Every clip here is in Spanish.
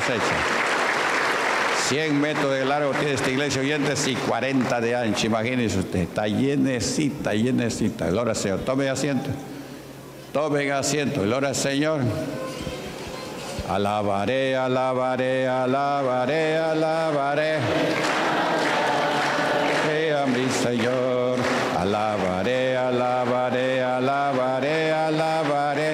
cosecha. 100 metros de largo tiene esta iglesia, oyentes, y 40 de ancho. Imagínense usted, está llenecita, llenecita. Gloria al Señor. Tomen asiento. Tomen asiento. Gloria al Señor. Alabaré, alabaré, alabaré, alabaré. A mi Señor. Alabaré, alabaré, alabaré, alabaré.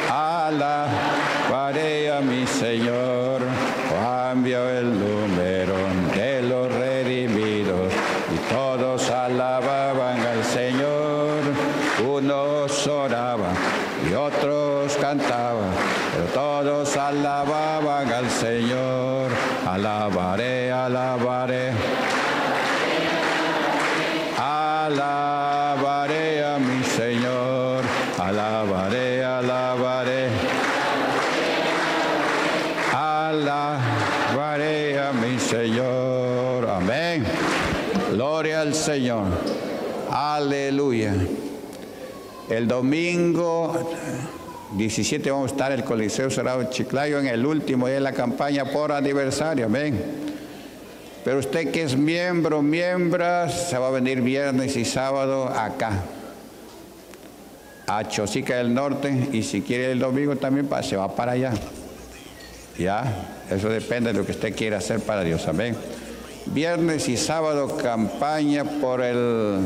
Alabaré a mi Señor. Cambio el número de los redimidos y todos alababan al Señor. Unos oraban y otros cantaban, pero todos alababan al Señor. Alabaré, alabaré. Alabaré a mi Señor. Alabaré, alabaré. Alabaré a mi Señor. Amén. Gloria al Señor. Aleluya. El domingo 17 vamos a estar en el Coliseo Cerrado de Chiclayo, en el último día de la campaña por aniversario. Amén. Pero usted que es miembro, miembra, se va a venir viernes y sábado acá, a Chosica del Norte, y si quiere el domingo también se va para allá. Ya, eso depende de lo que usted quiera hacer para Dios. Amén. Viernes y sábado campaña por el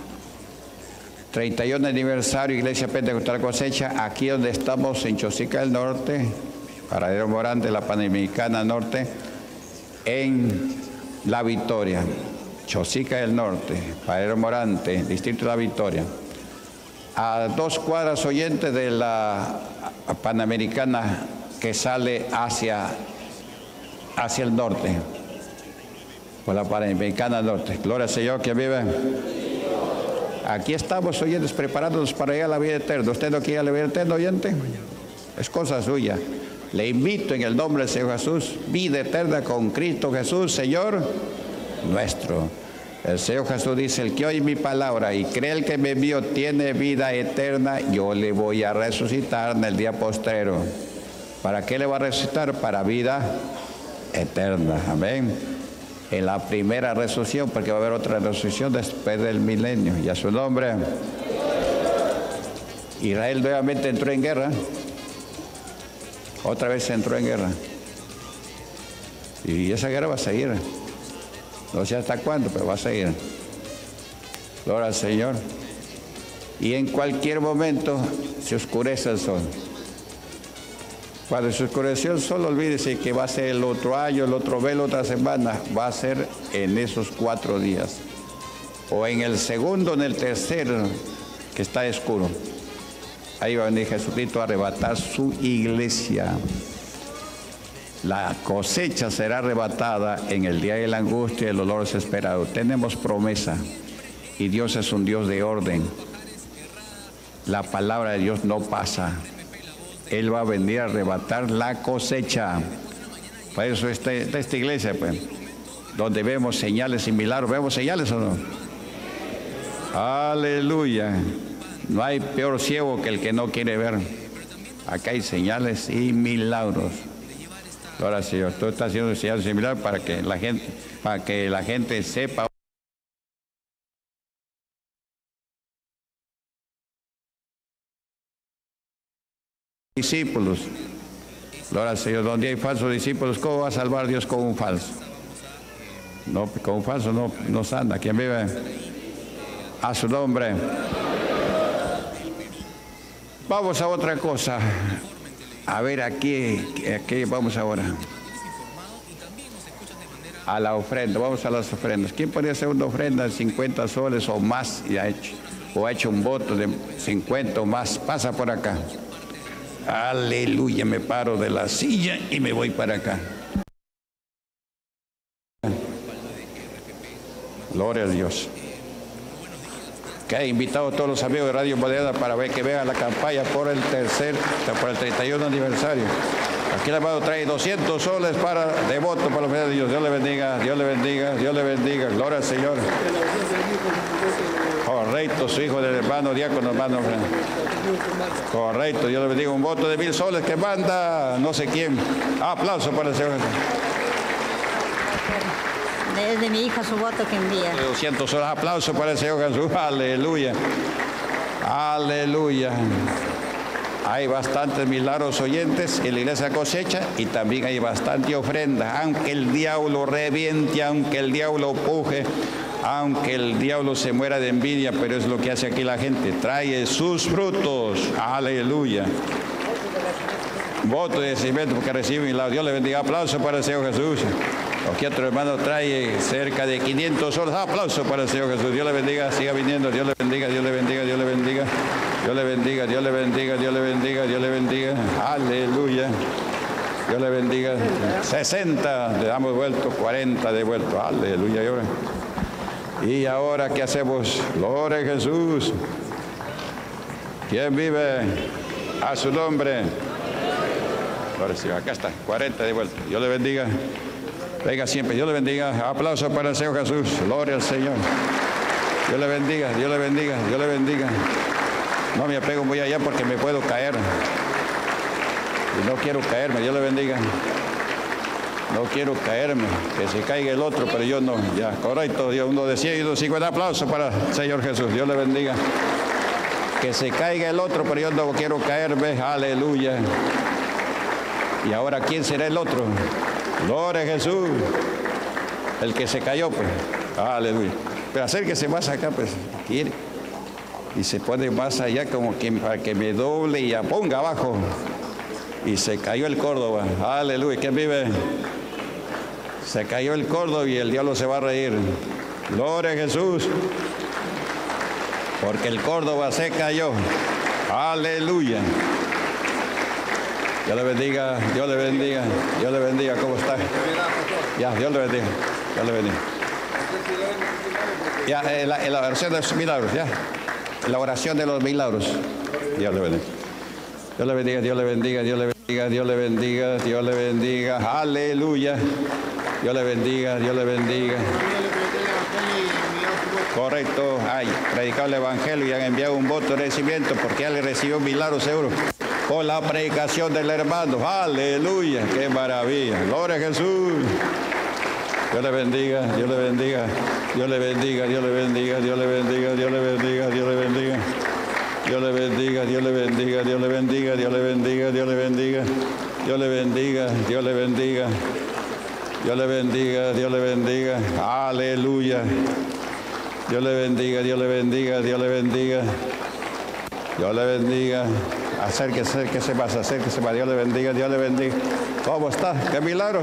31 aniversario Iglesia Pentecostal Cosecha, aquí donde estamos en Chosica del Norte, Paradero Morante, la Panamericana Norte, en La Victoria, Chosica del Norte, Paradero Morante, Distrito de La Victoria, a 2 cuadras oyentes de la Panamericana que sale hacia el norte, por la Panamericana Norte. Gloria al Señor que vive. Aquí estamos, oyentes, preparándonos para ir a la vida eterna. ¿Usted no quiere ir a la vida eterna, oyente? Es cosa suya. Le invito en el nombre del Señor Jesús, vida eterna con Cristo Jesús, Señor nuestro. El Señor Jesús dice, el que oye mi palabra y cree el que me envió tiene vida eterna, yo le voy a resucitar en el día postrero. ¿Para qué le va a resucitar? Para vida eterna. Amén. En la primera resurrección, porque va a haber otra resurrección después del milenio. Y a su nombre. Israel nuevamente entró en guerra. Otra vez entró en guerra. Y esa guerra va a seguir. No sé hasta cuándo, pero va a seguir. Gloria al Señor. Y en cualquier momento se oscurece el sol. Cuando se oscureció el sol, olvídese que va a ser el otro año, el otro mes, la otra semana. Va a ser en esos 4 días. O en el segundo, en el tercero, que está oscuro. Ahí va a venir Jesucristo a arrebatar su iglesia. La cosecha será arrebatada en el día de la angustia y el dolor desesperado. Tenemos promesa. Y Dios es un Dios de orden. La palabra de Dios no pasa. Él va a venir a arrebatar la cosecha. Por eso esta iglesia, pues, donde vemos señales y milagros. ¿Vemos señales o no? Aleluya. No hay peor ciego que el que no quiere ver. Acá hay señales y milagros. Ahora, Señor, tú estás haciendo señales y milagros para que la gente sepa. Discípulos. Gloria al Señor. Donde hay falsos discípulos, ¿cómo va a salvar Dios con un falso? No, con un falso no sana. ¿Quién vive? A su nombre. Vamos a otra cosa. A ver, aquí vamos ahora. A la ofrenda. Vamos a las ofrendas. ¿Quién podría hacer una ofrenda de 50 soles o más? Y ha hecho un voto de 50 o más. Pasa por acá. Aleluya, me paro de la silla y me voy para acá. Gloria a Dios. Que he invitado a todos los amigos de Radio Moneda para que vean la campaña por el 31 aniversario. Aquí el hermano trae 200 soles para devoto para los de Dios. Dios le bendiga, Dios le bendiga, Dios le bendiga. Gloria al Señor. Correcto, su hijo del hermano diácono, hermano. Correcto, Dios le bendiga. Un voto de 1000 soles que manda no sé quién. Aplauso para el Señor. Es de mi hija su voto que envía. 200 soles. Aplauso para el Señor Jesús. Aleluya. Aleluya. Hay bastantes milagros oyentes en la iglesia Cosecha y también hay bastante ofrenda. Aunque el diablo reviente, aunque el diablo puje, aunque el diablo se muera de envidia, pero es lo que hace aquí la gente. Trae sus frutos. Aleluya. Voto de cimiento porque recibe milagros. Dios le bendiga. Aplauso para el Señor Jesús. Aquí otro hermano trae cerca de 500 soles. Aplauso para el Señor Jesús. Dios le bendiga. Siga viniendo. Dios le bendiga. Dios le bendiga. Dios le bendiga. Dios le bendiga. Dios le bendiga. Dios le bendiga. Dios le bendiga. Aleluya. Dios le bendiga. 60 le damos vuelto. 40 de vuelto. Aleluya. Y ahora ¿qué hacemos? Gloria a Jesús. ¿Quién vive? A su nombre. Ahora sí, acá está, 40 de vuelta. Dios le bendiga. Venga siempre, Dios le bendiga. Aplauso para el Señor Jesús. Gloria al Señor. Dios le bendiga, Dios le bendiga, Dios le bendiga. No me apego muy allá porque me puedo caer. Y no quiero caerme, Dios le bendiga. No quiero caerme, que se caiga el otro, pero yo no. Ya, correcto, Dios, uno de 100 y uno de 50. Aplauso para el Señor Jesús. Dios le bendiga. Que se caiga el otro, pero yo no quiero caerme. Aleluya. Y ahora, ¿quién será el otro? Gloria a Jesús. El que se cayó, pues. Aleluya. Pero acérquese más acá, pues. Quiere. Y se pone más allá como que para que me doble y ya ponga abajo. Y se cayó el Córdoba. Aleluya. ¿Quién vive? Se cayó el Córdoba y el diablo se va a reír. Gloria a Jesús. Porque el Córdoba se cayó. Aleluya. Dios le bendiga, Dios le bendiga, Dios le bendiga. ¿Cómo está? Ya, Dios le bendiga, Dios le bendiga. Ya, en la oración de los milagros, ya. En la oración de los milagros. Dios le bendiga. Dios le bendiga, Dios le bendiga, Dios le bendiga, Dios le bendiga, Dios le bendiga. Aleluya. Dios le bendiga, Dios le bendiga. Correcto. Hay predicado el evangelio y han enviado un voto de agradecimiento porque ya le recibió un milagro seguro. Con la predicación del hermano. Aleluya. Qué maravilla. Gloria a Jesús. Dios le bendiga. Dios le bendiga. Dios le bendiga. Dios le bendiga. Dios le bendiga. Dios le bendiga. Dios le bendiga. Dios le bendiga. Dios le bendiga. Dios le bendiga. Dios le bendiga. Dios le bendiga. Dios le bendiga. Dios le bendiga. Dios le bendiga. Dios le bendiga. Aleluya. Dios le bendiga. Dios le bendiga. Dios le bendiga. Dios le bendiga. Acérquese más, acérquese más. Dios le bendiga, Dios le bendiga. ¿Cómo está? ¿Qué milagro?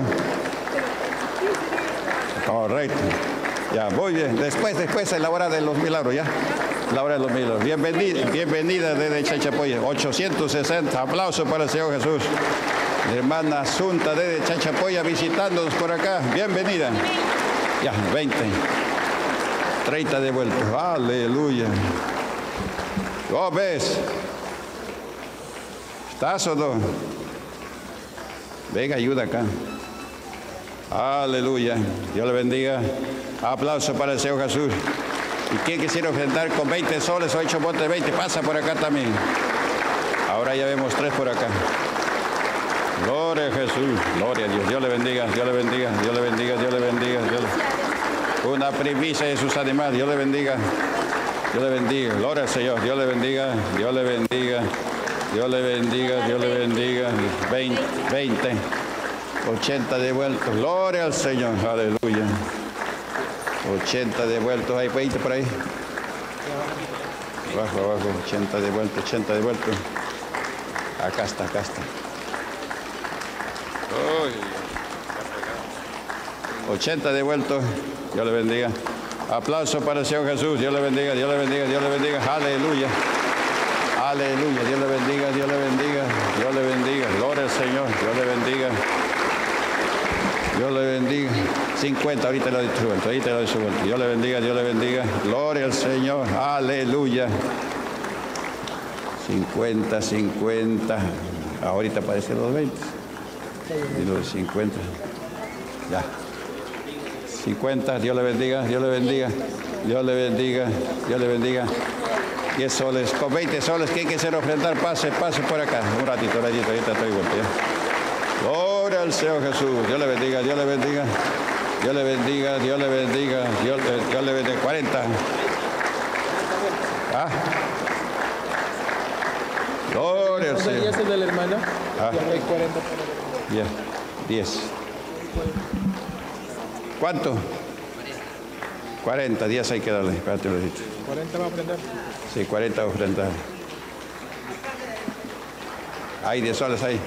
Correcto. Ya, muy bien. Después es la hora de los milagros, ¿ya? La hora de los milagros. Bienvenida desde Chachapoya. 860. Aplauso para el Señor Jesús. Hermana Asunta desde Chachapoya visitándonos por acá. Bienvenida. Ya, 20. 30 de vuelta. Aleluya. ¿Cómo ves? ¿Estás o no? Venga, ayuda acá. Aleluya. Dios le bendiga. Aplauso para el Señor Jesús. ¿Y quién quisiera ofrendar con 20 soles o 8 botes de 20? Pasa por acá también. Ahora ya vemos 3 por acá. Gloria a Jesús. Gloria a Dios. Dios le bendiga. Dios le bendiga. Dios le bendiga. Dios le bendiga. Una primicia de sus animales. Dios le bendiga. Dios le bendiga. Gloria al Señor. Dios le bendiga. Dios le bendiga. Dios le bendiga, Dios le bendiga. 20, 80 devueltos. Gloria al Señor. Aleluya. 80 devueltos. Hay 20 por ahí. Abajo, 80 devueltos, 80 devueltos. Acá está, acá está. 80 devueltos. Dios le bendiga. Aplauso para el Señor Jesús. Dios le bendiga, Dios le bendiga, Dios le bendiga. Aleluya. Aleluya, Dios le bendiga, Dios le bendiga, Dios le bendiga, gloria al Señor, Dios le bendiga, Dios le bendiga. 50, ahorita le doy su vuelta, ahorita le doy su vuelta. Dios le bendiga, Dios le bendiga, gloria al Señor, aleluya. 50, ahorita aparecen los 20. Y los 50. Ya. 50, Dios le bendiga, Dios le bendiga, Dios le bendiga, Dios le bendiga. 10 soles, con 20 soles, ¿quién quiere ofrendar? Pase por acá. Un ratito, ahorita estoy vuelto ya. Gloria al Señor Jesús, Dios le bendiga, Dios le bendiga, Dios le bendiga, Dios le bendiga, Dios le bendiga. 40. ¿Ah? Gloria al Señor. ¿Ya es de la hermana? Ah. Ya hay 40. Ya, 10. ¿Cuánto? 40, 10 hay que darle. Espérate un ratito. 40 va a prender. Sí, 40 va a ofrendar. Hay 10 soles ahí.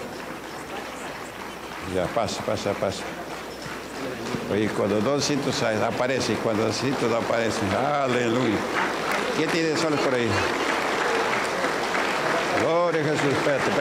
Ya, pasa. Oye, cuando 200 aparece, cuando 200 aparece. Aleluya. ¿Quién tiene soles por ahí? Gloria a Jesús. Espérate.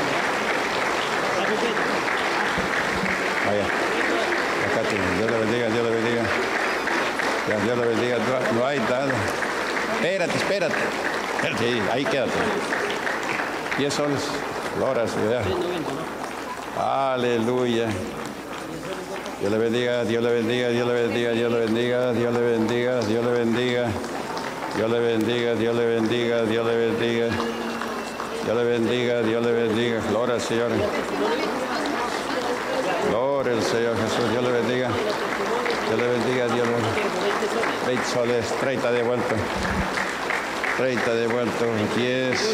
Vaya. Acá tiene. Dios le bendiga, Dios le bendiga. Ya, Dios le bendiga. No hay nada. Espérate. Ahí quédate. 10 soles. Gloria a Dios. Aleluya. Dios le bendiga, Dios le bendiga, Dios le bendiga, Dios le bendiga, Dios le bendiga, Dios le bendiga, Dios le bendiga, Dios le bendiga, Dios le bendiga, Dios le bendiga, Dios le bendiga. Gloria al Señor. Gloria al Señor Jesús. Dios le bendiga. Dios le bendiga, Dios le bendiga. 20 soles, 30 de vuelta. 30 de vuelta, 10.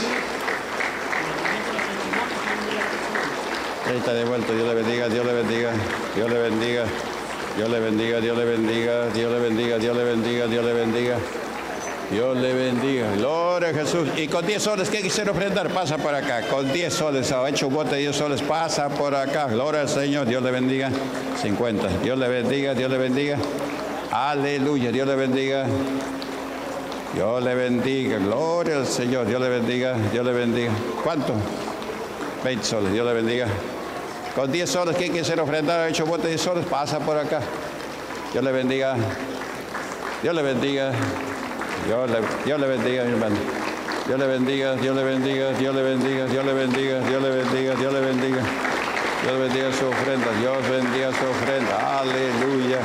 30 de vuelta, Dios le bendiga, Dios le bendiga, Dios le bendiga, Dios le bendiga, Dios le bendiga, Dios le bendiga, Dios le bendiga, Dios le bendiga, Dios le bendiga. Gloria a Jesús. Y con 10 soles, ¿qué quisiera ofrendar? Pasa por acá. Con 10 soles, ha hecho un bote de 10 soles, pasa por acá. Gloria al Señor, Dios le bendiga. 50. Dios le bendiga, Dios le bendiga. Aleluya, Dios le bendiga. Dios le bendiga. Gloria al Señor, Dios le bendiga, Dios le bendiga. ¿Cuánto? 20 soles, Dios le bendiga. Con 10 soles, ¿quién quiere ofrendar? Ha hecho bote de 10 soles, pasa por acá. Dios le bendiga. Dios le bendiga. Dios le bendiga, mi hermano. Dios le bendiga, Dios le bendiga, Dios le bendiga, Dios le bendiga, Dios le bendiga, Dios le bendiga. Dios bendiga su ofrenda, Dios bendiga su ofrenda. Aleluya.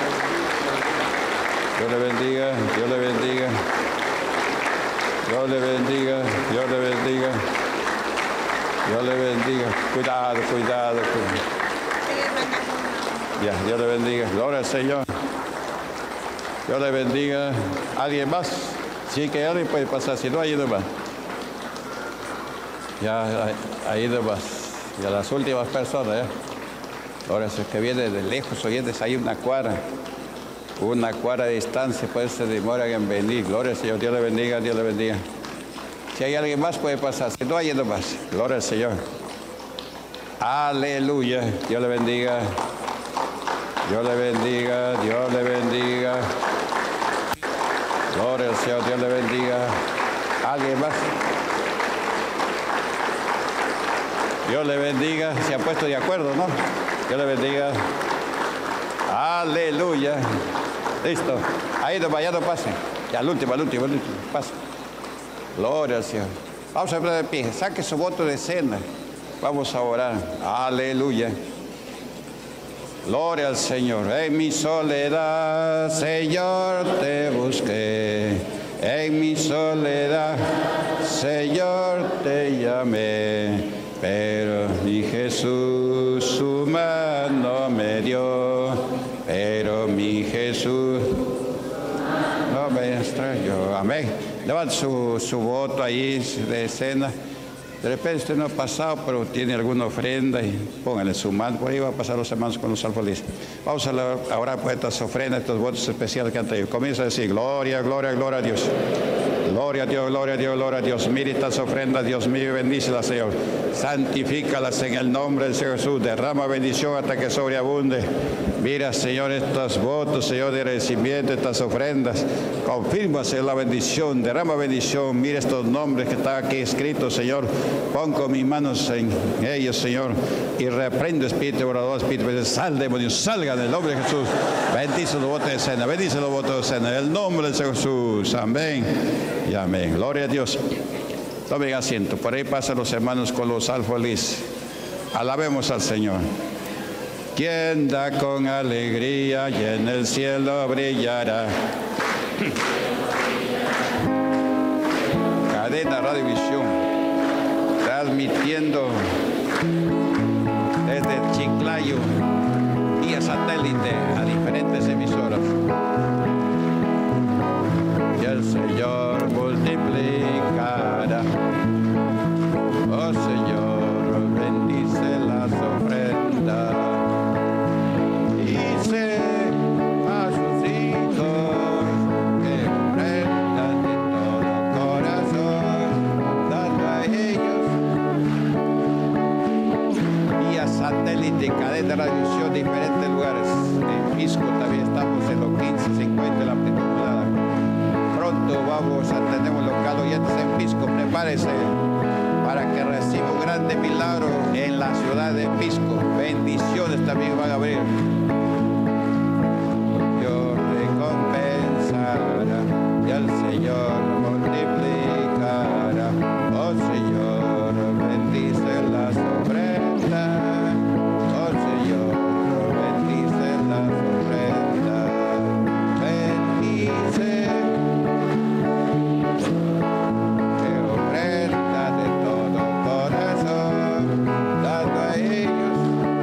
Dios le bendiga, Dios le bendiga. Dios le bendiga, Dios le bendiga. Dios le bendiga. Cuidado. Ya, Dios le bendiga. Gloria al Señor. Dios le bendiga. ¿Alguien más? Sí, que alguien puede pasar. Si no, hay ido más. Ya, ha ido más. Y a las últimas personas, ¿ya? Ahora, si es que viene de lejos, oyentes, hay una cuadra de distancia, pues se demoran en venir. Gloria al Señor. Dios le bendiga, Dios le bendiga. Si hay alguien más, puede pasar. Si no, hay ido más. Gloria al Señor. Aleluya. Dios le bendiga. Dios le bendiga. Dios le bendiga. Gloria al Señor. Dios le bendiga. ¿Alguien más? Dios le bendiga. Se ha puesto de acuerdo, ¿no? Dios le bendiga. Aleluya. Listo. Ahí no vaya, no pase. Ya, al último. Pase. Gloria al Señor. Vamos a hablar de pie. Saque su voto de cena. Vamos a orar. Aleluya. Gloria al Señor. En mi soledad, Señor, te busqué. En mi soledad, Señor, te llamé. Pero mi Jesús su mano me dio. Pero mi Jesús no me extrañó. Amén. Levanta su voto ahí de cena. De repente usted no ha pasado, pero tiene alguna ofrenda y póngale su mano. Por ahí va a pasar los hermanos con los alfolíes. Vamos a orar por estas ofrendas, estos votos especiales que han traído. Comienza a decir, gloria, gloria, gloria a Dios. Gloria a Dios, gloria a Dios, gloria a Dios. Mire estas ofrendas, Dios mío, bendícelas, Señor. Santifícalas en el nombre del Señor Jesús. Derrama bendición hasta que sobreabunde. Mira, Señor, estos votos, Señor, de recibimiento, estas ofrendas. Confirma, Señor, la bendición. Derrama bendición. Mira estos nombres que están aquí escritos, Señor. Pon con mis manos en ellos, Señor. Y reprendo espíritu orador, espíritu. Sal, demonio, salga en el nombre de Jesús. Bendice los votos de cena. Bendice los votos de cena. En el nombre del Señor Jesús. Amén. Y amén. Gloria a Dios. Tomen asiento. Por ahí pasan los hermanos con los alfolís. Alabemos al Señor. quien da con alegría y en el cielo brillará. Cadena Radiovisión, transmitiendo desde Chiclayo vía satélite a diferentes emisoras. Y el Señor multiplicará. Oh Señor, bendice las ofrendas. Dice a sus hijos que ofrendan de todo corazón, dando a ellos vía satélite, cadena de radiovisión, diferentes lugares. En Pisco también estamos en los 1550 de la amplitud modulada. Pronto vamos a tener un local oyentes en Pisco, prepárese para que reciba un grande milagro en la ciudad de Pisco. Bendiciones también van a abrir. Dios recompensará y el Señor multiplicará. Oh Señor, bendice las ofrendas. Oh Señor, bendice las ofrendas. Bendice que ofrenda de todo corazón, dando a ellos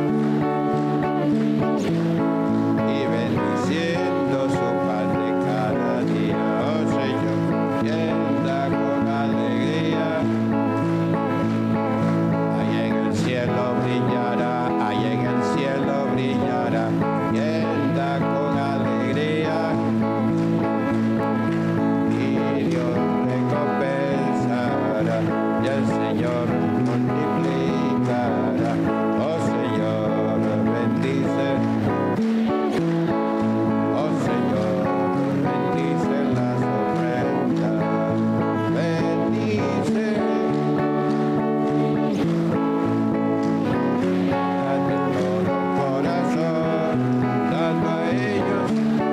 y bendiciendo su pan de cada día. Oh Señor, quien da con alegría, allá en el cielo brillará, allá en el cielo brillará, quien da con alegría. Y Dios recompensará y el Señor multiplicará. Oh Señor, bendice. Oh Señor, bendice las ofrendas. Bendice. De todo corazón, dando a ellos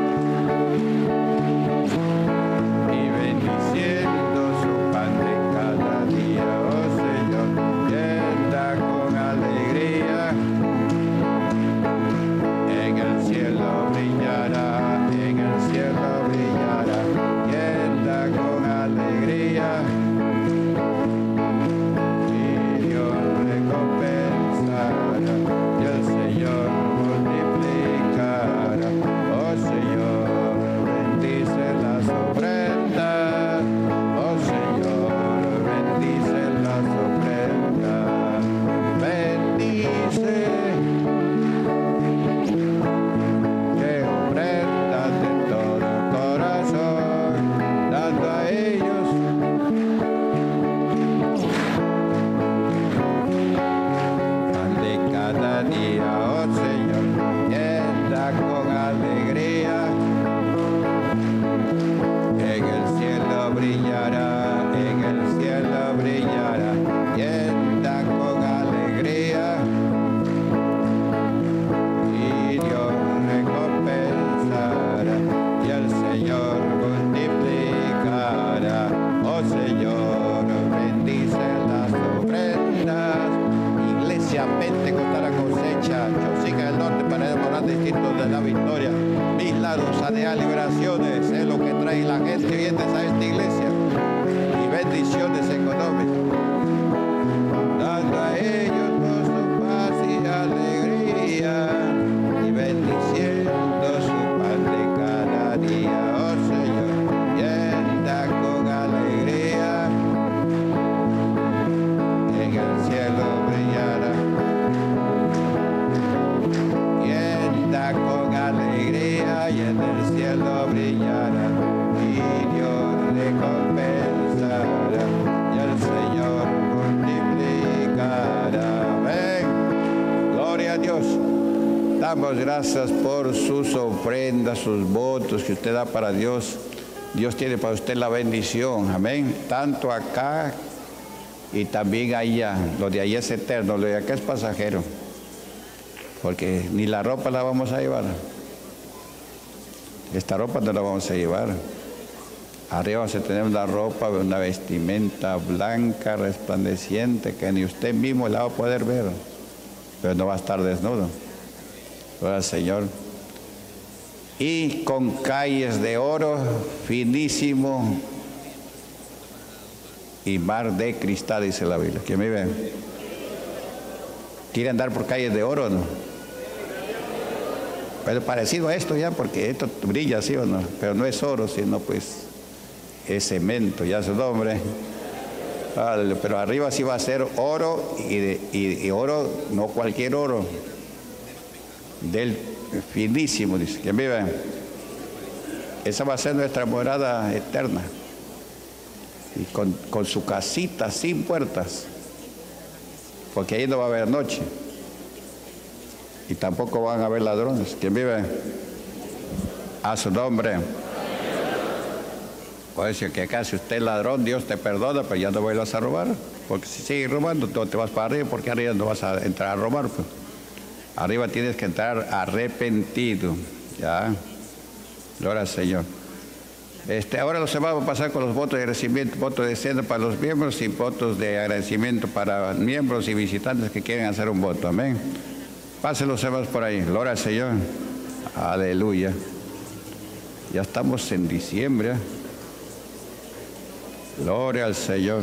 y bendiciendo su pan de cada día. Oh Señor, quien da con alegría, en el cielo brillará, en el cielo brillará, quien da con alegría, y Dios recompensará, y el Señor multiplicará. Oh Señor, bendice las ofrendas. Oh Señor, bendice las ofrendas. Bendice que ofrendan de todo corazón, dando a ellos pan de cada día. Oh Señor, quien da con alegría, en el cielo brillará, en el cielo brillará, quien da con alegría, y Dios recompensará, y el Señor multiplicará. Oh Señor, bendice las ofrendas. Iglesia Pentecostal La Cosecha, Chosica del Norte, para demorar distintos de la Victoria. Milagros, sanidad, liberaciones es lo que trae la gente oyentes a esta iglesia, y bendiciones económicas, dando a ellos gozo, paz y alegría, y bendiciendo su pan de cada día. Oh Señor, quien da con alegría, en el cielo brillará, quien da con alegría y en el cielo brillará, y Dios recompensará y el Señor multiplicará. Amén. Gloria a Dios. Damos gracias por sus ofrendas, sus votos que usted da para Dios. Dios tiene para usted la bendición. Amén. Tanto acá y también allá. Lo de allá es eterno, lo de acá es pasajero. Porque ni la ropa la vamos a llevar. Esta ropa no la vamos a llevar. Arriba vamos a tener una ropa, una vestimenta blanca, resplandeciente, que ni usted mismo la va a poder ver, pero no va a estar desnudo. Gloria al Señor. Y con calles de oro finísimo y mar de cristal, dice la Biblia. ¿Quién me ve? ¿Quiere andar por calles de oro o no? Pero parecido a esto ya, porque esto brilla, ¿sí o no? Pero no es oro, sino pues es cemento, ya su nombre. Pero arriba sí va a ser oro y oro, no cualquier oro, del finísimo, dice. ¿Quién vive? Esa va a ser nuestra morada eterna. Y con su casita sin puertas, porque ahí no va a haber noche y tampoco van a haber ladrones. ¿Quién vive? A su nombre. Puede decir que acá si usted es ladrón, Dios te perdona, pero ya no vuelvas a robar, porque si sigues robando tú te vas para arriba, porque arriba no vas a entrar a robar, pues. Arriba tienes que entrar arrepentido, ya. Gloria al Señor. Ahora los vamos a pasar con los votos de agradecimiento, votos de cena para los miembros y votos de agradecimiento para miembros y visitantes que quieren hacer un voto. Amén. Pasen los hermanos por ahí. Gloria al Señor. Aleluya. Ya estamos en diciembre. Gloria al Señor.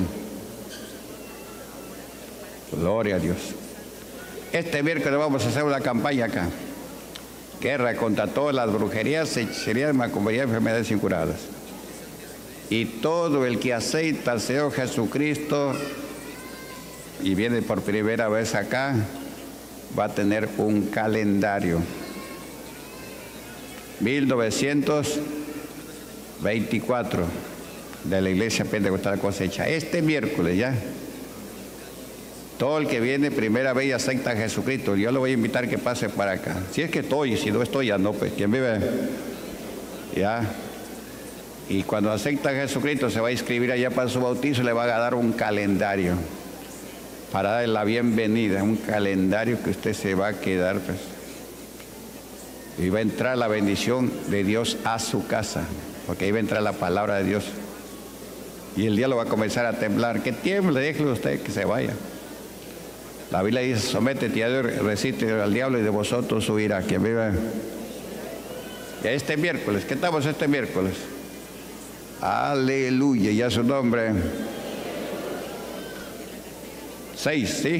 Gloria a Dios. Este miércoles vamos a hacer una campaña acá. Guerra contra todas las brujerías, hechicerías, macumberías y enfermedades incuradas. Y todo el que aceita al Señor Jesucristo y viene por primera vez acá, va a tener un calendario. 1924 de la Iglesia Pentecostal Cosecha. Este miércoles ya. Todo el que viene primera vez y acepta a Jesucristo, yo lo voy a invitar que pase para acá. Si es que estoy, si no estoy, ya no, pues. ¿Quién vive? Ya. Y cuando acepta a Jesucristo se va a inscribir allá para su bautizo y le va a dar un calendario para darle la bienvenida, un calendario que usted se va a quedar, pues. Y va a entrar la bendición de Dios a su casa, porque ahí va a entrar la palabra de Dios. Y el diablo va a comenzar a temblar. Que tiemble, déjelo usted que se vaya. La Biblia dice, sométete a Dios, resiste al diablo y de vosotros huirá. ¿Quién vive? Y este miércoles, ¿qué estamos este miércoles? Aleluya, ya su nombre. 6, ¿sí?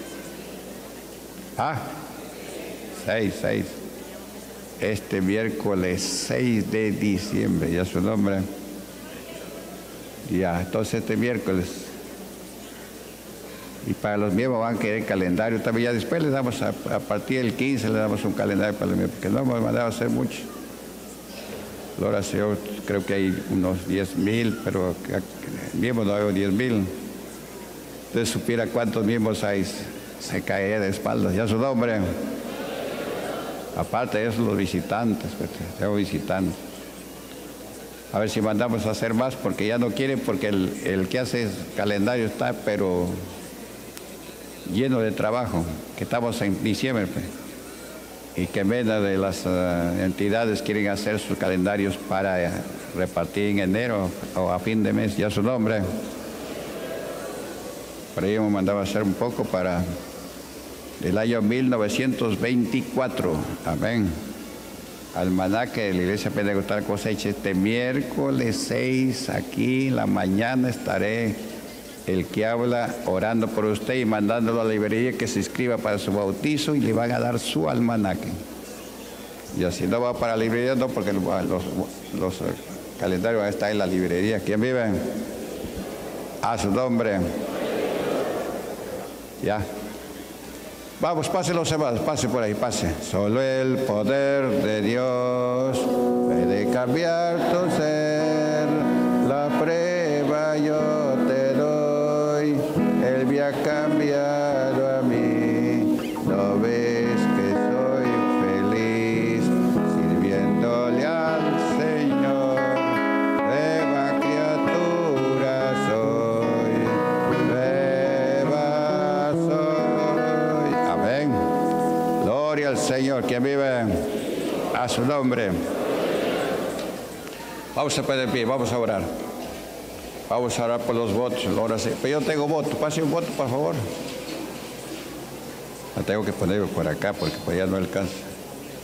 6. Este miércoles 6 de diciembre, ya su nombre. Ya, entonces este miércoles. Y para los miembros van a querer calendario también. Ya después les damos, a partir del 15, le damos un calendario para los miembros, porque no hemos mandado a hacer mucho. Gloria al Señor, creo que hay unos 10,000, pero miembros no hay 10,000. Entonces supiera cuántos miembros hay, se caería de espaldas. Ya su nombre. Aparte de eso, los visitantes, pues, tengo visitantes. A ver si mandamos a hacer más, porque ya no quieren, porque el que hace calendario está, pero lleno de trabajo, que estamos en diciembre, pues, y que en vez de las entidades quieren hacer sus calendarios para repartir en enero o a fin de mes, ya su nombre. Por ahí hemos mandado a hacer un poco para el año 1924, amén. Almanaque de la Iglesia Pentecostal Cosecha. Este miércoles 6, aquí en la mañana estaré el que habla orando por usted y mandándolo a la librería que se inscriba para su bautizo y le van a dar su almanaque. Y así no va para la librería, no, porque los calendarios van a estar en la librería. ¿Quién vive? A su nombre. Ya. Vamos, pase los hermanos, pase por ahí, pase. Solo el poder de Dios puede cambiar tu ser. La prueba yo te doy, Él me ha cambiado a mí. ¿No ves que soy feliz sirviéndole al Señor? Nueva criatura soy, nueva soy. Amén. Gloria al Señor. ¿Quién vive? A su nombre. Vamos a poner pie, vamos a orar. Vamos a orar por los votos. Ahora sí. Pero yo tengo voto. Pase un voto, por favor. La tengo que poner por acá porque por allá no alcanza.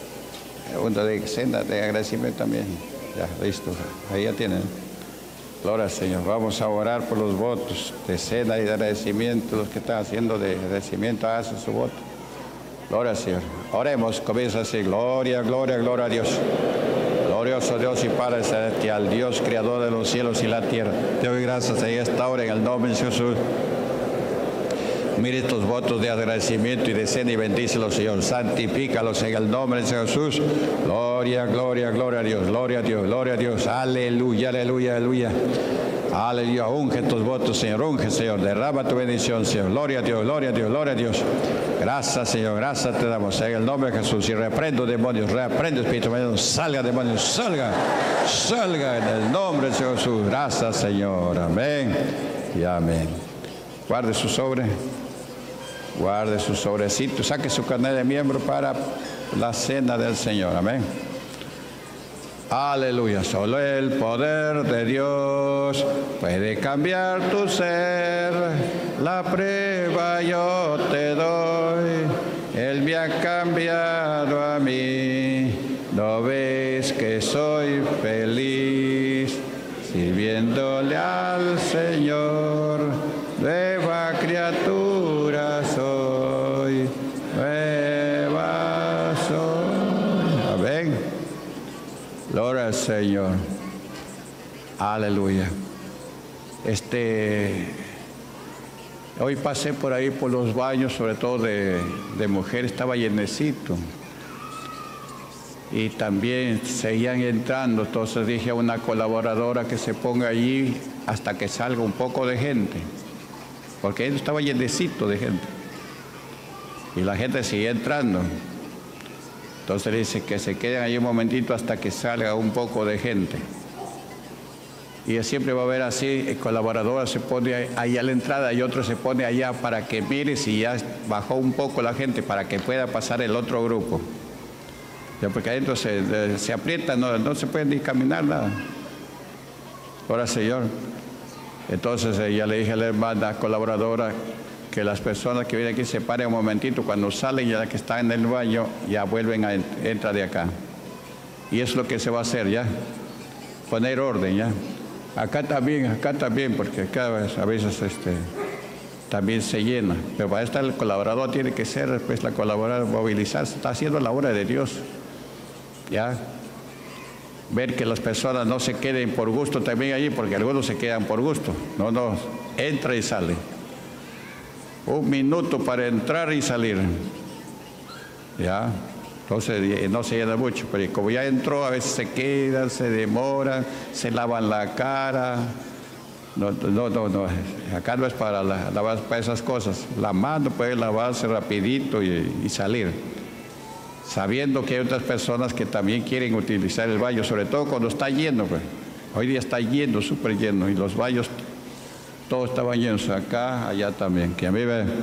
una de cena de agradecimiento también. Ya, listo. Ahí ya tienen. Gloria al Señor. Vamos a orar por los votos de cena y de agradecimiento. Los que están haciendo de agradecimiento hacen su voto. Gloria al Señor. Oremos. Comienza así. Gloria, gloria, gloria a Dios. Glorioso Dios y Padre celestial, Dios creador de los cielos y la tierra. Te doy gracias en esta hora en el nombre de Jesús. Mire estos votos de agradecimiento y de cena y bendícelos, Señor. Santifícalos en el nombre de Jesús. Gloria, gloria, gloria a Dios. Gloria a Dios, gloria a Dios. Aleluya, aleluya, aleluya. Aleluya. Unge estos votos, Señor. Unge, Señor. Derrama tu bendición, Señor. Gloria a Dios, gloria a Dios, gloria a Dios. Gracias, Señor. Gracias te damos en el nombre de Jesús. Y reprendo demonios, reprendo espíritu maligno. Salga, demonios, salga. Salga en el nombre de Jesús. Gracias, Señor. Amén y amén. Guarde su sobre. Guarde su sobrecito, saque su carnet de miembro para la cena del Señor. Amén. Aleluya. Solo el poder de Dios puede cambiar tu ser. La prueba yo te doy. Él me ha cambiado a mí. ¿No ves que soy feliz sirviéndole al Señor? Nueva criatura soy, nueva soy. Amén. Gloria al Señor. Aleluya. Hoy pasé por ahí por los baños, sobre todo de mujeres, estaba llenecito. Y también seguían entrando, entonces dije a una colaboradora que se ponga allí hasta que salga un poco de gente. Porque él estaba llenecito de gente. Y la gente sigue entrando. Entonces dice que se queden ahí un momentito hasta que salga un poco de gente. Y siempre va a haber así, el colaborador se pone ahí a la entrada y otro se pone allá para que mire si ya bajó un poco la gente para que pueda pasar el otro grupo. Ya, porque adentro se aprieta, no se puede ni caminar nada. Ahora, Señor. Entonces ya le dije a la hermana colaboradora que las personas que vienen aquí se paren un momentito, cuando salen ya que están en el baño ya vuelven a entrar de acá. Y es lo que se va a hacer ya, poner orden ya. Acá también, porque acá a veces también se llena. Pero para estar el colaborador tiene que ser, pues la colaboradora movilizarse, está haciendo la obra de Dios. Ya. Ver que las personas no se queden por gusto también allí, porque algunos se quedan por gusto. No, entra y sale. 1 minuto para entrar y salir. Ya, entonces no se llena mucho, pero como ya entró, a veces se quedan, se demoran, se lavan la cara. No, acá no es para lavar para esas cosas. La mano puede lavarse rapidito y salir. Sabiendo que hay otras personas que también quieren utilizar el baño, sobre todo cuando está lleno, pues. Hoy día está lleno, súper lleno, y los baños todos estaban llenos, acá, allá también. Que a mí ve.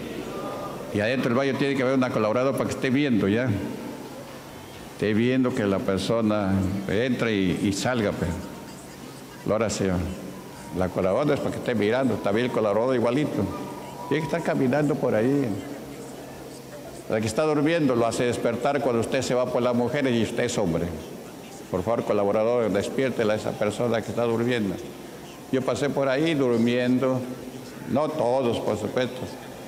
Y adentro del baño tiene que haber una colaboradora para que esté viendo ya. Esté viendo que la persona entre y salga, pues. Gloria al Señor. La colaboradora es para que esté mirando, también el colaborador igualito. Tiene que estar caminando por ahí. La que está durmiendo lo hace despertar cuando usted se va por las mujeres y usted es hombre. Por favor, colaborador, despiértela a esa persona que está durmiendo. Yo pasé por ahí durmiendo, no todos, por supuesto.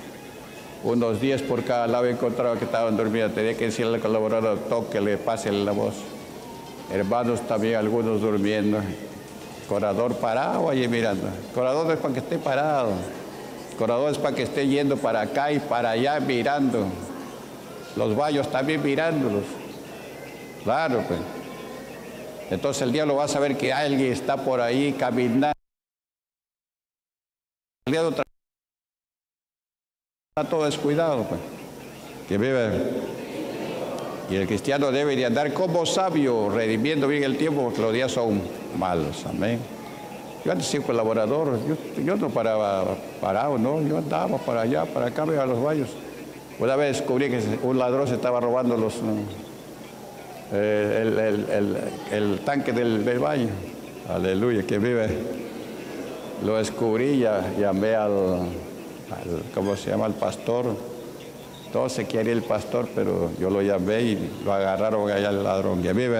Unos 10 por cada lado he encontrado que estaban durmiendo. Tenía que decirle al colaborador, tóquele, pásele la voz. Hermanos también, algunos durmiendo. Corador parado allí mirando. Corador es para que esté parado. Corador es para que esté yendo para acá y para allá mirando. Los baños también mirándolos. Claro, pues. Entonces el diablo va a saber que alguien está por ahí caminando. El diablo está todo descuidado, pues. Que vive. Y el cristiano debe de andar como sabio, redimiendo bien el tiempo, porque los días son malos. Amén. Yo antes soy colaborador, yo no paraba parado, no, yo andaba para allá, para acá, a los baños. Una vez descubrí que un ladrón se estaba robando el tanque del baño. Aleluya, que vive. Lo descubrí, ya llamé al ¿cómo se llama? Al pastor. Entonces quiere el pastor, pero yo lo llamé y lo agarraron allá al ladrón. Que vive.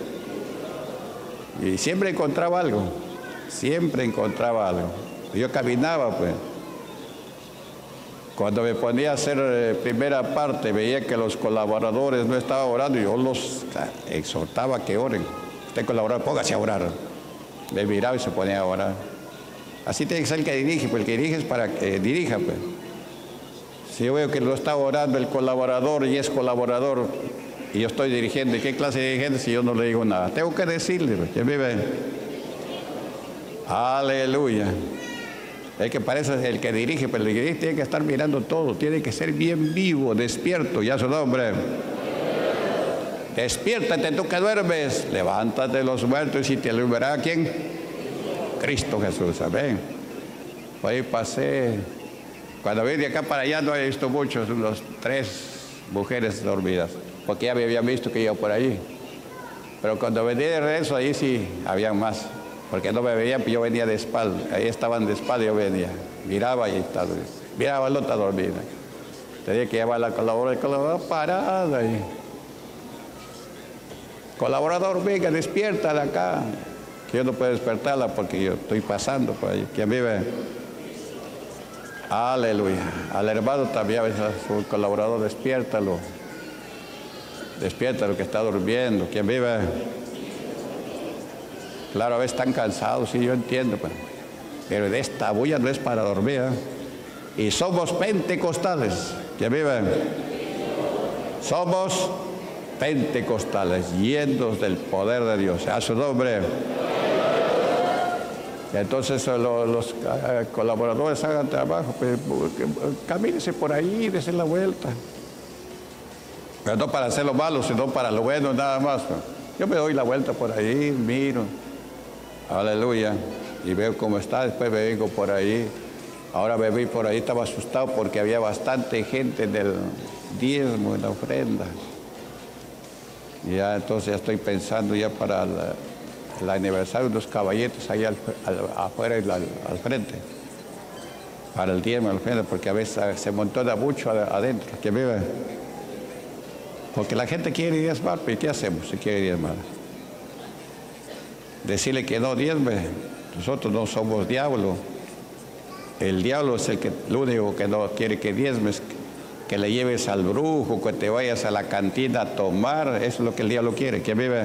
Y siempre encontraba algo. Siempre encontraba algo. Yo caminaba, pues. Cuando me ponía a hacer primera parte, veía que los colaboradores no estaban orando y yo los exhortaba que oren. Usted colaborador, póngase a orar. Me miraba y se ponía a orar. Así tiene que ser el que dirige, pues el que dirige es para que dirija, pues. Si yo veo que lo está orando el colaborador y es colaborador y yo estoy dirigiendo, ¿y qué clase de dirigente si yo no le digo nada? Tengo que decirle, pues, que vive. Aleluya. Es que para eso es el que dirige, pero el que dirige tiene que estar mirando todo, tiene que ser bien vivo, despierto, ya su nombre. Despiértate tú que duermes, levántate de los muertos y te alumbrará ¿quién? Cristo Jesús, amén. Hoy pasé, cuando vine de acá para allá no he visto muchos, unos 3 mujeres dormidas, porque ya me habían visto que iba por allí. Pero cuando vení de regreso, ahí sí habían más. Porque no me veían, yo venía de espalda, ahí estaban de espalda y yo venía, miraba y estaba, miraba la otra dormida. Tenía que llevar a la colaboradora parada ahí. Colaborador, venga, despiértala acá. Que yo no puedo despertarla porque yo estoy pasando por ahí. ¿Quién vive? Aleluya. Al hermano también a veces a su colaborador, despiértalo. Despiértalo que está durmiendo. ¿Quién vive? Claro, a veces están cansados, sí, yo entiendo, pero de esta bulla no es para dormir, ¿eh? Y somos pentecostales, ¿quién vive? Somos pentecostales, llenos del poder de Dios, a su nombre. Entonces los colaboradores hagan trabajo, pues, camínense por ahí, desen la vuelta. Pero no para hacer lo malo, sino para lo bueno, nada más. Yo me doy la vuelta por ahí, miro. Aleluya. Y veo cómo está, después me vengo por ahí. Ahora me vi por ahí, estaba asustado porque había bastante gente del diezmo, en la ofrenda. Y ya entonces ya estoy pensando ya para el aniversario de los caballetes ahí afuera y al frente. Para el diezmo, al frente, porque a veces se montona mucho adentro. ¿Quién vive? Porque la gente quiere diezmar, pero ¿qué hacemos si quiere diezmar? Decirle que no diezme, nosotros no somos diablo. El diablo es lo único que no quiere que diezmes, que le lleves al brujo, que te vayas a la cantina a tomar, eso es lo que el diablo quiere, que vive.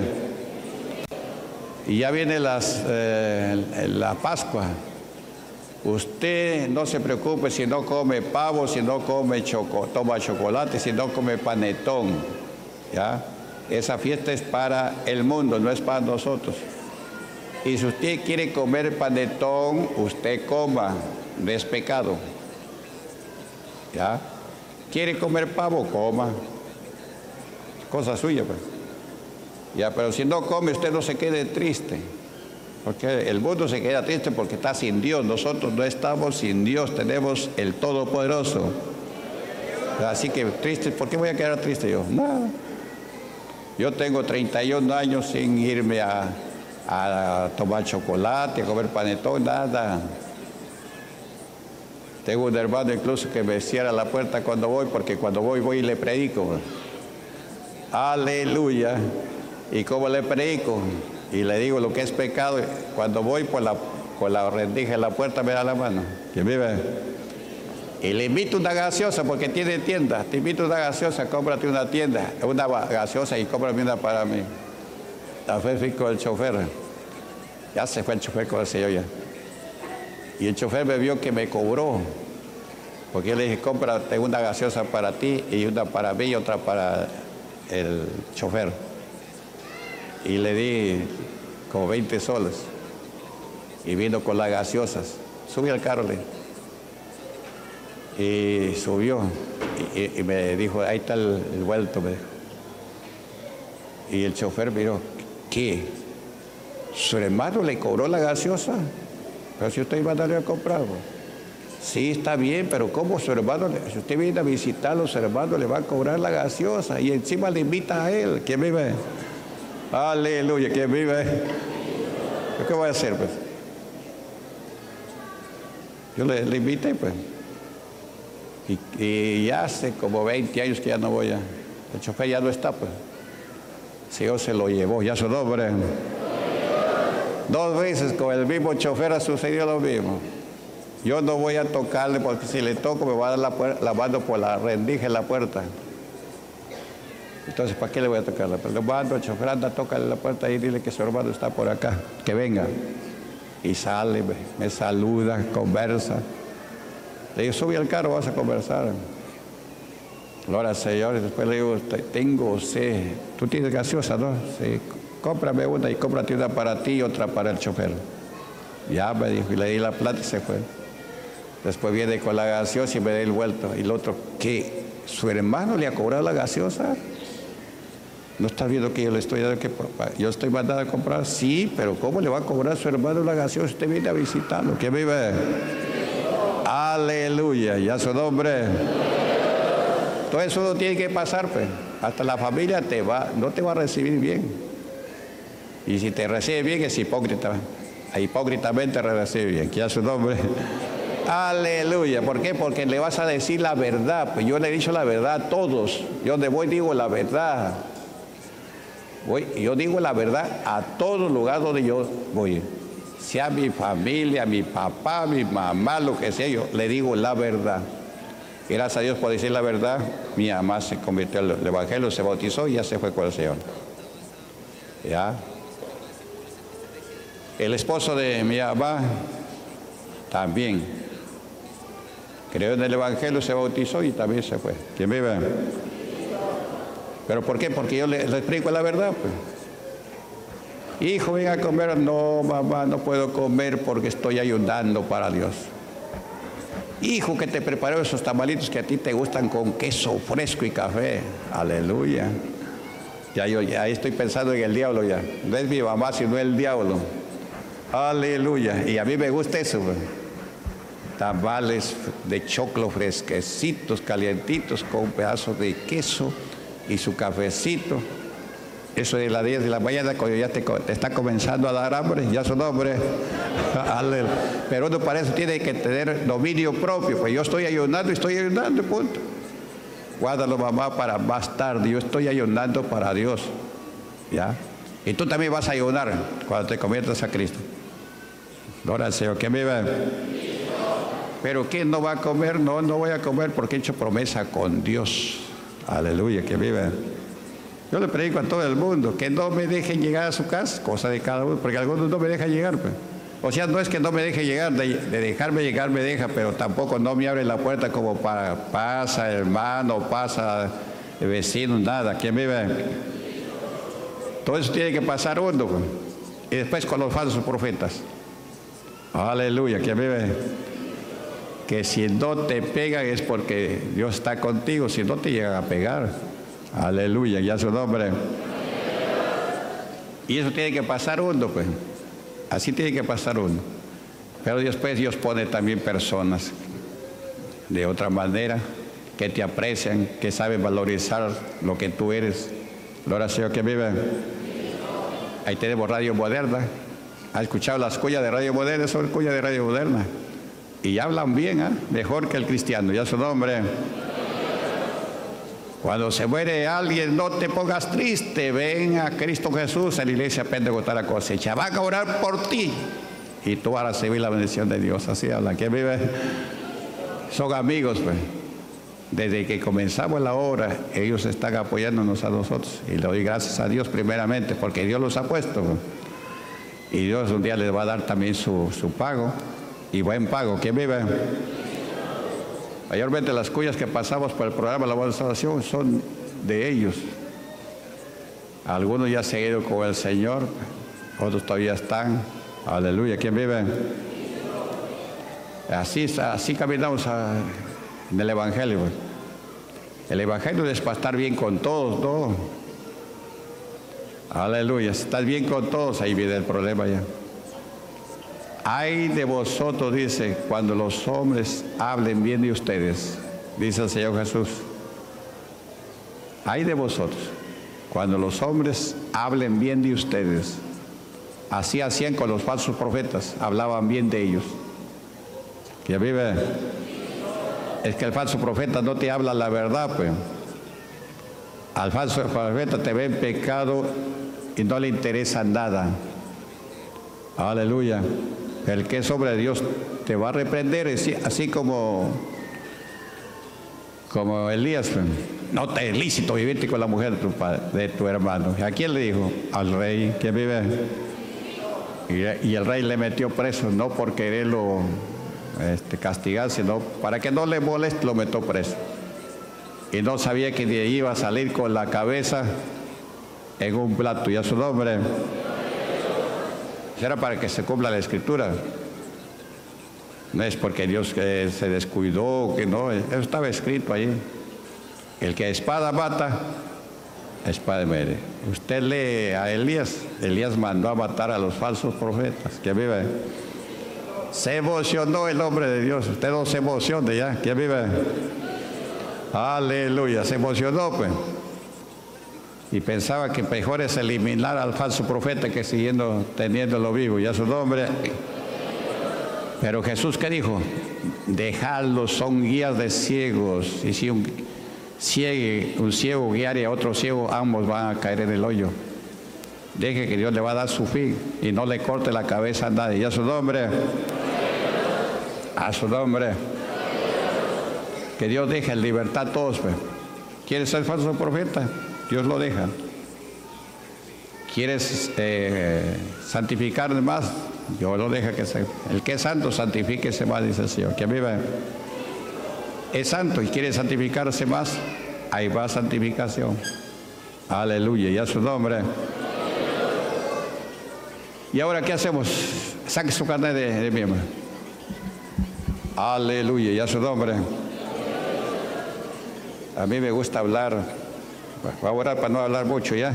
Y ya viene la Pascua. Usted no se preocupe si no come pavo, si no come toma chocolate, si no come panetón, ¿ya? Esa fiesta es para el mundo, no es para nosotros. Y si usted quiere comer panetón, usted coma, no es pecado. ¿Ya? ¿Quiere comer pavo? Coma. Cosa suya, pues. Ya, pero si no come, usted no se quede triste. Porque el mundo se queda triste porque está sin Dios. Nosotros no estamos sin Dios, tenemos el Todopoderoso. Así que triste, ¿por qué voy a quedar triste yo? Nada. Yo tengo 31 años sin irme a tomar chocolate, a comer panetón, nada. Tengo un hermano incluso que me cierra la puerta cuando voy, porque cuando voy y le predico. Aleluya. ¿Y cómo le predico? Y le digo lo que es pecado. Cuando voy por la rendija de la puerta me da la mano. ¿Quién vive? Y le invito una gaseosa porque tiene tienda. Te invito una gaseosa, cómprate una tienda, una gaseosa y cómprame una para mí. La fui con el chofer. Ya se fue el chofer con el señor ya. Y el chofer me vio que me cobró. Porque yo le dije, cómprate una gaseosa para ti y una para mí y otra para el chofer. Y le di como 20 soles. Y vino con las gaseosas. Subí al carro, y subió. Y me dijo, ahí está el vuelto, me dijo. Y el chofer miró, ¿qué? ¿Su hermano le cobró la gaseosa? Pero si usted iba a darle a comprar. Sí, está bien, pero ¿cómo su hermano, si usted viene a visitarlo, su hermano le va a cobrar la gaseosa y encima le invita a él? ¿Quién vive? Aleluya, ¿quién vive? ¿Qué voy a hacer, pues? Yo le invité, pues. Y ya hace como 20 años que ya no voy a... El chofer ya no está, pues. El Señor se lo llevó, ya su nombre. 2 veces con el mismo chofer ha sucedido lo mismo. Yo no voy a tocarle porque si le toco me va a dar la mano por la rendija en la puerta. Entonces, ¿para qué le voy a tocarla? Pero le mando al chofer, anda, tócale la puerta y dile que su hermano está por acá, que venga. Y sale, me saluda, conversa. Le digo, sube al carro, vas a conversar. Gloria al Señor. Y después le digo, tengo sed. ¿Tú tienes gaseosa, no? Sí. Cómprame una y cómprate una para ti y otra para el chofer. Ya me dijo, y le di la plata y se fue. Después viene con la gaseosa y me da el vuelto. Y el otro, ¿qué? ¿Su hermano le ha cobrado la gaseosa? ¿No estás viendo que yo le estoy dando que yo estoy mandando a comprar? Sí, pero ¿cómo le va a cobrar a su hermano la gaseosa? Usted viene a visitarlo. ¿Quién vive? Aleluya, ya su nombre. Todo eso no tiene que pasar, pues. Hasta la familia no te va a recibir bien. Y si te recibe bien es hipócrita. Hipócritamente recibe bien. Ya su nombre. Aleluya. ¿Por qué? Porque le vas a decir la verdad. Pues yo le he dicho la verdad a todos. Yo donde voy digo la verdad. Yo digo la verdad a todo lugar donde yo voy. Sea mi familia, mi papá, mi mamá, lo que sea, yo le digo la verdad. Gracias a Dios por decir la verdad, mi mamá se convirtió al Evangelio, se bautizó y ya se fue con el Señor. ¿Ya? El esposo de mi mamá también creyó en el Evangelio, se bautizó y también se fue. ¿Quién vive? ¿Pero por qué? Porque yo le explico la verdad, pues. Hijo, venga a comer. No, mamá, no puedo comer porque estoy ayudando para Dios. Hijo, que te preparó esos tamalitos que a ti te gustan con queso fresco y café. Aleluya. Ya estoy pensando en el diablo ya. No es mi mamá, sino el diablo. Aleluya. Y a mí me gusta eso, pues. Tamales de choclo fresquecitos, calientitos, con un pedazo de queso y su cafecito. Eso de las 10 de la mañana, cuando ya te está comenzando a dar hambre, ya su nombre. Pero uno para eso tiene que tener dominio propio. Pues yo estoy ayunando, punto. Guárdalo, mamá, para más tarde. Yo estoy ayunando para Dios. ¿Ya? Y tú también vas a ayunar cuando te conviertas a Cristo. Gloria al Señor. ¿Quién vive? Pero ¿quién no va a comer? No voy a comer porque he hecho promesa con Dios. Aleluya. ¿Quién vive? Yo le predico a todo el mundo que no me dejen llegar a su casa, cosa de cada uno, porque algunos no me dejan llegar, pues. O sea, no es que no me deje llegar, de dejarme llegar me deja, pero tampoco no me abre la puerta como para pasa hermano, pasa el vecino, nada. ¿Quién vive? Todo eso tiene que pasar uno, pues. Y después con los falsos profetas. Aleluya. ¿Quién vive? Que si no te pegan es porque Dios está contigo, si no te llegan a pegar. Aleluya, ya su nombre. Y eso tiene que pasar uno, pues. Así tiene que pasar uno. Pero después Dios pone también personas de otra manera que te aprecian, que saben valorizar lo que tú eres. Gloria al Señor. Que vive. Ahí tenemos Radio Moderna. ¿Ha escuchado las cuñas de Radio Moderna? Son cuñas de Radio Moderna. Y hablan bien, ¿eh? Mejor que el cristiano. Ya su nombre. Cuando se muere alguien, no te pongas triste. Ven a Cristo Jesús en la iglesia Pentecostal La Cosecha. Van a orar por ti y tú vas a recibir la bendición de Dios. Así hablan. ¿Quién vive? Son amigos, pues. Desde que comenzamos la obra, ellos están apoyándonos a nosotros. Y le doy gracias a Dios primeramente, porque Dios los ha puesto, pues. Y Dios un día les va a dar también su pago, y buen pago. ¿Quién vive? Mayormente las cuñas que pasamos por el programa de la Buena Salvación son de ellos. Algunos ya se han ido con el Señor, otros todavía están. Aleluya. ¿Quién vive? Así caminamos en el Evangelio. El Evangelio es para estar bien con todos, ¿no? Aleluya. Si estás bien con todos, ahí viene el problema ya. Ay de vosotros, dice, cuando los hombres hablen bien de ustedes, dice el Señor Jesús. Ay de vosotros, cuando los hombres hablen bien de ustedes. Así hacían con los falsos profetas, hablaban bien de ellos. ¿Quién vive? Es que el falso profeta no te habla la verdad, pues. Al falso profeta te ve en pecado y no le interesa nada. Aleluya. El que es hombre de Dios te va a reprender, así como Elías. Pues. No te es lícito vivirte con la mujer de tu hermano. ¿A quién le dijo? Al rey que vive. Y el rey le metió preso, no por quererlo castigar, sino para que no le moleste, lo metió preso. Y no sabía que de ahí iba a salir con la cabeza en un plato. Y a su nombre. Era para que se cumpla la escritura. No es porque Dios se descuidó, que no, eso estaba escrito ahí. El que a espada mata, a espada muere. Usted lee a Elías mandó a matar a los falsos profetas. ¿Quién vive? Se emocionó el hombre de Dios. Usted no se emocione ya. ¿Quién vive? Aleluya, se emocionó pues. Y pensaba que mejor es eliminar al falso profeta que teniéndolo vivo. Y a su nombre. Pero Jesús, ¿qué dijo? Dejadlos, son guías de ciegos. Y si un ciego guiare a otro ciego, ambos van a caer en el hoyo. Deje que Dios le va a dar su fin y no le corte la cabeza a nadie. Y a su nombre. A su nombre. Que Dios deje en libertad a todos. Pues. ¿Quieres ser falso profeta? Dios lo deja. ¿Quieres santificar más? Dios lo deja que sea. El que es santo, santifíquese más, dice el Señor. Que vive es santo y quiere santificarse más, ahí va santificación. Aleluya, y a su nombre. ¿Y ahora qué hacemos? Saque su carnet de miembro. Aleluya, y a su nombre. A mí me gusta hablar. Voy a orar para no hablar mucho ya.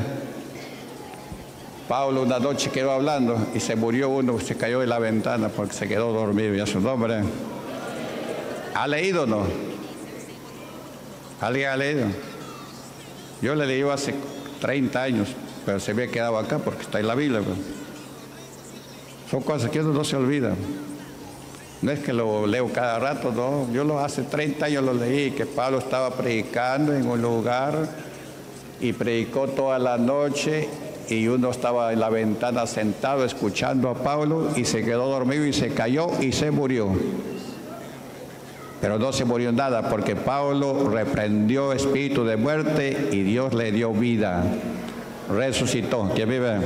Pablo una noche quedó hablando y se murió uno, se cayó de la ventana porque se quedó dormido. Y a su nombre. ¿Ha leído o no? ¿Alguien ha leído? Yo le leí hace 30 años, pero se había quedado acá porque está en la Biblia. Pues. Son cosas que uno no se olvida. No es que lo leo cada rato, no. Yo hace 30 años lo leí, que Pablo estaba predicando en un lugar y predicó toda la noche y uno estaba en la ventana sentado escuchando a Pablo y se quedó dormido y se cayó y se murió. Pero no se murió nada porque Pablo reprendió espíritu de muerte y Dios le dio vida. Resucitó. ¿Quién vive?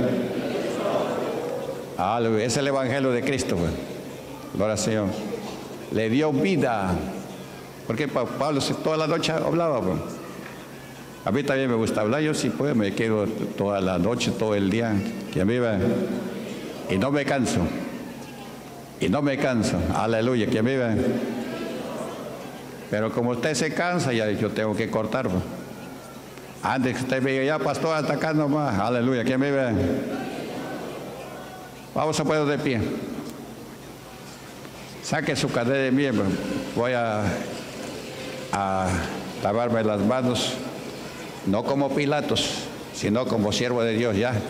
Aleluya. Es el evangelio de Cristo. Pues. Gloria al Señor. Le dio vida. Porque Pablo toda la noche hablaba. Pues. A mí también me gusta hablar. Yo sí pues me quedo toda la noche, todo el día. ¿Quién vive? Y no me canso. Y no me canso. Aleluya. ¿Quién vive? Pero como usted se cansa, ya yo tengo que cortar. Pues. Antes que usted me diga, ya pastor, atacando más. Aleluya, ¿quién vive? Vamos a poner de pie. Saque su carnet de miembro. Voy a lavarme las manos, no como Pilatos, sino como siervo de Dios ya.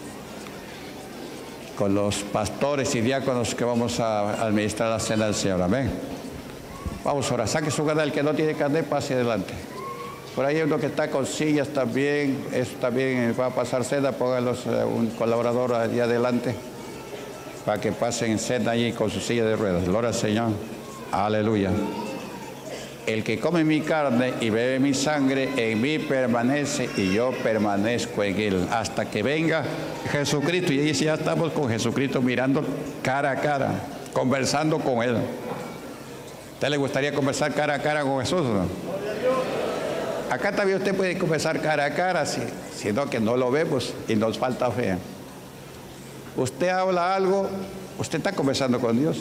Con los pastores y diáconos que vamos a administrar la cena del Señor. Amén. Vamos ahora, saque su carnet, el que no tiene carnet, pase adelante. Por ahí hay uno que está con sillas también, eso también va a pasar cena, pónganlos un colaborador allá adelante, para que pasen cena allí con su silla de ruedas. Gloria al Señor, aleluya. El que come mi carne y bebe mi sangre, en mí permanece y yo permanezco en él, hasta que venga Jesucristo. Y ahí ya estamos con Jesucristo mirando cara a cara, conversando con él. ¿A usted le gustaría conversar cara a cara con Jesús? ¿No? Acá también usted puede conversar cara a cara, sino que no lo vemos y nos falta fe. Usted habla algo, usted está conversando con Dios.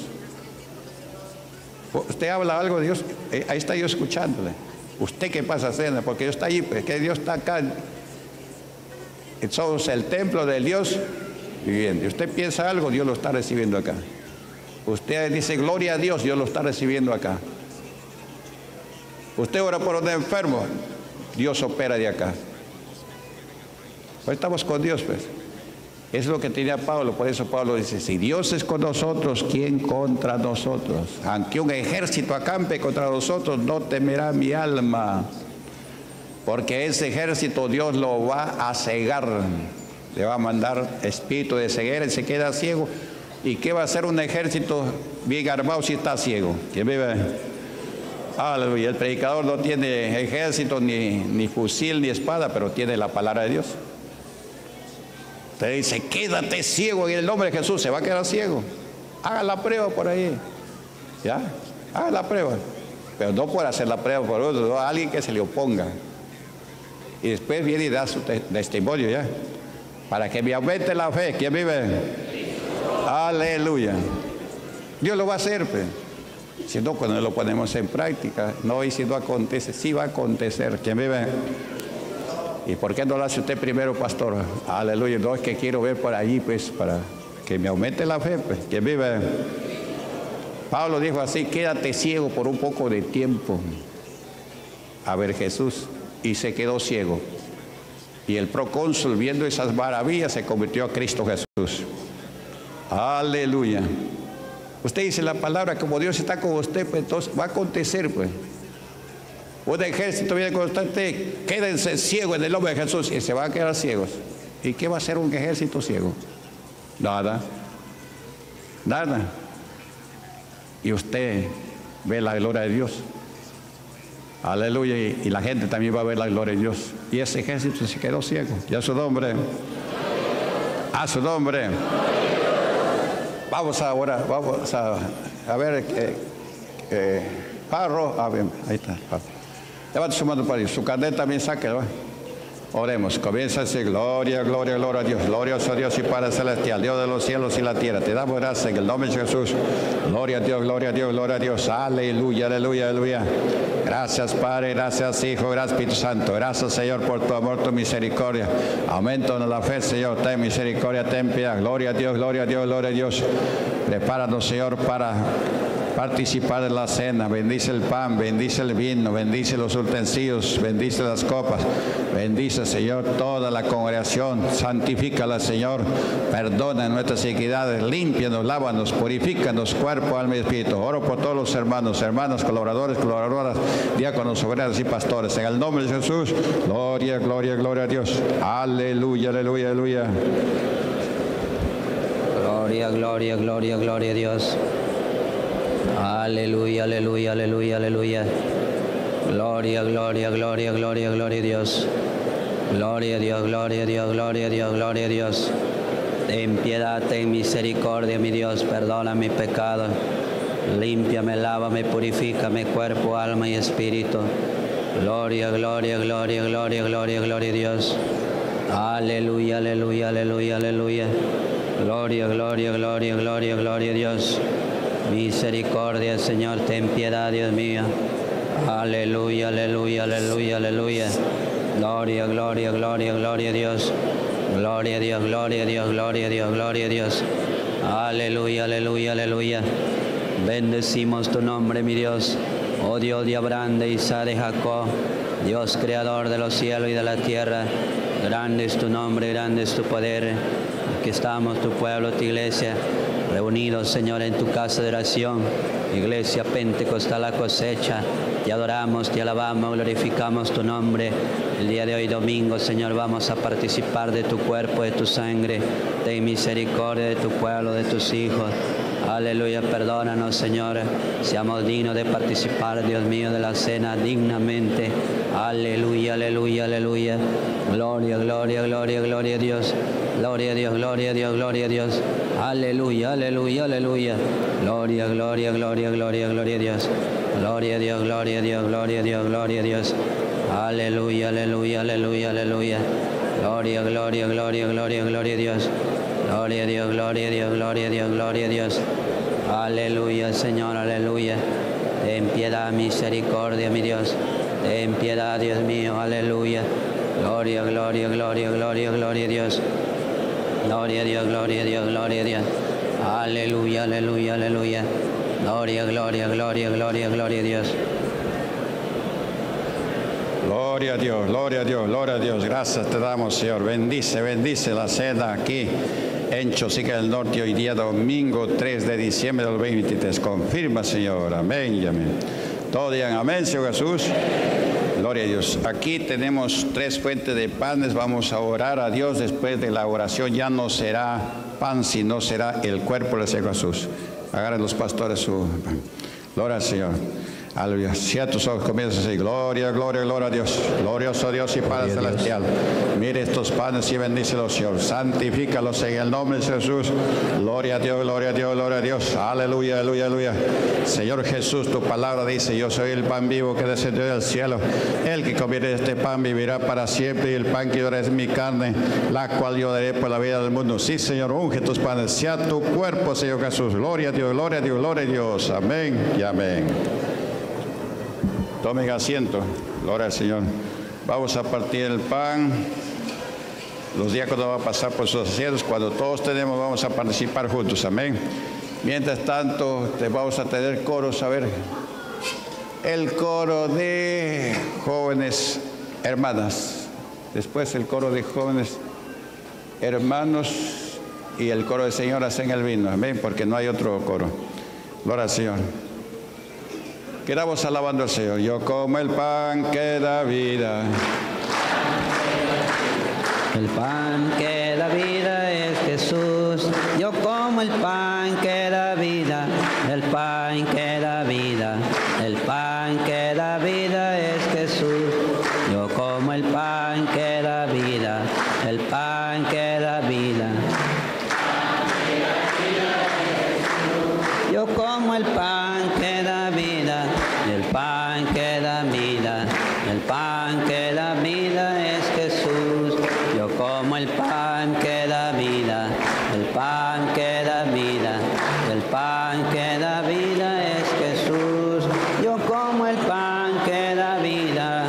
Usted habla algo de Dios, ahí está yo escuchándole. Usted que pasa cena, porque Dios está allí, pues que Dios está acá. Somos el templo del Dios viviendo. Usted piensa algo, Dios lo está recibiendo acá. Usted dice gloria a Dios, Dios lo está recibiendo acá. Usted ora por un enfermo, Dios opera de acá. Pues estamos con Dios, pues. Es lo que tenía Pablo, por eso Pablo dice, si Dios es con nosotros, ¿quién contra nosotros? Aunque un ejército acampe contra nosotros, no temerá mi alma, porque ese ejército Dios lo va a cegar, le va a mandar espíritu de ceguera y se queda ciego. ¿Y qué va a hacer un ejército bien armado si está ciego? ¿Quién vive? Aleluya. El predicador no tiene ejército, ni fusil, ni espada, pero tiene la palabra de Dios. Usted dice, quédate ciego en el nombre de Jesús, se va a quedar ciego. Haga la prueba por ahí. ¿Ya? Haga la prueba. Pero no por hacer la prueba por otro, no, a alguien que se le oponga. Y después viene y da su testimonio, ¿ya? Para que me aumente la fe. ¿Quién vive? Aleluya. Dios lo va a hacer, pues. Si no, cuando lo ponemos en práctica, no, y si no acontece, sí va a acontecer. ¿Quién vive? ¿Y por qué no lo hace usted primero, pastor? Aleluya. No, es que quiero ver por allí, pues, para que me aumente la fe, pues. ¿Quién vive? Pablo dijo así, quédate ciego por un poco de tiempo a ver Jesús. Y se quedó ciego. Y el procónsul, viendo esas maravillas, se convirtió a Cristo Jesús. Aleluya. Usted dice la palabra, como Dios está con usted, pues entonces va a acontecer, pues. Un ejército viene con usted, quédense ciegos en el nombre de Jesús, y se van a quedar ciegos. ¿Y qué va a hacer un ejército ciego? Nada. Nada. Y usted ve la gloria de Dios. Aleluya. Y la gente también va a ver la gloria de Dios. Y ese ejército se quedó ciego. Y a su nombre. A su nombre. Vamos ahora, vamos a ver, Parro, ahí está, levante su mano para Dios, su carnet también sáquelo. Oremos, comienza a decir, gloria, gloria, gloria a Dios, glorioso Dios y Padre Celestial, Dios de los cielos y la tierra, te damos gracias en el nombre de Jesús, gloria a Dios, gloria a Dios, gloria a Dios, aleluya, aleluya, aleluya. Gracias Padre, gracias Hijo, gracias Espíritu Santo, gracias Señor por tu amor, tu misericordia, aumentanos la fe Señor, ten misericordia, ten piedad, gloria a Dios, gloria a Dios, gloria a Dios. Prepáranos Señor para participar de la cena, bendice el pan, bendice el vino, bendice los utensilios, bendice las copas, bendice Señor toda la congregación, santifícala Señor, perdona nuestras iniquidades, límpianos, lávanos, purifícanos, cuerpo, alma y espíritu. Oro por todos los hermanos, colaboradores, colaboradoras, diáconos, obreros y pastores, en el nombre de Jesús, gloria, gloria, gloria a Dios, aleluya, aleluya, aleluya. Gloria, gloria, gloria, gloria a Dios. Aleluya, aleluya, aleluya, aleluya. Gloria, gloria, gloria, gloria, gloria a Dios. Gloria a Dios, gloria a Dios, gloria a Dios, gloria a Dios. Ten piedad, ten misericordia, mi Dios, perdona mis pecados. Límpiame, lávame, purifícame, cuerpo, alma y espíritu. Gloria, gloria, gloria, gloria, gloria, gloria a Dios. Aleluya, aleluya, aleluya, aleluya. Gloria, gloria, gloria, gloria, gloria a Dios. Misericordia, Señor, ten piedad, Dios mío. Aleluya, aleluya, aleluya, aleluya. Gloria, gloria, gloria, gloria a Dios. Gloria a Dios, gloria a Dios, gloria a Dios, gloria a Dios. Aleluya, aleluya, aleluya. Bendecimos tu nombre, mi Dios. Oh Dios de Abraham, de Isaac, de Jacob. Dios creador de los cielos y de la tierra. Grande es tu nombre, grande es tu poder. Aquí estamos, tu pueblo, tu iglesia, reunidos, Señor, en tu casa de oración. Iglesia Pentecostal La Cosecha, te adoramos, te alabamos, glorificamos tu nombre. El día de hoy, domingo, Señor, vamos a participar de tu cuerpo, de tu sangre. Ten misericordia de tu pueblo, de tus hijos. Aleluya, perdónanos, Señor. Seamos dignos de participar, Dios mío, de la cena dignamente. Aleluya, aleluya, aleluya. Gloria, gloria, gloria, gloria a Dios. Gloria a Dios, gloria a Dios, gloria a Dios. Aleluya, aleluya, aleluya. Gloria, gloria, gloria, gloria, gloria a Dios. Gloria a Dios, gloria a Dios, gloria a Dios, gloria a Dios. Aleluya, aleluya, aleluya, aleluya. Gloria, gloria, gloria, gloria, gloria a Dios. Gloria a Dios, gloria a Dios, gloria a Dios, gloria a Dios. Aleluya, Señor, aleluya. Ten piedad, misericordia, mi Dios. Ten piedad, Dios mío, aleluya. Gloria, gloria, gloria, gloria, gloria a Dios. Gloria a Dios, gloria a Dios, gloria a Dios. Aleluya, aleluya, aleluya. Gloria, gloria, gloria, gloria, gloria a Dios. Gloria a Dios, gloria a Dios, gloria a Dios. Gracias te damos, Señor. Bendice, bendice la cena aquí en Chosica del Norte hoy día domingo 3 de diciembre del 2023. Confirma, Señor. Amén y amén. Todos digan amén, Señor Jesús. Gloria a Dios. Aquí tenemos 3 fuentes de panes. Vamos a orar a Dios. Después de la oración ya no será pan, sino será el cuerpo del Señor Jesús. Agarren los pastores su pan. Gloria al Señor. Aleluya. Cierra tus ojos, comienza así. Gloria, gloria, gloria a Dios. Glorioso Dios y Padre celestial. Mire estos panes y bendícelos, Señor. Santifícalos en el nombre de Jesús. Gloria a Dios, gloria a Dios, gloria a Dios. Aleluya, aleluya, aleluya. Señor Jesús, tu palabra dice: yo soy el pan vivo que descendió del cielo. El que comiere este pan vivirá para siempre, y el pan que yo daré es mi carne, la cual yo daré por la vida del mundo. Sí, Señor, unge tus panes. Sea tu cuerpo, Señor Jesús. Gloria a Dios, gloria a Dios, gloria a Dios. Amén y amén. Tomen asiento. Gloria al Señor. Vamos a partir el pan. Los diáconos van a pasar por sus asientos. Cuando todos tenemos, vamos a participar juntos. Amén. Mientras tanto, vamos a tener coros. A ver, el coro de jóvenes hermanas. Después el coro de jóvenes hermanos y el coro de señoras en el vino. Amén, porque no hay otro coro. Gloria al Señor. Quedamos alabando al Señor. Yo como el pan que da vida. El pan que da vida es Jesús. Yo como el pan que da vida. El pan que da vida. El pan que da vida es Jesús. Yo como el pan que da vida. El pan que da vida. Yo como el pan que da vida. El pan que da vida. El pan que da vida es Jesús. Yo como el pan que da vida. El pan que da vida. El pan que da vida es Jesús. Yo como el pan que da vida.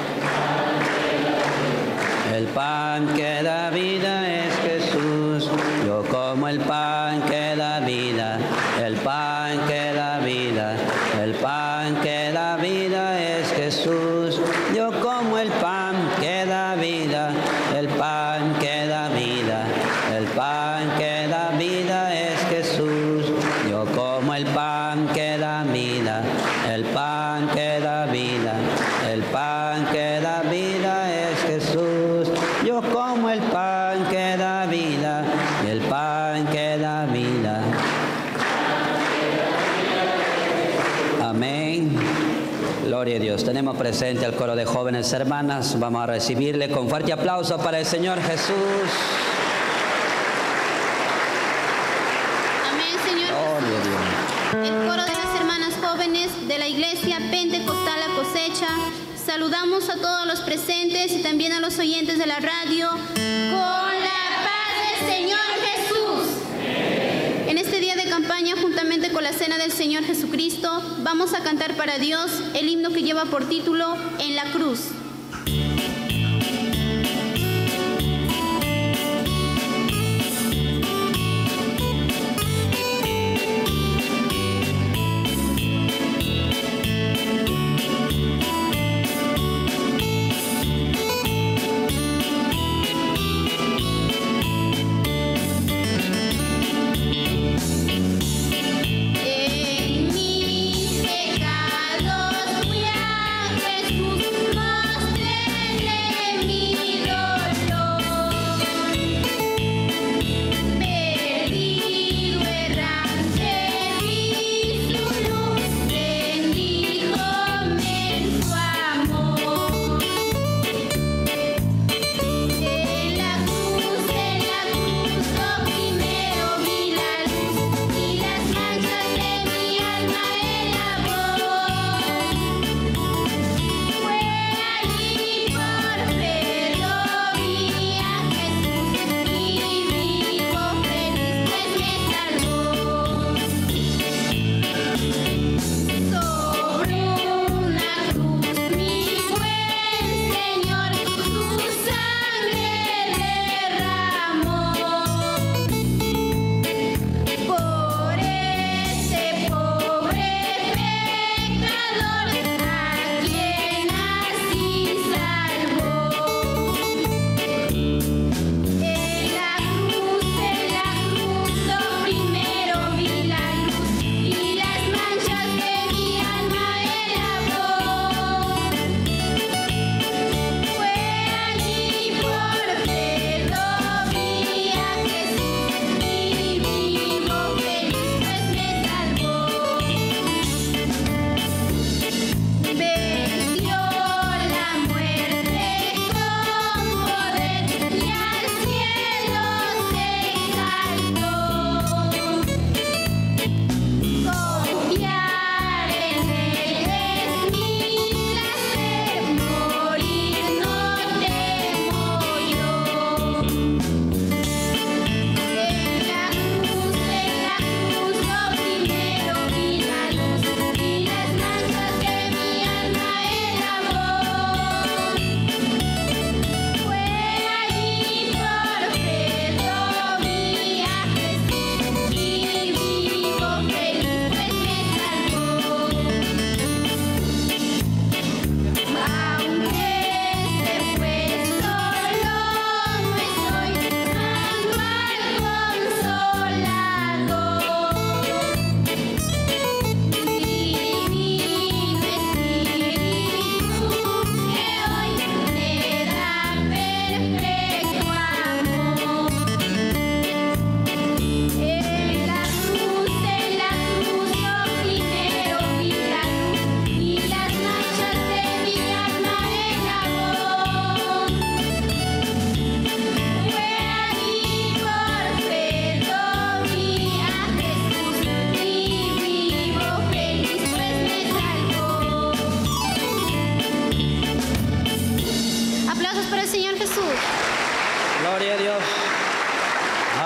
El pan que da vida es Jesús. Yo como el pan que da vida. El pan que da vida. El pan que da vida es Jesús. Yo como el pan que da vida. El pan que da vida. El pan que da vida es Jesús. Yo como el pan que da vida. El pan que da vida. El pan que da vida es Jesús. Yo como el pan que da vida. El pan que da vida. Amén. Gloria a Dios. Tenemos presente al coro de jóvenes hermanas. Vamos a recibirle con fuerte aplauso para el Señor Jesús. Amén, Señor Gloria a Dios. Jesús. El coro de las hermanas jóvenes de la Iglesia Pentecostal La Cosecha. Saludamos a todos los presentes y también a los oyentes de la radio con la paz del Señor Jesús. En este día de campaña, juntamente con la Cena del Señor Jesucristo, vamos a cantar para Dios el himno que lleva por título En la Cruz. En mis pecados fui a Jesús.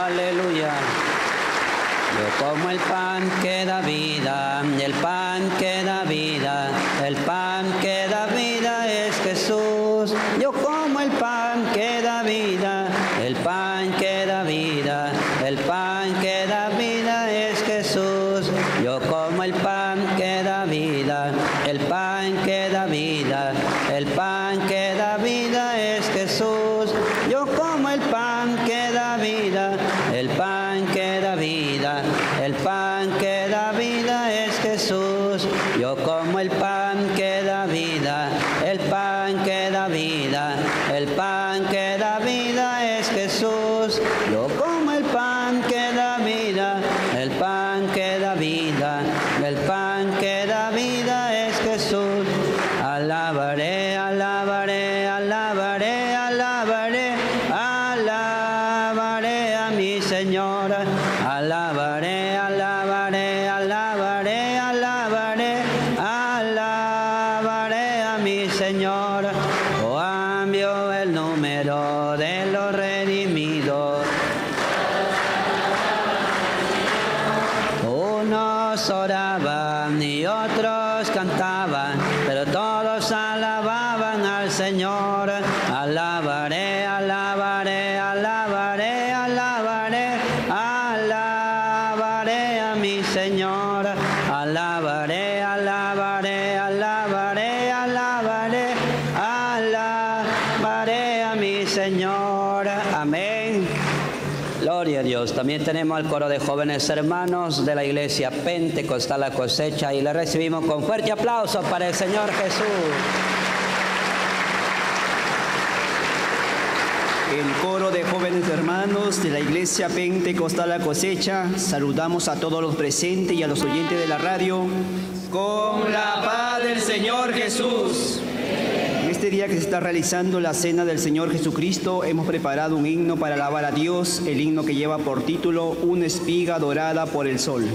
aleluya. Yo como el pan que da vida, el pan que da vida, el pan que da vida es Jesús. Yo como el pan que da vida, el pan que da vida, el pan que da vida es Jesús. Yo como el pan que da vida, el pan que da vida, el pan que da vida es Jesús. Yo como el pan que da vida, el pan que da vida, el pan que da vida es Jesús. Yo como el pan que da vida, el pan que da vida, el pan que da vida es Jesús. Yo como el pan que da vida, el pan que da vida, el pan que da vida es Jesús. Alabaré, alabaré, alabaré, alabaré, alabaré a mi Señor. Alabaré, alabaré, alabaré, alabaré, alabaré a mi Señor. Oh, cambio el número de los redimidos. Unos oraban y otros cantaban, pero todos alababan al Señor. Alabaré, alabaré, alabaré, alabaré, alabaré a mi Señor. Alabaré, alabaré, alabaré, alabaré, alabaré a mi Señor. Amén. Gloria a Dios. También tenemos al coro de jóvenes hermanos de la iglesia Pentecostal La Cosecha y le recibimos con fuerte aplauso para el Señor Jesús. El coro de jóvenes hermanos de la iglesia Pentecostal La Cosecha, saludamos a todos los presentes y a los oyentes de la radio. Con la paz del Señor Jesús. En este día que se está realizando la cena del Señor Jesucristo, hemos preparado un himno para alabar a Dios, el himno que lleva por título Una espiga dorada por el sol.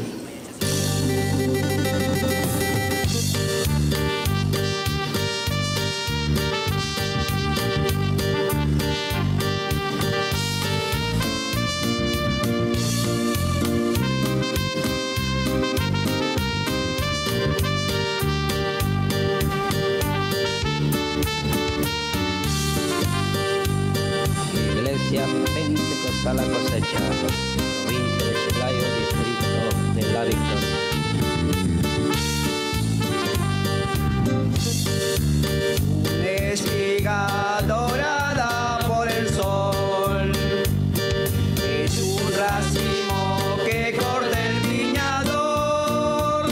Pentecostal La Cosecha, provincia de Chiclayo, distrito de La Victoria. Una espiga dorada por el sol, es un racimo que corta el viñador,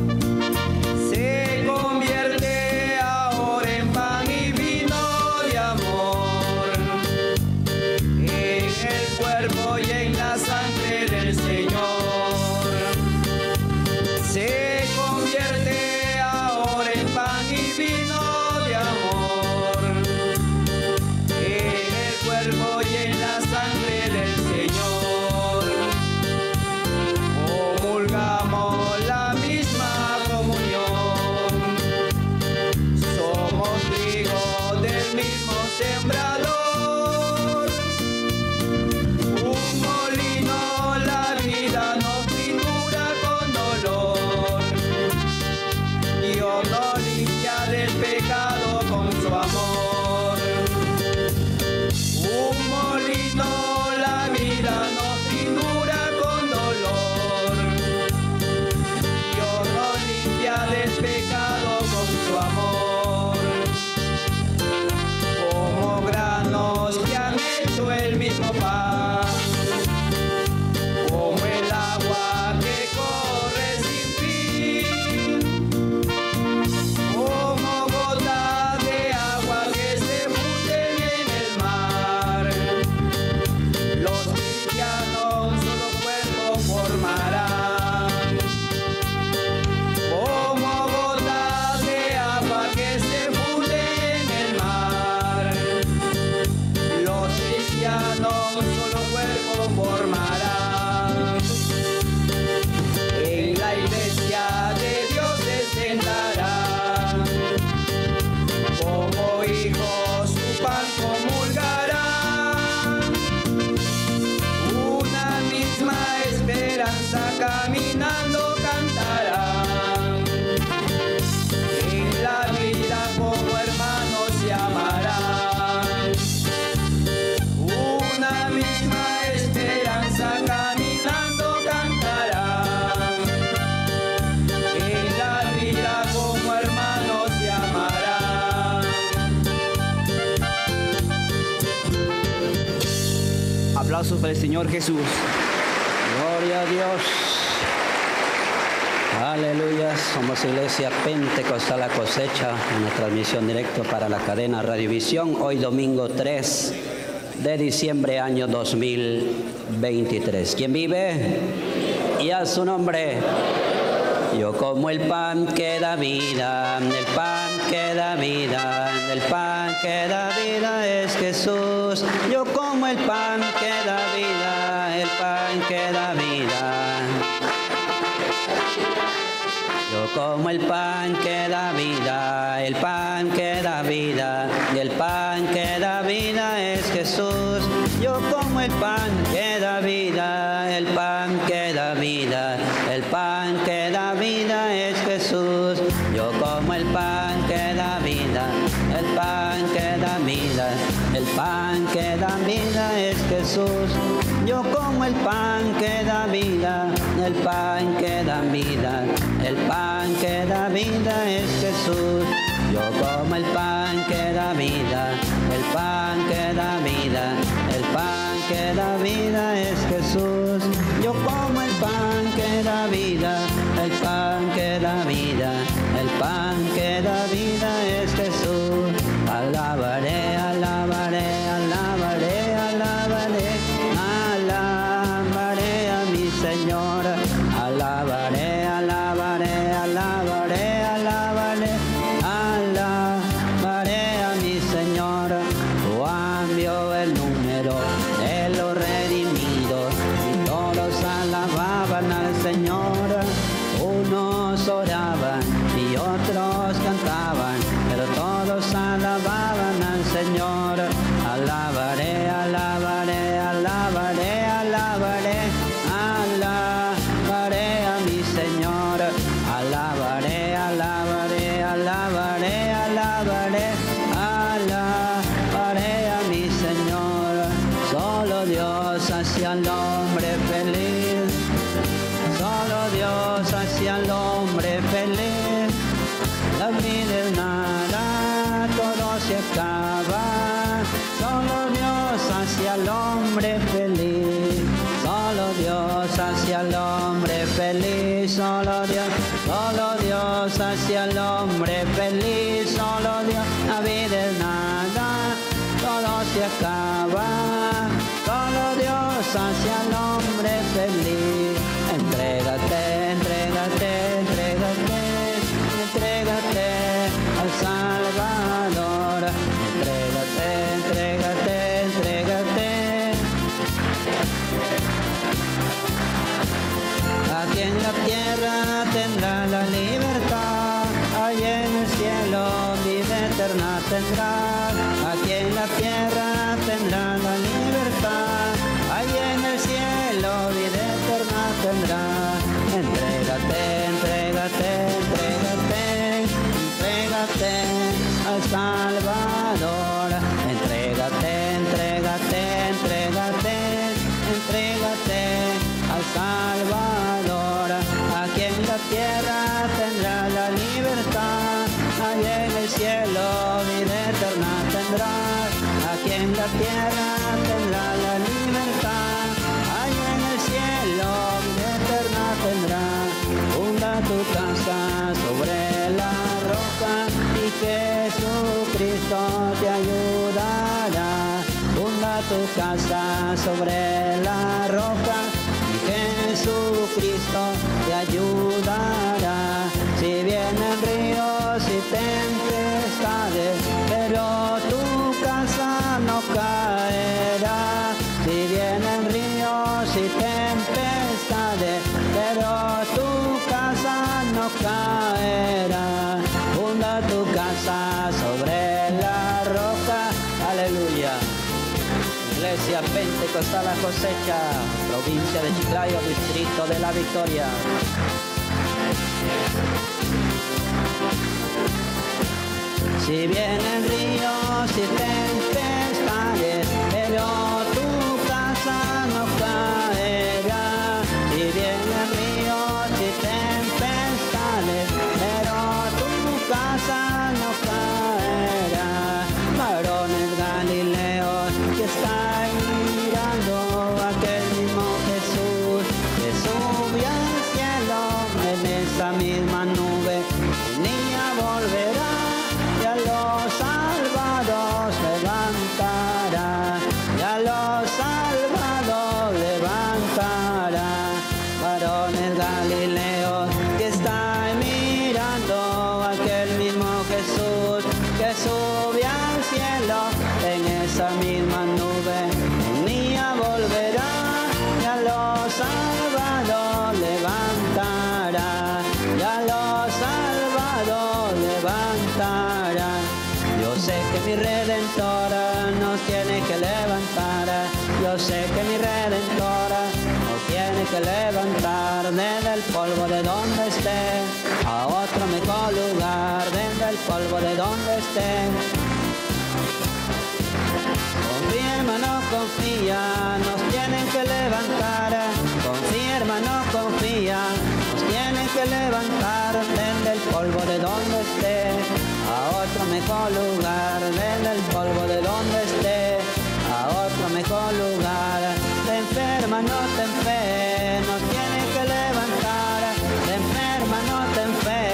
se convierte ahora en pan y vino de amor, en el cuerpo y en la sangre del Señor. Se convierte ahora en pan y vino de amor, aplausos para el Señor Jesús. Gloria a Dios. Aleluya. Somos Iglesia Pentecostal La Cosecha, una transmisión directa para la cadena Radiovisión. Hoy domingo 3 de diciembre, año 2023. ¿Quién vive? Y a su nombre. Yo como el pan que da vida, el pan que da vida, el pan que da vida es Jesús. Yo como el pan que da vida, el pan que da vida. Yo como el pan que da vida, el pan que da vida, y el pan que da vida es Jesús. Yo como el pan que da vida, el pan que da vida, el pan que da vida es Jesús. Yo como el pan que da vida, el pan que da vida, el pan que da vida es Jesús. Yo como el pan que da vida, el pan que da vida, el pan que da vida es Jesús. Yo como el pan que da vida, el pan que da vida, el pan que da vida es Jesús. Yo como el pan que da vida, el pan que da vida, el pan que da vida es Jesús. Alabaré, alabaré, alabaré, alabaré, alabaré a mi Señor. Alabaré, alabaré, alabaré, alabaré, alabaré a mi Señor. Cambió el número de los redimidos y todos alababan al Señor. Unos oraban y otros cantaban, pero todos alababan al Señor. Alabaré, alabaré, alabaré, alabaré, alabaré a mi Señor. Alabaré, alabaré, alabaré, alabaré, alabaré a mi Señor. Solo Dios hacia el hombre feliz, solo Dios hacia el hombre feliz. La vida es nada, todo se acaba. Solo Dios hacia el hombre feliz, solo Dios hacia el hombre feliz, solo Dios hacia el hombre feliz, solo Dios. La vida es nada, todo se acaba. Solo Dios hacia el hombre feliz. Entrégate, entrégate, entrégate, entrégate al Salvador. Entrégate, entrégate, entrégate. Aquí en la tierra tendrá la libertad, allá en el cielo vida eterna tendrá. Aquí en la tierra tendrá la libertad, allá en el cielo vida eterna tendrá. Entrégate, entrégate, entrégate, entrégate al Salvador. Entrégate, entrégate, entrégate, entrégate al Salvador. Aquí en la tierra tendrá la libertad, allá en el cielo vida eterna tendrá. Aquí en la tierra tendrá la libertad, allá en el cielo vida eterna tendrá. Funda tu casa sobre la roca y Jesucristo te ayudará. Funda tu casa sobre la roca y Jesucristo te ayudará. Si vienen ríos y tempestades, pero tu casa no caerá. Si vienen ríos y tempestades, pero tu casa no caerá. Funda tu casa sobre la roca. Aleluya. Iglesia Pentecostal La Cosecha, provincia de Chiclayo, distrito de La Victoria. Si vienen ríos y tempestades, pero tu casa no caerá. Si vienen ríos y tempestades, pero tu casa no caerá. Varones Galileos que estáis mirando a misma nube un día volverá y a los salvados levantará, y a los salvados levantará. Varones Galileos que estáis mirando, aquel mismo Jesús que sube al cielo, en esa misma nube un día volverá y a los salvados levantará, y a los salvados levantará. Yo sé que mi Redentora nos tiene que levantar, yo sé que mi Redentora nos tiene que levantar desde el polvo de donde esté a otro mejor lugar, desde el polvo de donde esté. Confía, hermano, confía, nos tienen que levantar. Confía, hermano, confía, nos tienen que levantar desde el polvo de donde esté a otro mejor lugar, desde el polvo de donde esté a otro mejor lugar. Ten fe, hermano, ten fe, nos tienen que levantar. Ten fe, hermano, ten fe,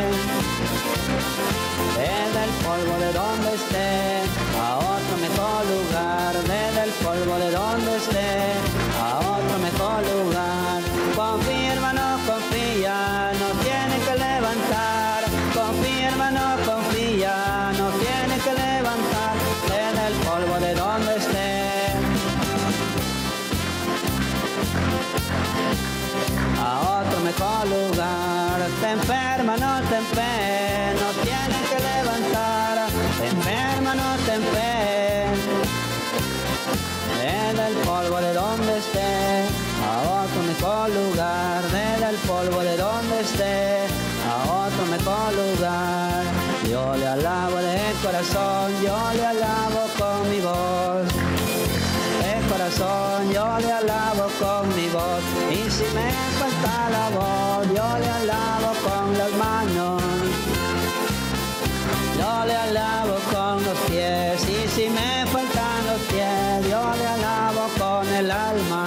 desde el polvo de donde esté a otro mejor lugar, desde el polvo de donde esté a otro mejor lugar. Confía, hermano, confía, nos tiene que levantar. Confía, hermano, confía, nos tiene que levantar desde el polvo de donde esté a otro mejor lugar. Ten fe, hermano, ten fe, nos tienen que levantar. Ten fe, hermano, ten fe, desde el polvo de donde esté a otro mejor lugar, desde el polvo de donde esté a otro mejor lugar. Yo le alabo de corazón, yo le alabo con mi voz. De corazón yo le alabo con mi voz, y si me falta la voz yo le alabo con las manos, yo le alabo con los pies, y si me faltan los pies yo le alabo con el alma.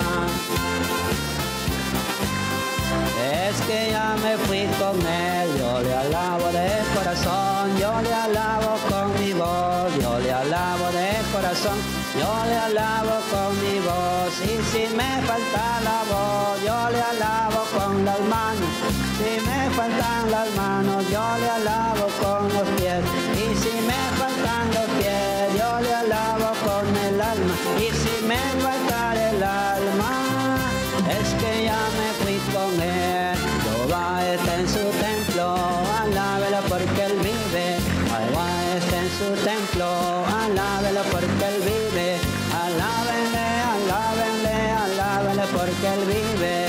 Es que ya me fui con él, yo le alabo de corazón, yo le alabo con mi voz, yo le alabo de corazón, yo le alabo con mi voz, y si me falta la voz, yo le alabo con las manos, si me faltan las manos, yo le alabo con los pies, y si me faltan los pies, yo le alabo con el alma, y si me falta el alma, es que ya me fui con él. Jehová está en su templo, alábelo porque él vive. Jehová está en su templo, alábelo porque él vive. Alábenle, alábenle, alábenle porque él vive.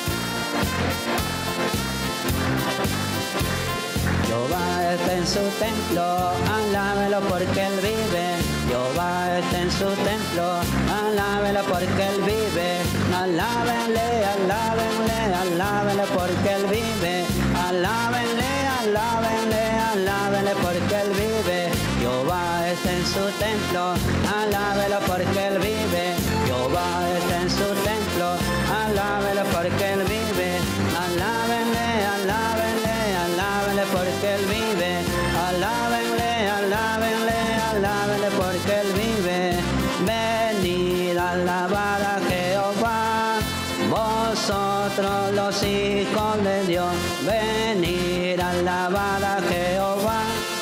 Jehová está en su templo, alábelo porque él vive. Jehová está en su templo, alábelo porque él vive. Alábenle, alábenle, alábenle porque él vive. Alábenle, alábenle, alábenle porque él vive. Jehová está en su templo, alábelo porque él vive. Jehová está en su templo, alábelo porque él vive. Alábenle, alábenle, alábenle porque él vive. Alábenle, alábenle, alábenle porque él vive. Venid a alabar a Jehová, vosotros los hijos de Dios. Venid a alabar a Jehová,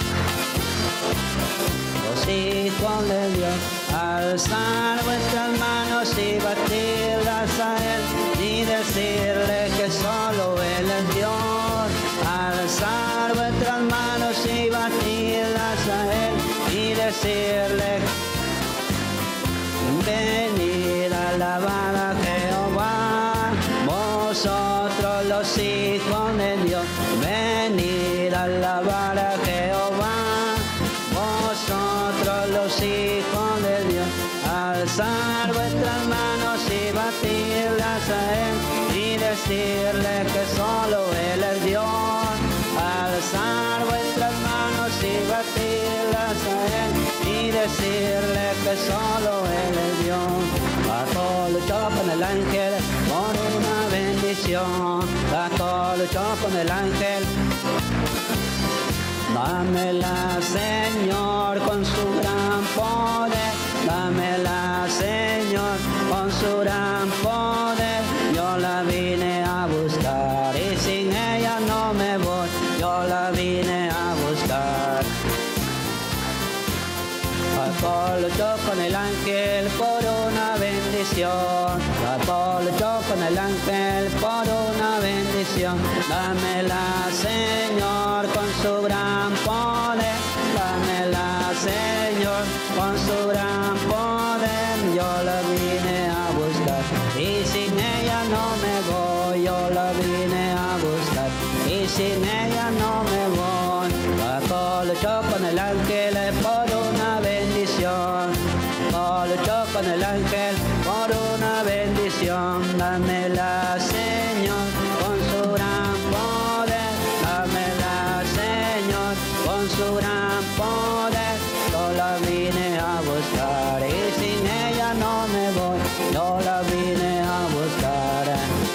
los hijos de Dios. Alzar vuestras manos y batirlas a él, y decirle que solo él es Dios. Alzar vuestras manos y batirlas a él, y decirle: venid a alabar a Jehová, vosotros los hijos de Dios. Venid a alabar a Jehová, vosotros los hijos de Dios. Alzar vuestras manos y batirlas a él, y decirle que solo él es Dios. Alzar vuestras manos y batirlas a él, y decirle que solo él es Dios. Bajo luchó con el ángel por una bendición, bajo luchó con el ángel. Dámela, Señor, con su gran poder. Dámela, Señor, con su gran poder. Yo la vine a buscar y sin ella no me voy. Yo la vine a buscar. Jacob luchó con el ángel por una bendición. Jacob luchó con el ángel por una bendición. Dámela, Señor, con su gran poder. Dámela, Señor, con su gran poder. Yo la vine a buscar y sin ella no me voy. Yo la vine a buscar y sin ella no me voy. Jacob luchó con el ángel por una bendición. Jacob luchó con el ángel por una bendición. Dámela, Señor, con su gran poder. Dámela, Señor, con su gran poder. Yo la vine a buscar y sin ella no me voy. Yo la vine a buscar.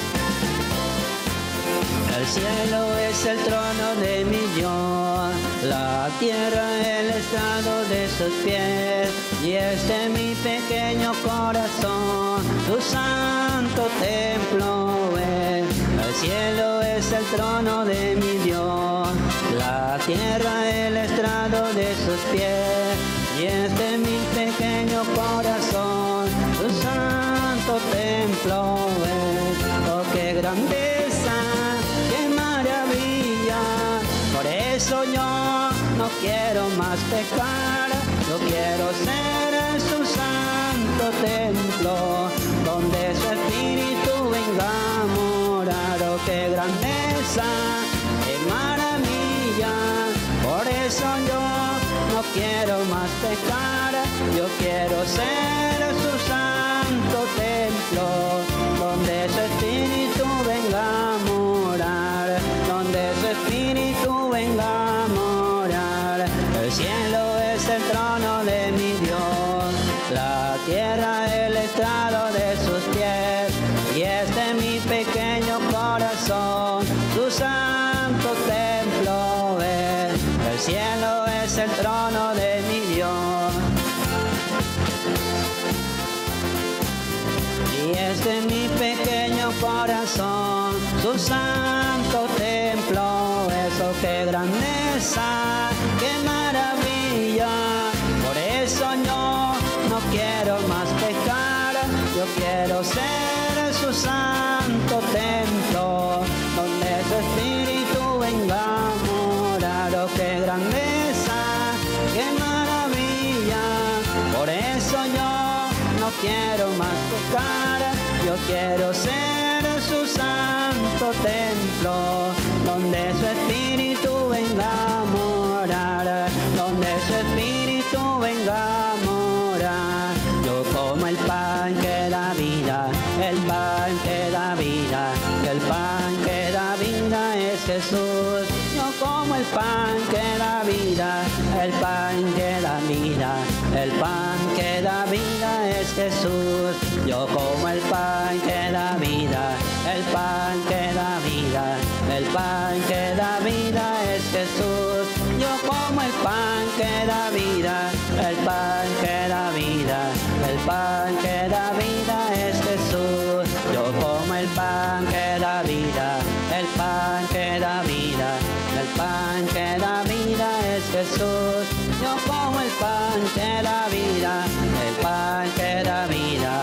El cielo es el trono de mi Dios, la tierra el estrado de sus pies, y este mi pequeño corazón, tu santo templo es. El cielo es el trono de mi Dios, la tierra el estrado de sus pies, y este mi pequeño corazón, tu santo templo es. Oh, qué grandeza, qué maravilla. Por eso yo no quiero más pecar. Yo quiero ser su santo templo, donde su espíritu venga a morar. Oh, qué grandeza, qué maravilla. Por eso yo no quiero más pecar. Yo quiero ser su santo templo, donde su espíritu venga a morar, donde su espíritu venga a morar. El cielo es el trono de mi Dios, la tierra el estrado de sus pies, y este mi pequeño corazón, su santo templo es. El cielo es el trono de mi Dios, y este mi pequeño corazón, su santo templo es. Oh, qué grandeza, qué maravilla. Por eso yo no quiero más pecar. Yo quiero ser su santo templo, donde su espíritu venga a morar. Oh, qué grandeza, qué maravilla. Por eso yo no quiero más pecar. Yo quiero ser su santo templo, donde su espíritu venga a morar, donde su espíritu venga a morar. Yo como el pan que da vida, el pan que da vida, el pan que da vida es Jesús. Yo como el pan que da vida, el pan que da vida, el pan que da vida es Jesús. Yo como el pan que da vida, el pan que da vida, el pan que da vida es Jesús. Yo como el pan que da vida, el pan que da vida, el pan que da vida es Jesús. Yo como el pan que da vida, el pan que da vida, el pan que da vida es Jesús. Yo como el pan que da vida, el pan que da vida.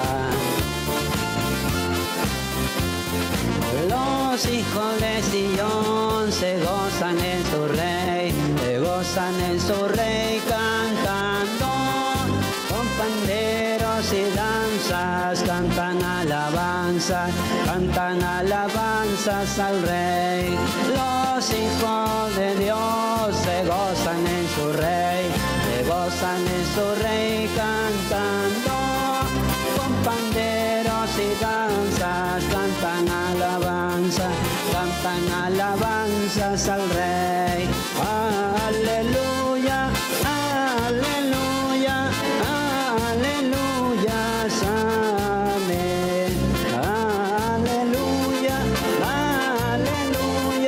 Los hijos de Sion se gozan en su rey, se gozan en su rey cantando. Con panderos y danzas cantan alabanzas, cantan alabanzas al rey. Los hijos de Dios se gozan en su rey, se gozan en su rey cantando. Con panderos y danzas cantan alabanzas, cantan alabanzas al rey. Aleluya, aleluya, aleluya, amén. Aleluya, aleluya.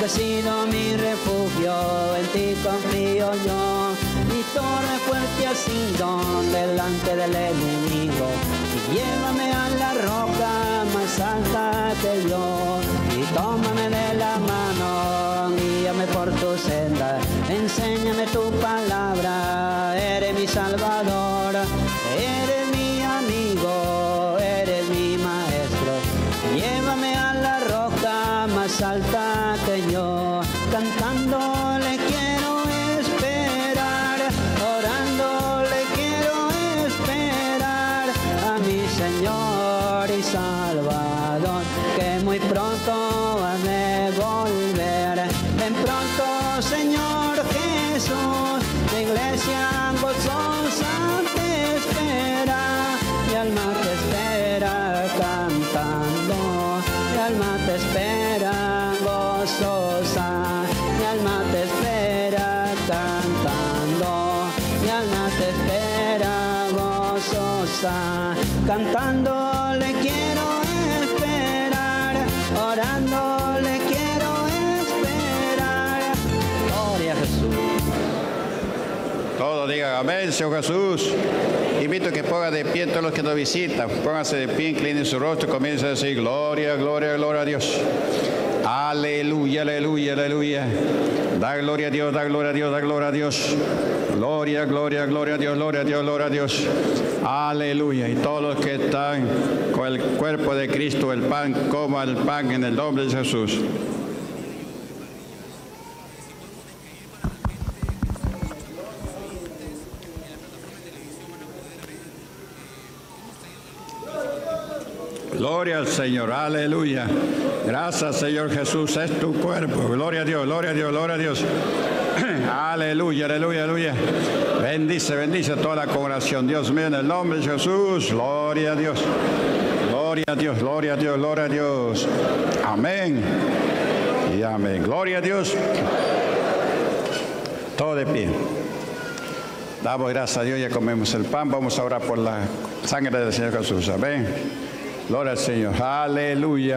has sido mi refugio, en ti confío yo. Mi torre fuerte has sido delante del enemigo. Y llévame a la roca más alta que yo. Y tómame de la mano, guíame por tu senda. Enséñame tu palabra, eres mi Salvador. Eres mi amigo, eres mi maestro. Llévame a la roca más alta que yo. Cantando le quiero esperar, orando le quiero esperar a mi Señor y Salvador, que muy pronto ha de volver. Ven pronto, Señor Jesús, la iglesia gozosa te espera. Mi alma te espera cantando, mi alma te espera gozosa, mi alma te espera cantando, mi alma te espera gozosa. Cantando le quiero esperar, orando le quiero esperar. Gloria a Jesús. Todos digan amén, Señor Jesús. Invito a que pongan de pie todos los que nos visitan. Pónganse de pie, inclinen su rostro y comiencen a decir gloria, gloria, gloria a Dios. Aleluya, aleluya, aleluya. Da gloria a Dios, da gloria a Dios, da gloria a Dios. Gloria, gloria, gloria a Dios, gloria a Dios, gloria a Dios. Aleluya. Y todos los que están con el cuerpo de Cristo, el pan, coman el pan en el nombre de Jesús. Gloria al Señor, aleluya. Gracias, Señor Jesús, es tu cuerpo. Gloria a Dios, gloria a Dios, gloria a Dios. Aleluya, aleluya, aleluya. Bendice, bendice toda la congregación. Dios mío, en el nombre de Jesús, gloria a Dios. Gloria a Dios, gloria a Dios, gloria a Dios. Amén y amén. Gloria a Dios. Todo de pie. Damos gracias a Dios, ya comemos el pan. Vamos a orar por la sangre del Señor Jesús. Amén. Gloria al Señor. Aleluya.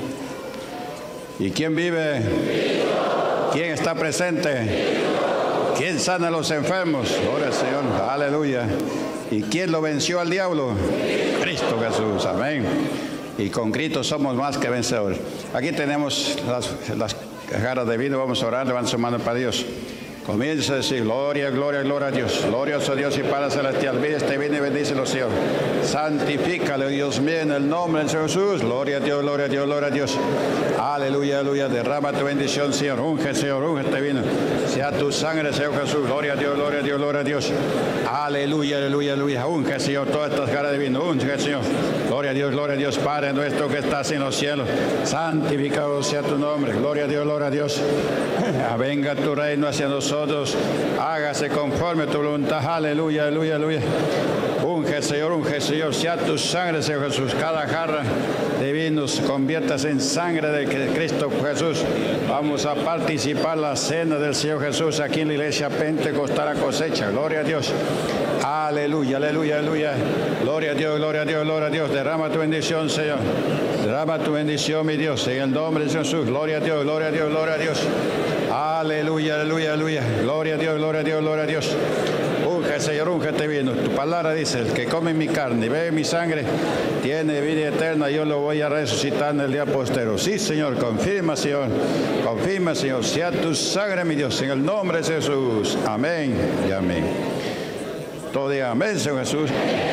¿Y quién vive? ¿Quién está presente? ¿Quién sana a los enfermos? Gloria al Señor. Aleluya. ¿Y quién lo venció al diablo? Cristo Jesús. Amén. Y con Cristo somos más que vencedores. Aquí tenemos las jarras de vino. Vamos a orar. Levanten su mano para Dios. Comienza a decir, gloria, gloria, gloria a Dios. Glorioso Dios y Padre Celestial. Mira este vino y bendícelo, Señor. Santifícalo, Dios mío, en el nombre de Jesús. Gloria a Dios, gloria a Dios, gloria a Dios. Aleluya, aleluya. Derrama tu bendición, Señor. Unge, Señor, unge este vino. Sea tu sangre, Señor Jesús. Gloria a Dios, gloria a Dios, gloria a Dios. Aleluya, aleluya, aleluya. Unge, Señor, todas estas jarras de vino. Unge, Señor. Gloria a Dios, Padre nuestro que estás en los cielos. Santificado sea tu nombre. Gloria a Dios, gloria a Dios. Venga tu reino hacia nosotros. Hágase conforme a tu voluntad. Aleluya, aleluya, aleluya. Unge, Señor, sea tu sangre, Señor Jesús. Cada jarra de vino conviertas en sangre de Cristo Jesús. Vamos a participar la cena del Señor Jesús aquí en la iglesia Pentecostal La Cosecha. Gloria a Dios. Aleluya, aleluya, aleluya. Gloria a Dios, gloria a Dios, gloria a Dios. Derrama tu bendición, Señor. Derrama tu bendición, mi Dios, en el nombre de Jesús. Gloria a Dios, gloria a Dios, gloria a Dios. Aleluya, aleluya, aleluya. Gloria a Dios, gloria a Dios, gloria a Dios. Unge, Señor, unge este vino. Tu palabra dice, el que come mi carne y bebe mi sangre tiene vida eterna. Yo lo voy a resucitar en el día postero. Sí, Señor, confirma, Señor. Confirma, Señor. Sea tu sangre, mi Dios, en el nombre de Jesús. Amén y amén. Todo diga amén, Señor Jesús.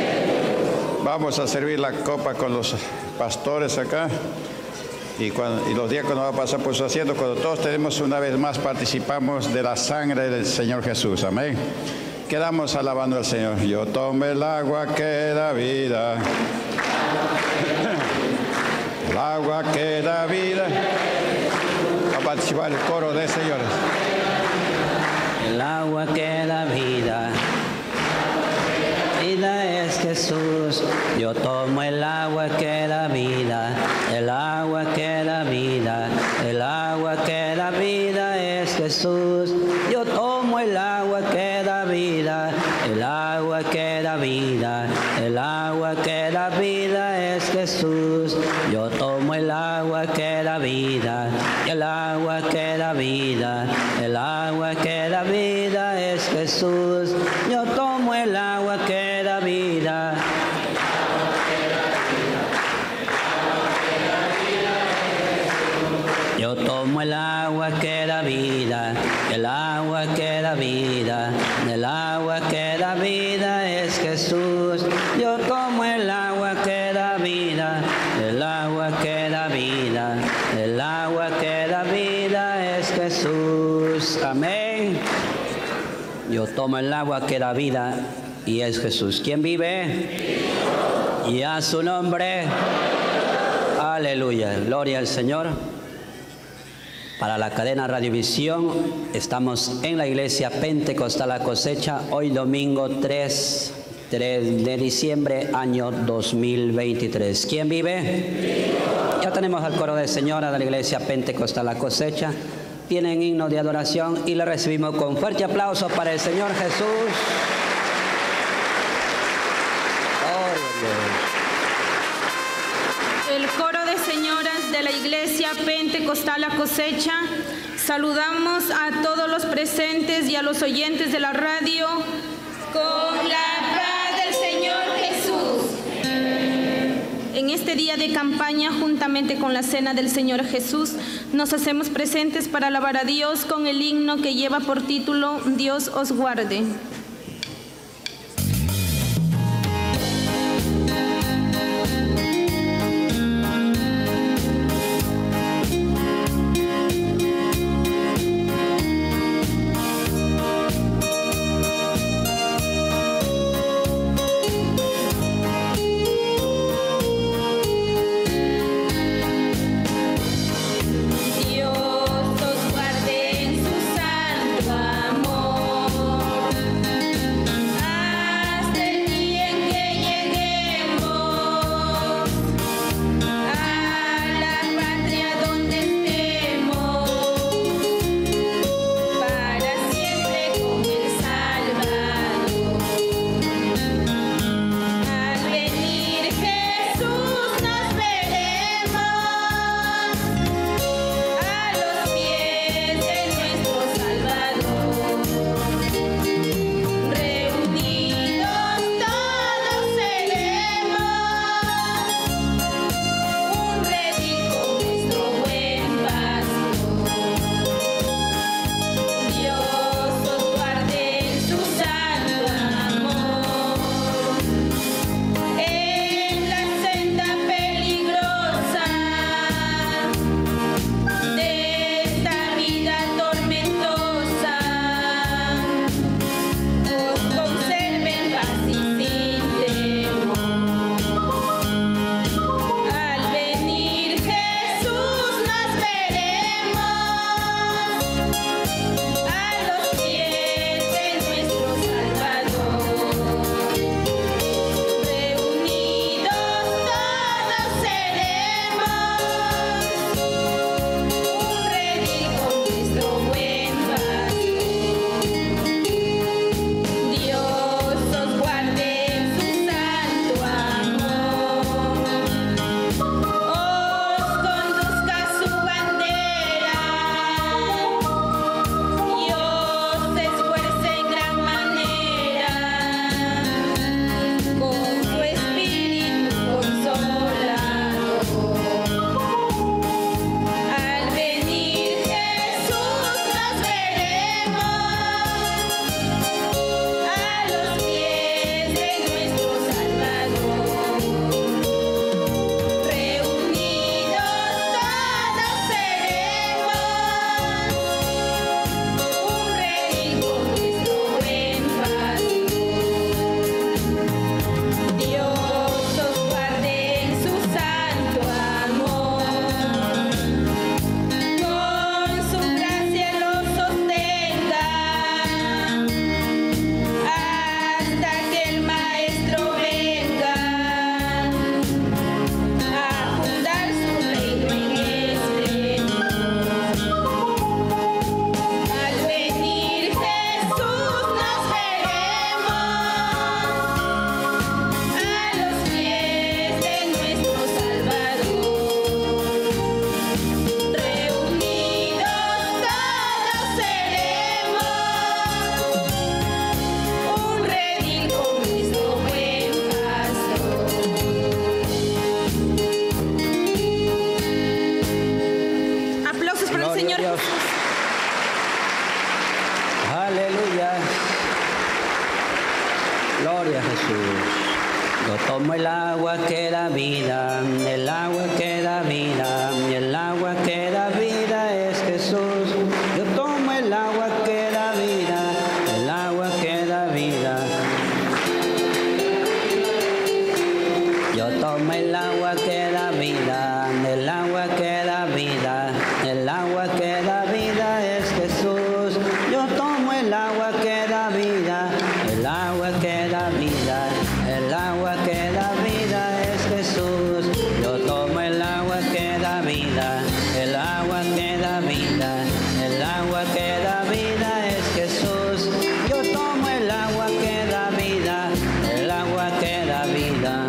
Vamos a servir la copa con los pastores acá. Y los días cuando va a pasar por su asiento, cuando todos tenemos una vez más, participamos de la sangre del Señor Jesús. Amén. Quedamos alabando al Señor. Yo tomo el agua que da vida. El agua que da vida. Va a participar el coro de señores. El agua que da vida. Vida es Jesús, yo tomo el agua que da vida, el agua que da vida, el agua que da vida es Jesús, yo tomo el agua que da vida, el agua que da vida, el agua que da vida es Jesús, yo tomo el agua que da vida, el agua que da vida es Jesús. Yo tomo el agua que da vida. Yo tomo el agua que da vida, el agua que da vida, el agua que da vida es Jesús. Yo tomo el agua que da vida, el agua que da vida, el agua que da vida es Jesús. Amén. Yo tomo el agua que da vida y es Jesús. ¿Quién vive? Y a su nombre. Aleluya. Gloria al Señor. Para la cadena Radiovisión, estamos en la iglesia Pentecostal La Cosecha, hoy domingo 3 de diciembre, año 2023. ¿Quién vive? Ya tenemos al coro de señora de la iglesia Pentecostal La Cosecha. Tienen himno de adoración y le recibimos con fuerte aplauso para el Señor Jesús. El coro de señoras de la iglesia Pentecostal La Cosecha, saludamos a todos los presentes y a los oyentes de la radio con la paz del Señor Jesús. En este día de campaña, juntamente con la cena del Señor Jesús, nos hacemos presentes para alabar a Dios con el himno que lleva por título Dios os guarde. Dios os guarde en su santo amor. Gloria a Jesús. Yo tomo el agua que da vida, el agua que da vida, el agua que da vida es Jesús. Yo tomo el agua que da vida, el agua que da vida. Yo tomo el agua que da vida, el agua que da vida, el agua que da vida es Jesús. Yo tomo el agua que da vida, el agua que da vida, el agua que da vida es Jesús. Yo tomo el agua que da vida, el agua que da vida, el agua que da vida es Jesús. Yo tomo el agua que da vida, el agua que da vida.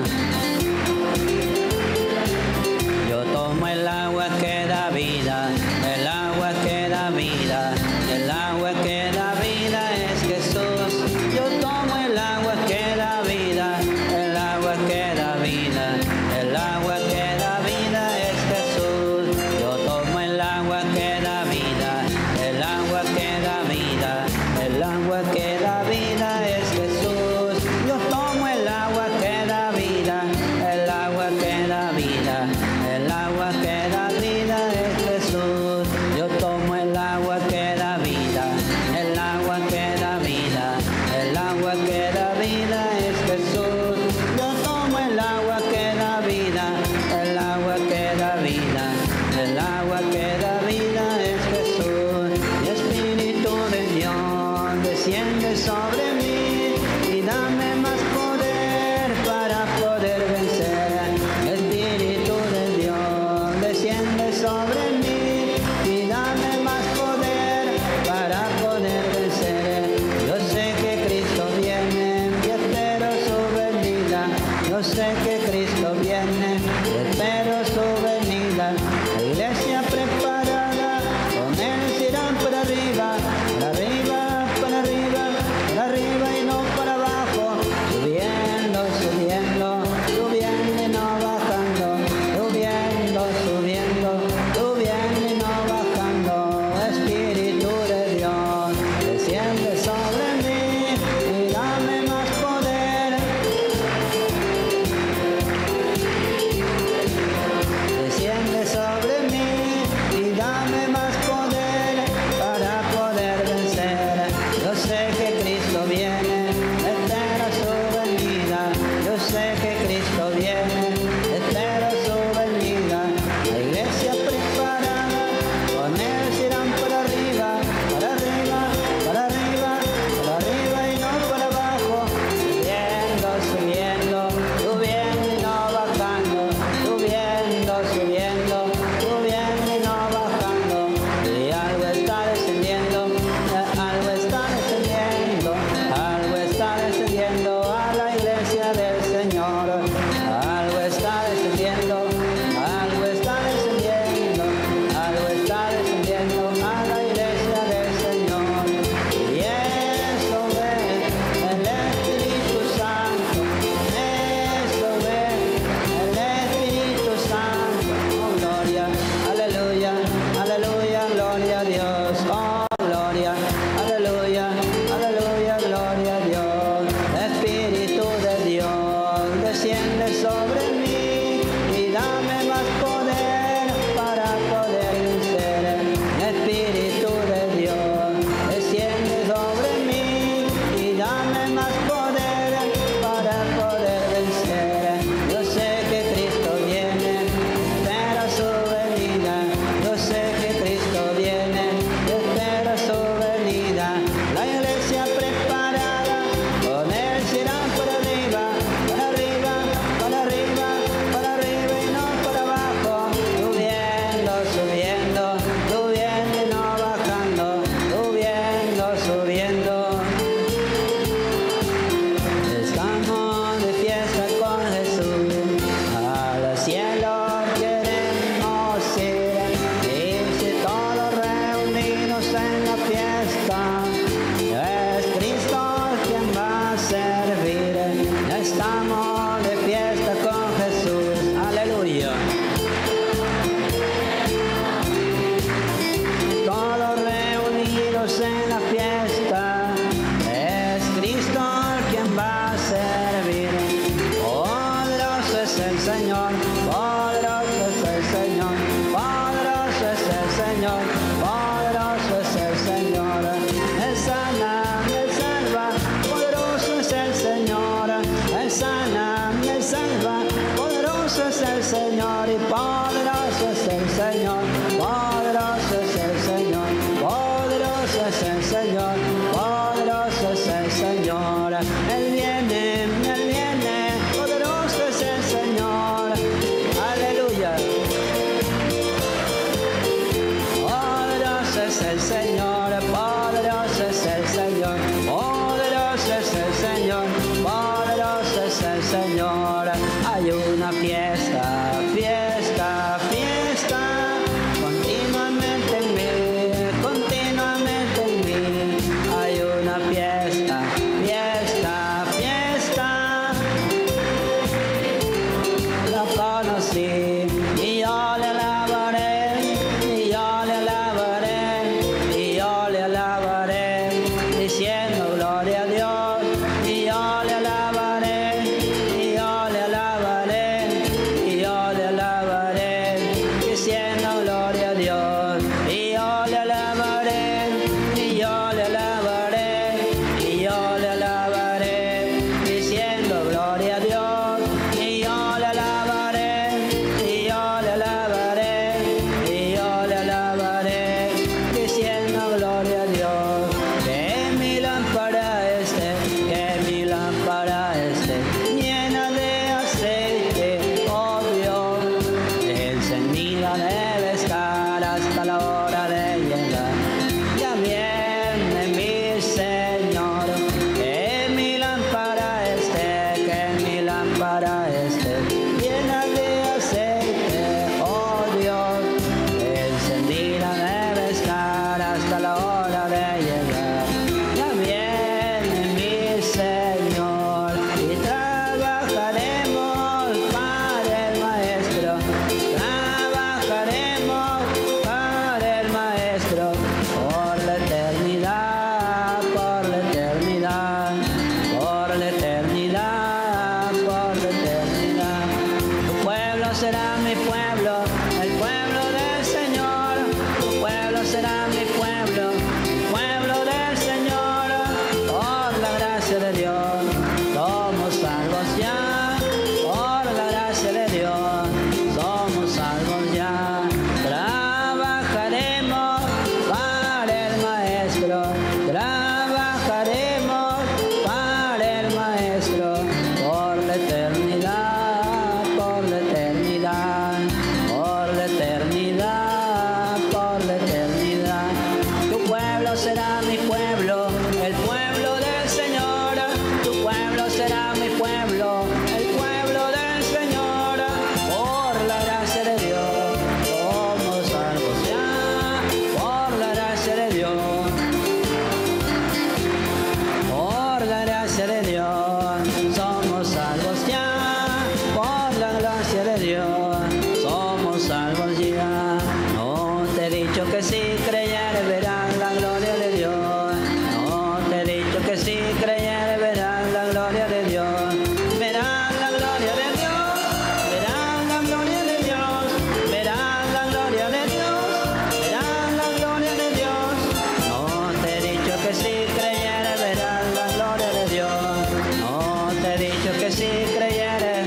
Yo tomo el agua que da vida, el agua que da vida, el agua que da vida es Jesús. Yo tomo el agua que da vida, el agua que da vida, el agua que da vida es Jesús. Yo tomo el agua que da vida, el agua que da vida, el agua que da vida es Jesús. Yo tomo el agua que da vida, el agua que da vida, el agua que da vida es Jesús. Yo tomo el agua que da vida, el agua que da vida, el agua que da vida es Jesús. Yo tomo el agua que da vida, el agua que da vida, el agua que da vida es Jesús. Y Espíritu de Dios desciende sobre mí y dame más poder para poder vencer. Espíritu de Dios desciende sobre mí y dame más poder para poder vencer. Yo sé que Cristo viene y espero su venida. Yo sé que Cristo viene y espero su venida. La iglesia preparada, con él se irán para arriba, para arriba, para arriba, para arriba y no para abajo. Subiendo, subiendo, subiendo y no bajando. Subiendo, subiendo, subiendo y no bajando. Espíritu de Dios, desciende sobre mí y dame más poder. Desciende sobre mí y dame más poder para poder vencer. Yo sé que Cristo viene, espero su venida. Yo sé que Cristo viene, espero su venida. La iglesia preparada, con él se irán para arriba, para arriba, para arriba, para arriba y no para abajo. Subiendo, subiendo, subiendo y no bajando. Subiendo, subiendo, subiendo y no bajando. Y algo está descendiendo, algo está descendiendo, algo Señor. Él viene, poderoso es el Señor. Aleluya. Poderoso es el Señor, poderoso es el Señor, poderoso es el Señor, poderoso es el Señor. Hay una fiesta, fiesta, fiesta, continuamente en mí. Hay una fiesta, fiesta, fiesta. La conocí y yo le alabaré, y yo le alabaré, y yo le alabaré, diciendo gloria a Dios, y yo le alabaré, y yo le alabaré, y yo le alabaré, diciendo gloria a Dios, y yo le alabaré, y yo le alabaré, y yo le alabaré, diciendo gloria a Dios, y yo le alabaré, y yo le alabaré, y yo le alabaré, diciendo gloria a Dios. Que mi lámpara esté llena de aceite, oh Dios, encendida debe estar hasta la hora de llegar. Ya viene mi Señor. Que mi lámpara esté llena de aceite, oh Dios, encendida debe estar hasta la hora de llegar. Ya viene mi Señor y trabajaremos para el Maestro, trabajaremos para el Maestro por la eternidad, por la eternidad, por la eternidad, por la eternidad. Tu pueblo será mi pueblo, el pueblo del Señor. Tu pueblo será mi pueblo, el pueblo del Señor. Por la gracia de Dios somos salvos ya, por la gracia de Dios somos salvos ya. Trabajaremos para el Maestro, trabajaremos para el Maestro por la eternidad, por la eternidad, por la eternidad, por la eternidad. Tu pueblo será mi pueblo, el pueblo del Señor. Tu pueblo será mi pueblo, el pueblo del Señor. Por la gracia de Dios somos salvos ya, por la gracia de Dios. Por la gracia de Dios somos salvos ya, por la gracia de Dios somos salvos ya. No te he dicho que si creyeres verás la gloria de Dios. No te he dicho que si creyeres verás la gloria de Dios. Verás la gloria de Dios, verás la gloria de Dios, verás la gloria de Dios, verás la gloria de Dios. No te he dicho que si creyeres verás la gloria de Dios. No te he dicho que si creyeres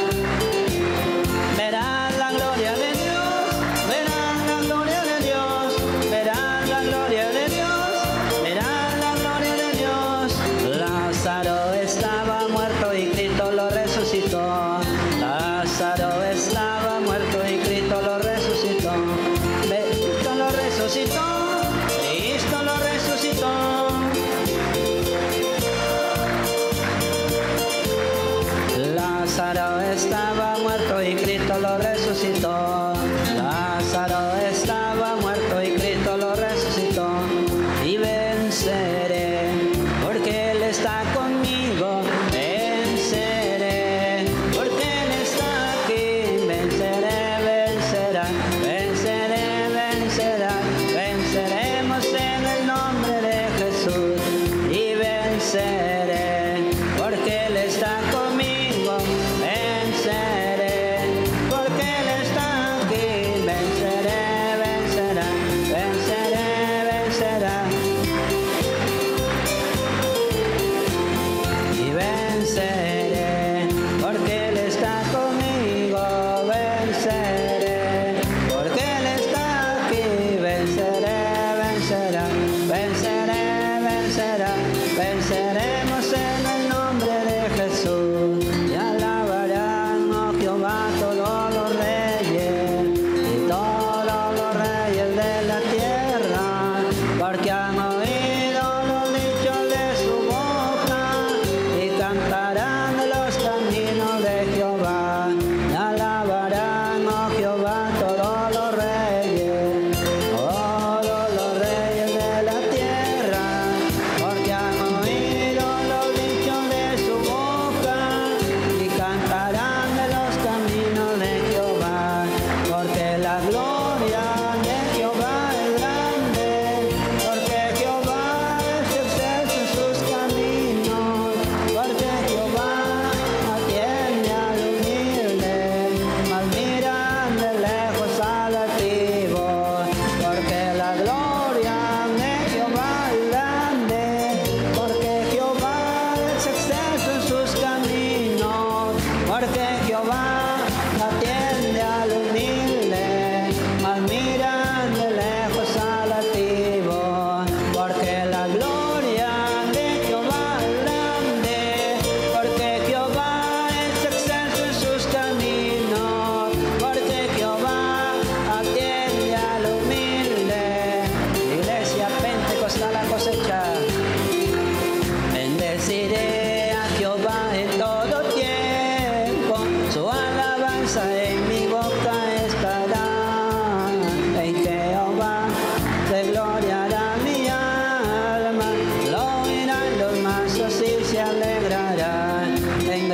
verás la gloria de Dios, verás la gloria de Dios, verás la gloria de Dios, verás la gloria de Dios. Lázaro estaba muerto y Cristo lo resucitó. Lázaro estaba muerto y Cristo lo resucitó. Cristo lo resucitó, Cristo lo resucitó. Lázaro estaba muerto y Cristo lo resucitó. Lázaro estaba muerto y Cristo lo resucitó. Y venceré porque Él está conmigo.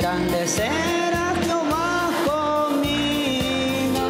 engrandecer a Jehová conmigo,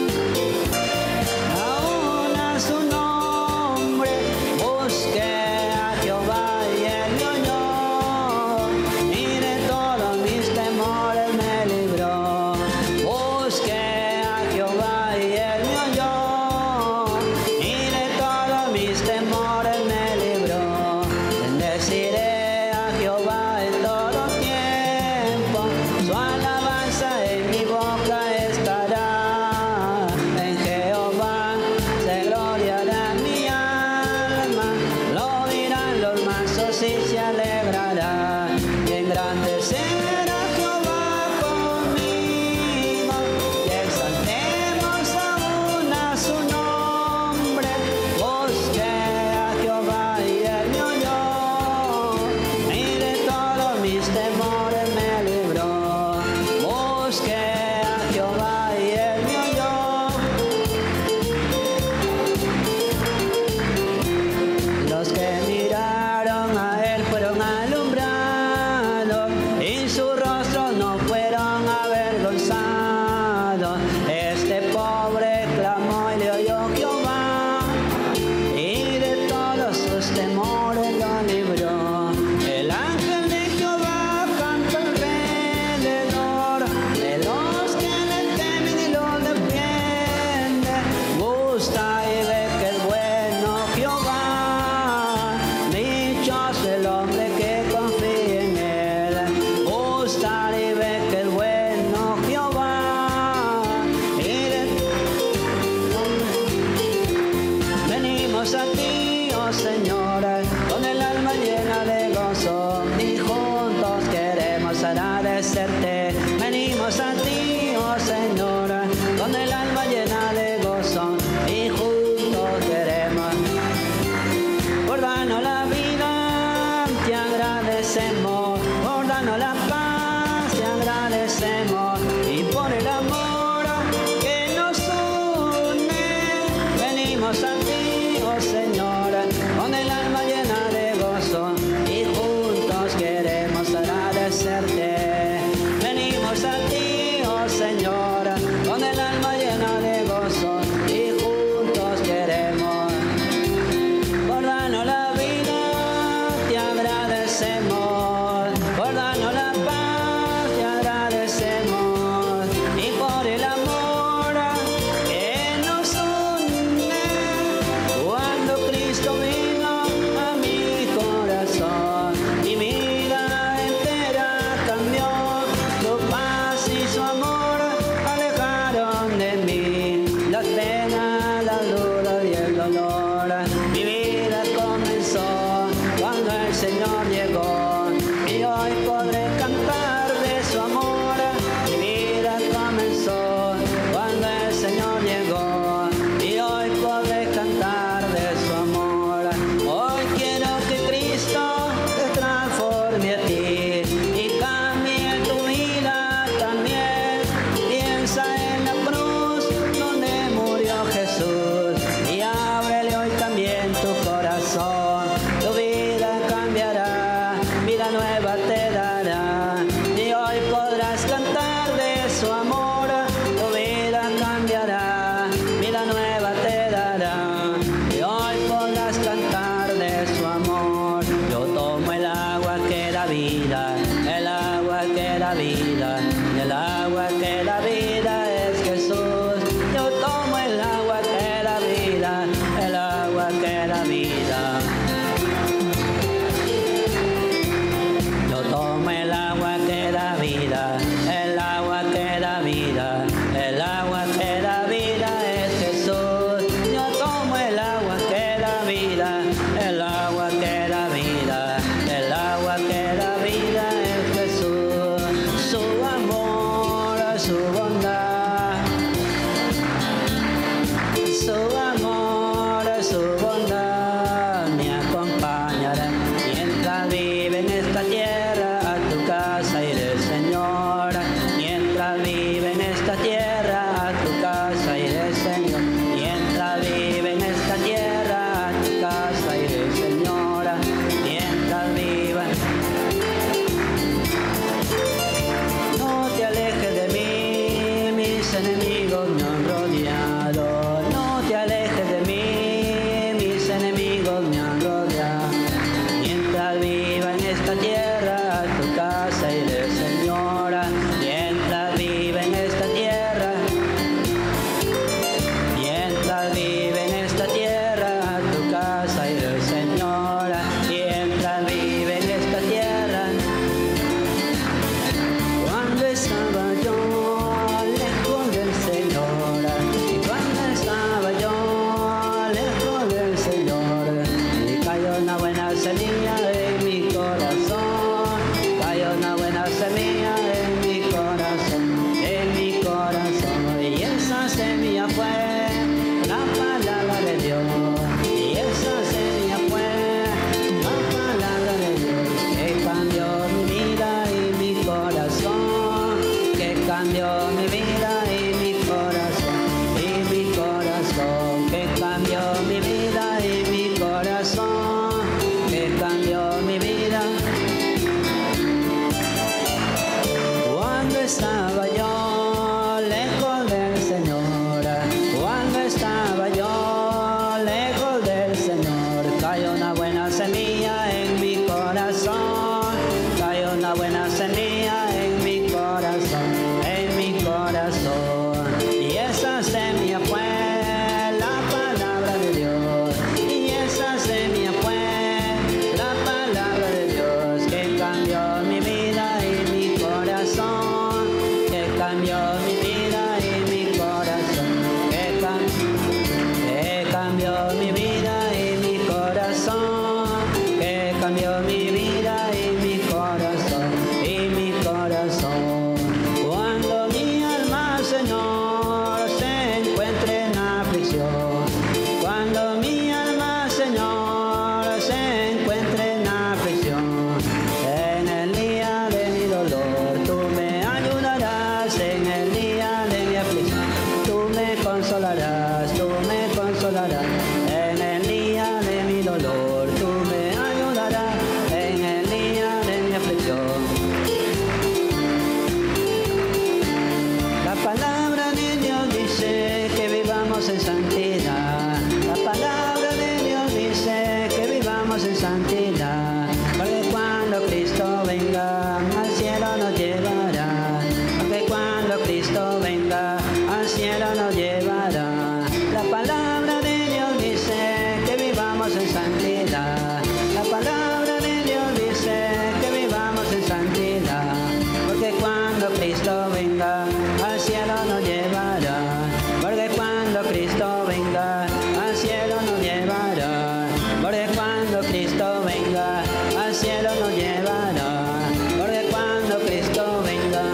aún a su nombre busqué a Jehová y él me oyó, y de todos mis temores me libró. Busqué a Jehová y él me oyó, y de todos mis temores me libró. Bendeciré a Jehová en todo tiempo, su alabanza en mi boca estará. En Jehová se gloriará mi alma, lo oirán los mansos y se alegrarán. Y engrandecer a Jehová conmigo, y exaltemos aún a su nombre. Busqué a Jehová y él me oyó, y de todos mis temores me libró. Busqué a Jehová y él me oyó. Los que miraron a él fueron alumbrados, y su rostro no fueron avergonzados. Este pobre clamó y le oyó Jehová, y de todos sus temores lo libró. El ángel de Jehová canta alrededor de los que le temen y lo defiende. Gusta y ve que es bueno Jehová, dichoso el hombre que confía en él. Gusta y ve que es bueno Jehová, y venimos a ti, oh Señor, con el alma llena de gozo, y juntos queremos agradecerte. Venimos a ti, oh Señor, con el alma llena de gozo, y juntos queremos. Por darnos la vida, te agradecemos. Por darnos la paz, te agradecemos. Y por el amor que nos une, venimos a ti, oh Señor, con el alma llena de gozo, y juntos queremos agradecerte. Venimos a ti, oh Señor, con el alma llena de gozo, y juntos queremos. Por darnos la vida, te agradecemos. Por darnos la paz, te agradecemos. Y por el amor que nos une, cuando Cristo vino a mi corazón, mi vida entera cambió. Su paz y su amor alejaron de mí las penas, las dudas y el dolor. Mi vida comenzó cuando el Señor llegó, y hoy podré cantar de su amor. Mi vida comenzó cuando el Señor llegó, y hoy podré cantar de su amor. Hoy quiero que Cristo te transforme a ti y cambie tu vida también. Piensa en la cruz donde murió Jesús, y ábrele hoy también tu corazón. Tu vida cambiará, vida nueva te dará, y hoy podrás cantar de su amor. Tu vida cambiará, vida nueva te dará, y hoy podrás cantar de su amor. Yo tomo el agua que da vida, el agua que da vida, y el agua que da vida es Jesús. Yo tomo el agua que da vida, el agua que da vida. Yo tomo el agua que da vida, el agua que da vida, el agua que da vida es Jesús. Yo tomo el agua que da vida, el agua que da vida, el agua que da vida es Jesús. Su amor, su bondad la buena semilla en mi corazón, en mi corazón. Y esa semilla fue la palabra de Dios. Y esa semilla fue la palabra de Dios que cambió mi vida y mi corazón, que cambió mi vida y mi corazón, que cambió mi vida y mi corazón, que cambió mi vida y mi corazón, y mi corazón. Cuando mi alma, Señor, se encuentre en aflicción, cuando mi alma, Señor, se encuentre en aflicción, en el día de mi dolor, tú me ayudarás, en el día de mi aflicción, tú me consolarás, tú me consolarás, en el día de mi dolor, tú me ayudarás, en el día de mi aflicción. La palabra de Dios dice que vivamos en santidad. La palabra de Dios dice que vivamos en santidad. Porque cuando Cristo venga, al cielo nos llevará. Porque cuando Cristo venga, al cielo nos llevará. La palabra de Dios dice que vivamos en santidad. La palabra de Dios dice que vivamos en santidad. Porque cuando Cristo venga, al cielo nos llevará. Porque cuando Cristo venga, al cielo nos llevará. Porque cuando Cristo venga, al cielo nos llevará. Porque cuando Cristo venga.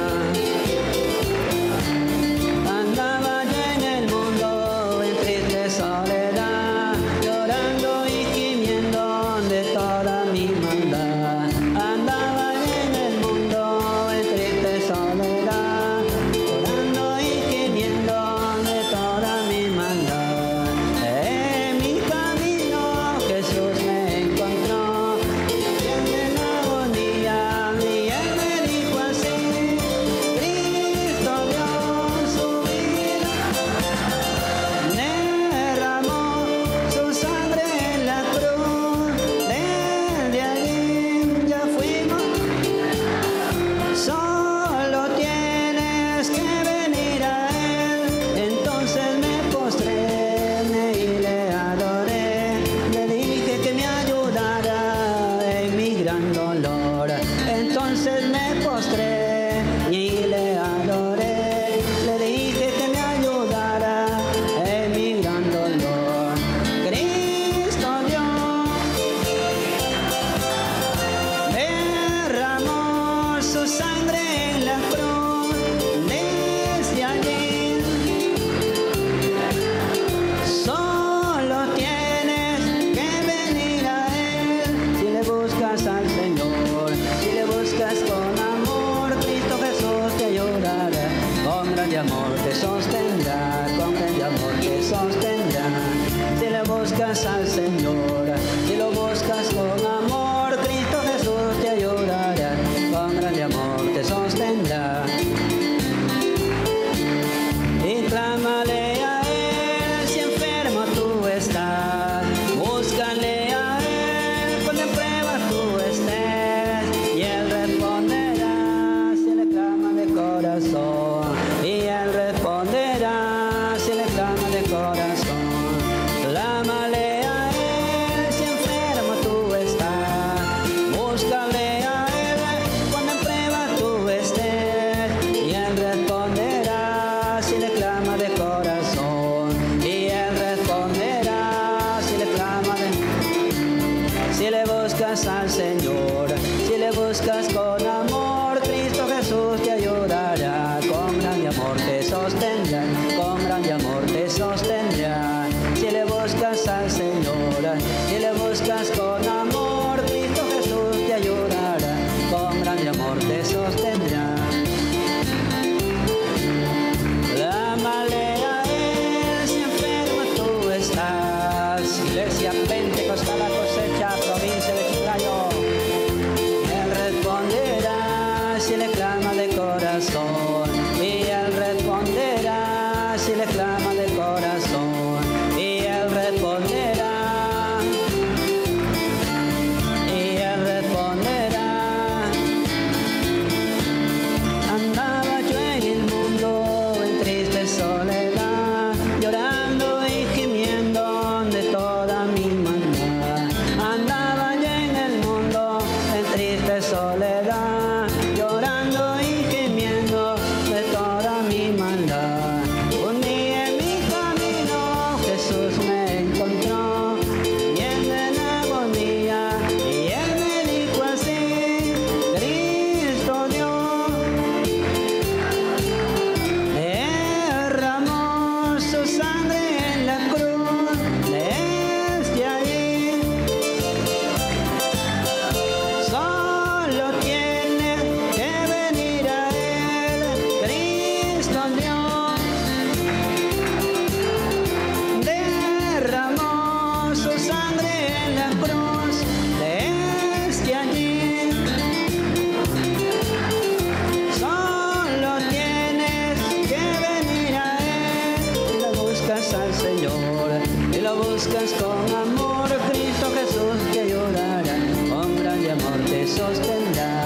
Andaba yo en el mundo en triste soledad, llorando y gimiendo de toda mi maldad. Andaba yo en el mundo en triste soledad, llorando y gimiendo de toda mi maldad. En mi camino Jesús me encontró, y en la agonía, y él me dijo así: Cristo dio su vida, derramó su sangre en la cruz, desde allí ya fuimos. Solo tienes que venir a él. Entonces me postré y le adoré, le dije que me ayudara en mi gran dolor. Entonces me postré y le adoré, le dije que me ayudara en mi gran dolor. Cristo dio, derramó su sangre en la cruz, desde allí. Solo tienes que venir a él. Si le buscas al Señor, si le buscas con amor, Cristo Jesús te ayudará. Con grande amor te sostendrá, con grande amor te sostendrá. Si le buscas al Señor, si lo buscas con amor, Cristo Jesús te ayudará. Con grande amor te sostendrá. Y clámale a él si enfermo tú estás. Búscale a él cuando en prueba tú estés. Y él responderá si le clama de corazón. Y él responderá si le clama de corazón. Clámale a él si enfermo tú estás. Búscale a él cuando en prueba tú estés. Y él responderá si le clama de corazón. Y él responderá si le clama de... Si le buscas al Señor, si le buscas con amor, Cristo Jesús te ayudará. Con grande amor te sostendrá, con grande amor te sostendrá. Si le buscas al Señor, si le buscas con amor, Cristo Jesús te ayudará. Con grande amor te sostendrá. Clámale a él si enfermo tú estás. Iglesia Pentecostal La Cosecha, provincia de Chiclayo. Él responderá si le clama de corazón. Y él responderá si le clama de corazón. Y él responderá. Y él responderá. buscas con amor, Cristo Jesús te ayudará, con grande amor te sostendrá.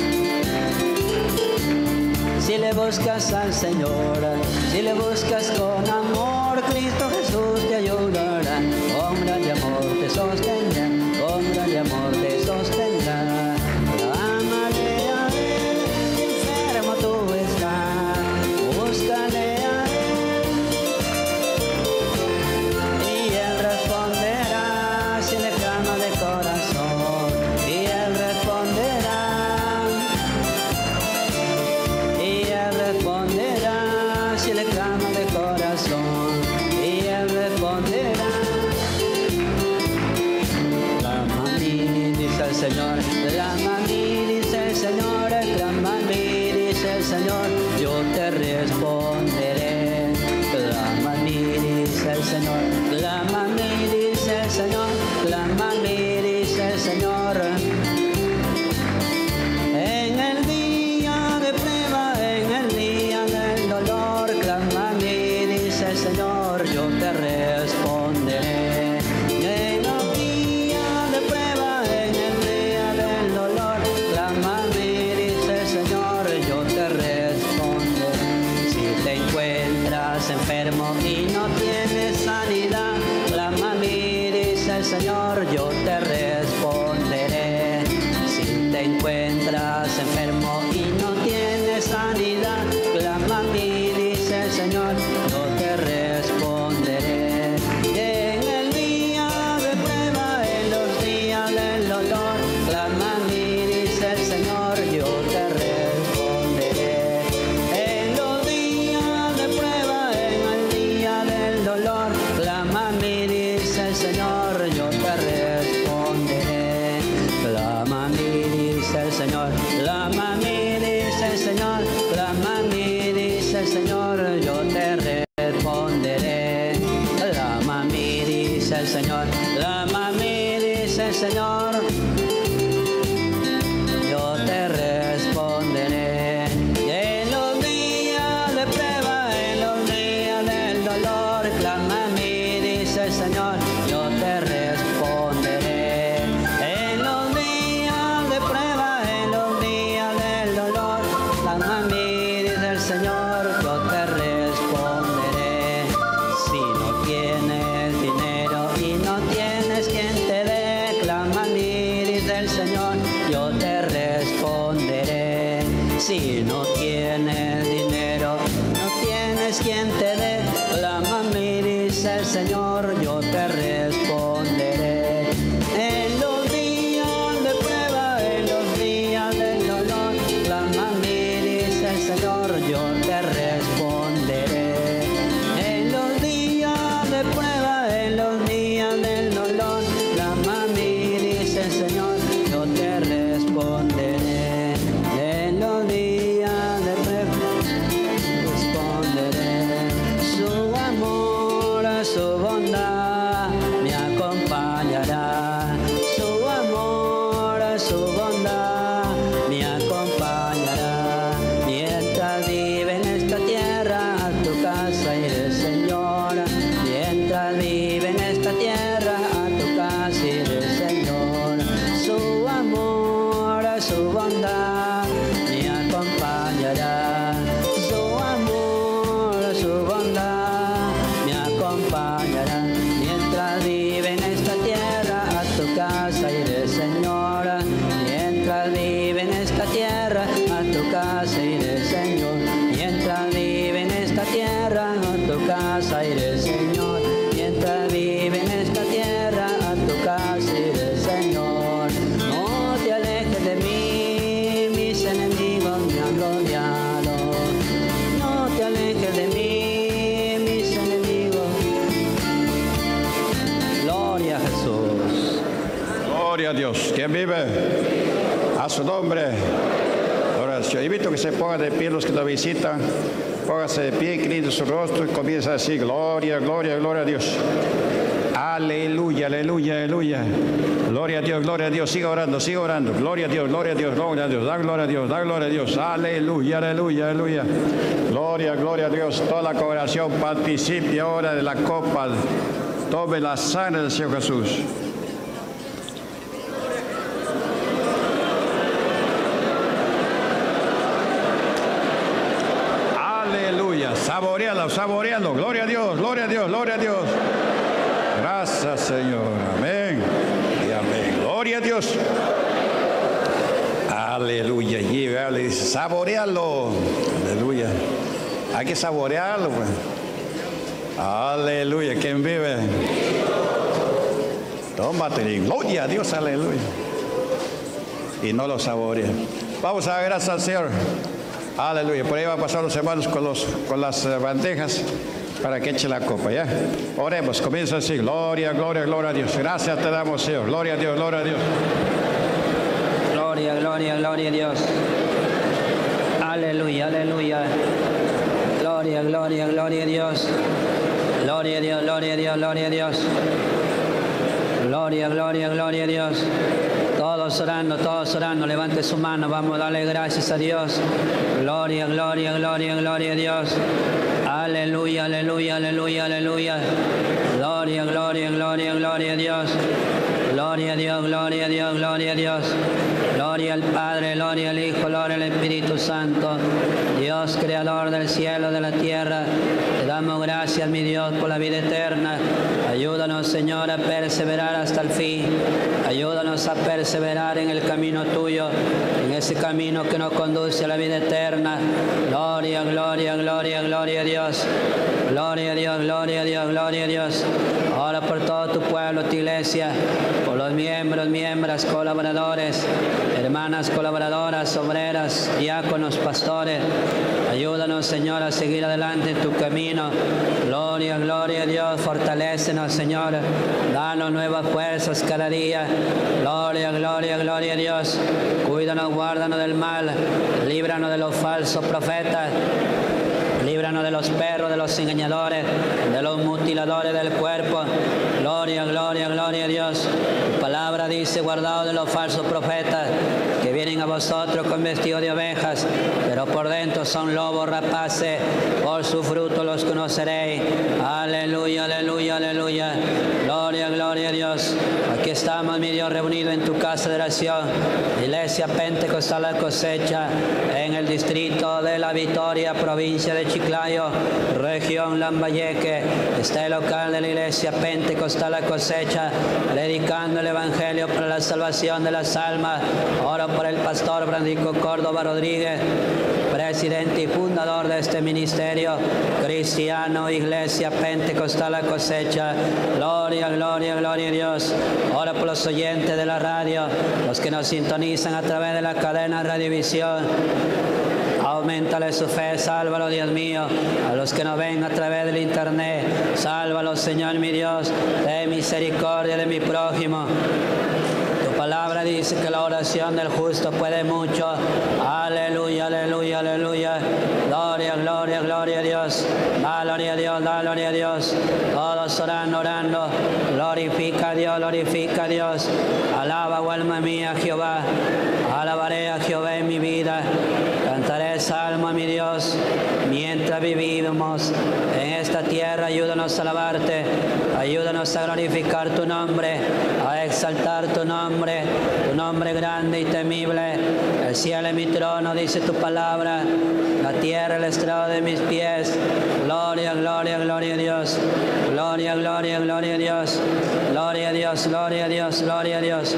Si le buscas al Señor, si le buscas con amor, Cristo Jesús te ayudará, con grande amor te sostendrá, con grande amor te sostendrá. Clámale a Él, enfermo tú estás, búscale a Él, y Él responderá si le clama de corazón, y Él responderá. Responderá si le clama de corazón, y Él responderá. Clama a mí, dice el Señor, clama a mí, dice el Señor, clama a mí, dice el Señor, yo te responderé. Clama a mí, dice el Señor, clama a mí, dice el Señor, clama a mí, dice el Señor. En el día de prueba, en el día del dolor, clama a mí, dice el Señor, yo te responderé. En los días de prueba, en el día del dolor, clama a mí, dice el Señor, yo te responderé. Si te encuentras enfermo y no tienes sanidad, clama a mí, dice el Señor, yo te responderé. Si te encuentras enfermo y no tienes sanidad, clama a mí, dice el Señor, yo te responderé. En el día de prueba, en los días del dolor, clama a mí, dice el Señor, yo te responderé. En los días de prueba, en el día del dolor, clama a mí, dice el Señor, yo te responderé. Clama a mí, dice el Señor, clama a mí, dice el Señor, clama a mí, dice el Señor, yo te responderé. Clama a mí, dice el Señor, clama a mí, dice el Señor, yo te responderé. Y en los días de prueba, en los días del dolor, clama a mí, dice el Señor, yo te responderé. En los días de prueba, en los días del dolor, clama a mí, dice el Señor, yo te responderé. Si no tienes dinero y no tienes quien te dé, clama a mí, dice el Señor, yo te responderé. Si no tienes dinero, no tienes quien te dé, clama a mí, dice el Señor, yo te responderé. En los días de prueba, en los días del dolor, clama a mí, dice el Señor, yo te responderé. En los días de prueba, en los días del dolor, clama a mí, dice el Señor, yo te responderé. En los días de prueba, responderé. Su amor, su bondad me acompañará. Su amor, su bondad me acompañará. Mientras vive en esta tierra, a tu casa iré, Señor. Mientras vive en esta tierra, a tu casa iré, Señor. Su amor, su bondad me acompañará. Su amor, su bondad me acompañará. Mientras vive en esta tierra, a tu casa iré, Señor. Mientras vive en esta tierra, a tu casa iré, Señor. Mientras vive en esta tierra, a tu casa iré, Señor. Mientras vive en esta tierra, a tu casa iré, Señor. No te alejes de mí, mis enemigos me han rodeado. No te alejes de mí, mis enemigos. Gloria a Jesús. Gloria a Dios. ¿Quién vive? A su nombre. Oración. Invito a que se pongan de pie los que nos visitan. Póngase de pie, incline su rostro y comienza a decir gloria, gloria, gloria a Dios. Aleluya, aleluya, aleluya. Gloria a Dios, gloria a Dios. Siga orando, siga orando. Gloria a Dios, gloria a Dios, gloria a Dios. Da gloria a Dios, da gloria a Dios. Aleluya, aleluya, aleluya. Gloria, gloria a Dios. Toda la congregación participe ahora de la copa Tome la sangre del Señor Jesús. Aleluya. Saborealo, saborealo. Gloria a Dios, gloria a Dios, gloria a Dios. Gracias, Señor. Amén. Y amén. Gloria a Dios. Aleluya. Y le dice, saborealo. Aleluya. Hay que saborearlo, pues. Aleluya. ¿Quién vive? Tómate. Gloria a Dios. Aleluya. Y no lo saborea. Vamos a dar gracias al Señor. Aleluya. Por ahí va a pasar los hermanos con las bandejas para que eche la copa, ¿ya? Oremos. Comienza así. Gloria, gloria, gloria a Dios. Gracias te damos, Señor. Gloria a Dios, gloria a Dios. Gloria, gloria, gloria a Dios. Aleluya, aleluya. Gloria, gloria, gloria a Dios. Gloria a Dios, gloria a Dios, gloria a Dios. Gloria, gloria, gloria a Dios. Todos orando, levante su mano, vamos a darle gracias a Dios. Gloria, gloria, gloria, gloria a Dios. Aleluya, aleluya, aleluya, aleluya. Gloria, gloria, gloria, gloria a Dios. Gloria a Dios, gloria a Dios, gloria a Dios. Gloria al Padre, gloria al Hijo, gloria al Espíritu Santo. Dios, creador del cielo, de la tierra, te damos gracias, mi Dios, por la vida eterna. Ayúdanos, Señor, a perseverar hasta el fin. Ayúdanos a perseverar en el camino tuyo, en ese camino que nos conduce a la vida eterna. Gloria, gloria, gloria, gloria a Dios. Gloria a Dios, gloria a Dios, gloria a Dios. Ora por todo tu pueblo, tu iglesia, por los miembros, miembros, colaboradores, hermanas colaboradoras, obreras, diáconos, pastores. Ayúdanos, Señor, a seguir adelante en tu camino. Gloria, gloria a Dios. Fortalécenos, Señor. Danos nuevas fuerzas cada día. Gloria, gloria, gloria a Dios. Cuídanos, guárdanos del mal. Líbranos de los falsos profetas. Líbranos de los perros, de los engañadores, de los mutiladores del cuerpo. Gloria, gloria, gloria a Dios. Tu palabra dice, guardaos de los falsos profetas, que vienen a vosotros con vestido de ovejas, pero por dentro son lobos rapaces. Por su fruto los conoceréis. Aleluya, aleluya, aleluya. Gloria, gloria a Dios. Aquí estamos, mi Dios, reunidos en tu casa de oración, Iglesia Pentecostal La Cosecha, en el distrito de La Victoria, provincia de Chiclayo, región Lambayeque. Este local de la Iglesia Pentecostal La Cosecha, predicando el Evangelio para la salvación de las almas. Oro por el pastor Francisco Córdoba Rodríguez, presidente y fundador de este ministerio cristiano, Iglesia Pentecostal La Cosecha. Gloria, gloria, gloria a Dios. Ora por los oyentes de la radio, los que nos sintonizan a través de la cadena Radiovisión. Aumentale su fe, sálvalo, Dios mío. A los que nos ven a través del internet, sálvalo, Señor mi Dios. Ten misericordia de mi prójimo. Tu palabra dice que la oración del justo puede mucho. Aleluya, aleluya, aleluya. Gloria, gloria, gloria a Dios. Da gloria a Dios, da gloria a Dios. Todos orando, orando. Glorifica a Dios, glorifica a Dios. Alaba, oh alma mía, Jehová. Alabaré a Jehová en mi vida. Cantaré salmo a mi Dios mientras vivimos en esta tierra. Ayúdanos a alabarte, ayúdanos a glorificar tu nombre, a exaltar tu nombre grande y temible. El cielo es mi trono, dice tu palabra, la tierra el estrado de mis pies. Gloria, gloria, gloria a Dios. Gloria, gloria, gloria a Dios. Gloria a Dios, gloria a Dios, gloria a Dios.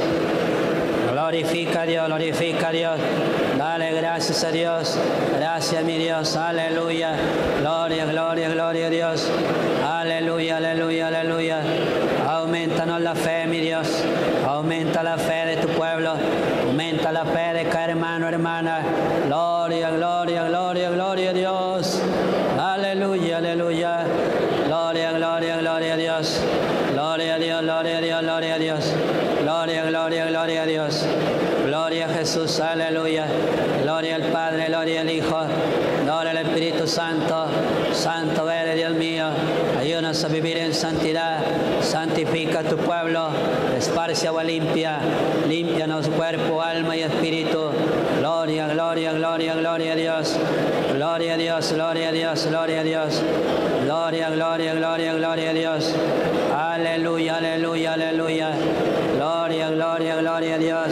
Glorifica a Dios, glorifica a Dios. Dale gracias a Dios. Gracias, mi Dios. Aleluya. Gloria, gloria, gloria a Dios. Aleluya, aleluya, aleluya. Aumentanos la fe, mi Dios. Aumenta la fe de tu pueblo. Aumenta la fe de cada hermano, hermana. Gloria, gloria, gloria, gloria a Dios. Aleluya, aleluya. Gloria, gloria, gloria a Dios. Gloria a Dios, gloria a Dios, gloria a Dios. Gloria, gloria, gloria a Dios. Gloria a Jesús, aleluya. Gloria al Padre, gloria al Hijo, gloria al Espíritu Santo. Santo eres, Dios mío. Ayúdanos a vivir en santidad. Santifica a tu pueblo. Esparce agua limpia. Límpianos cuerpo, alma y espíritu. Gloria Gloria, gloria, gloria, gloria a Dios. Gloria a Dios, gloria a Dios, gloria a Dios. Gloria, gloria, gloria, gloria a Dios. Aleluya, aleluya, aleluya. Gloria, gloria, gloria a Dios.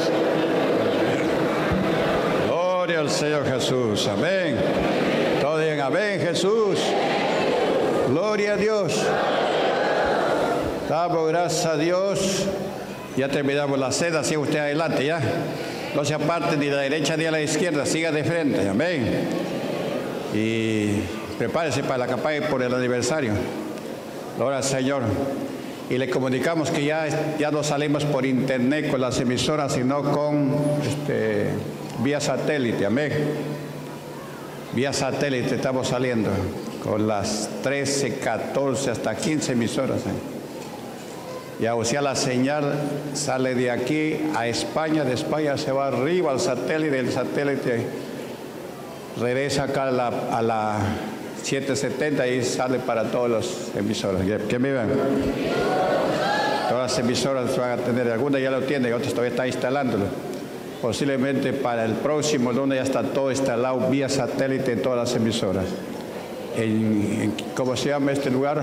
Gloria al Señor Jesús. Amén. Todos digan amén, Jesús. Gloria a Dios. Damos gracias a Dios. Ya terminamos la cena. Siga usted adelante ya. No se aparte ni a la derecha ni a la izquierda. Siga de frente. Amén. Y prepárese para la campaña por el aniversario. Gloria al Señor. Y le comunicamos que ya no salimos por internet con las emisoras, sino con vía satélite. Amén. Vía satélite estamos saliendo con las 13, 14, hasta 15 emisoras. Ya, o sea, la señal sale de aquí a España, de España se va arriba al satélite, el satélite regresa acá a la 770 y sale para todas las emisoras. ¿Qué me ven? Todas las emisoras van a tener, algunas ya lo tienen, otras todavía están instalándolo. Posiblemente para el próximo lunes ya está todo instalado vía satélite en todas las emisoras. ¿Cómo se llama este lugar?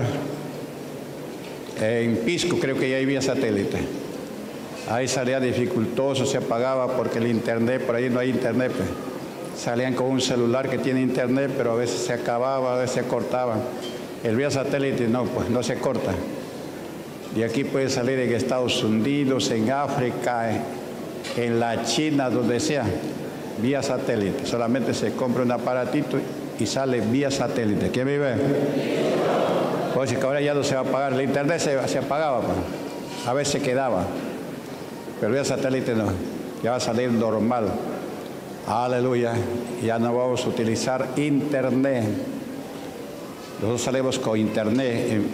En Pisco creo que ya hay vía satélite. Ahí salía dificultoso, se apagaba porque el internet, por ahí no hay internet. Pues. Salían con un celular que tiene internet, pero a veces se acababa, a veces se cortaba. El vía satélite no, pues no se corta. Y aquí puede salir en Estados Unidos, en África, en la China, donde sea, vía satélite. Solamente se compra un aparatito y sale vía satélite. ¿Quién me ve? Pues que ahora ya no se va a apagar. El internet se apagaba, pues. A veces quedaba. Pero vía satélite no, ya va a salir normal. Aleluya. Ya no vamos a utilizar internet. Nosotros salimos con internet en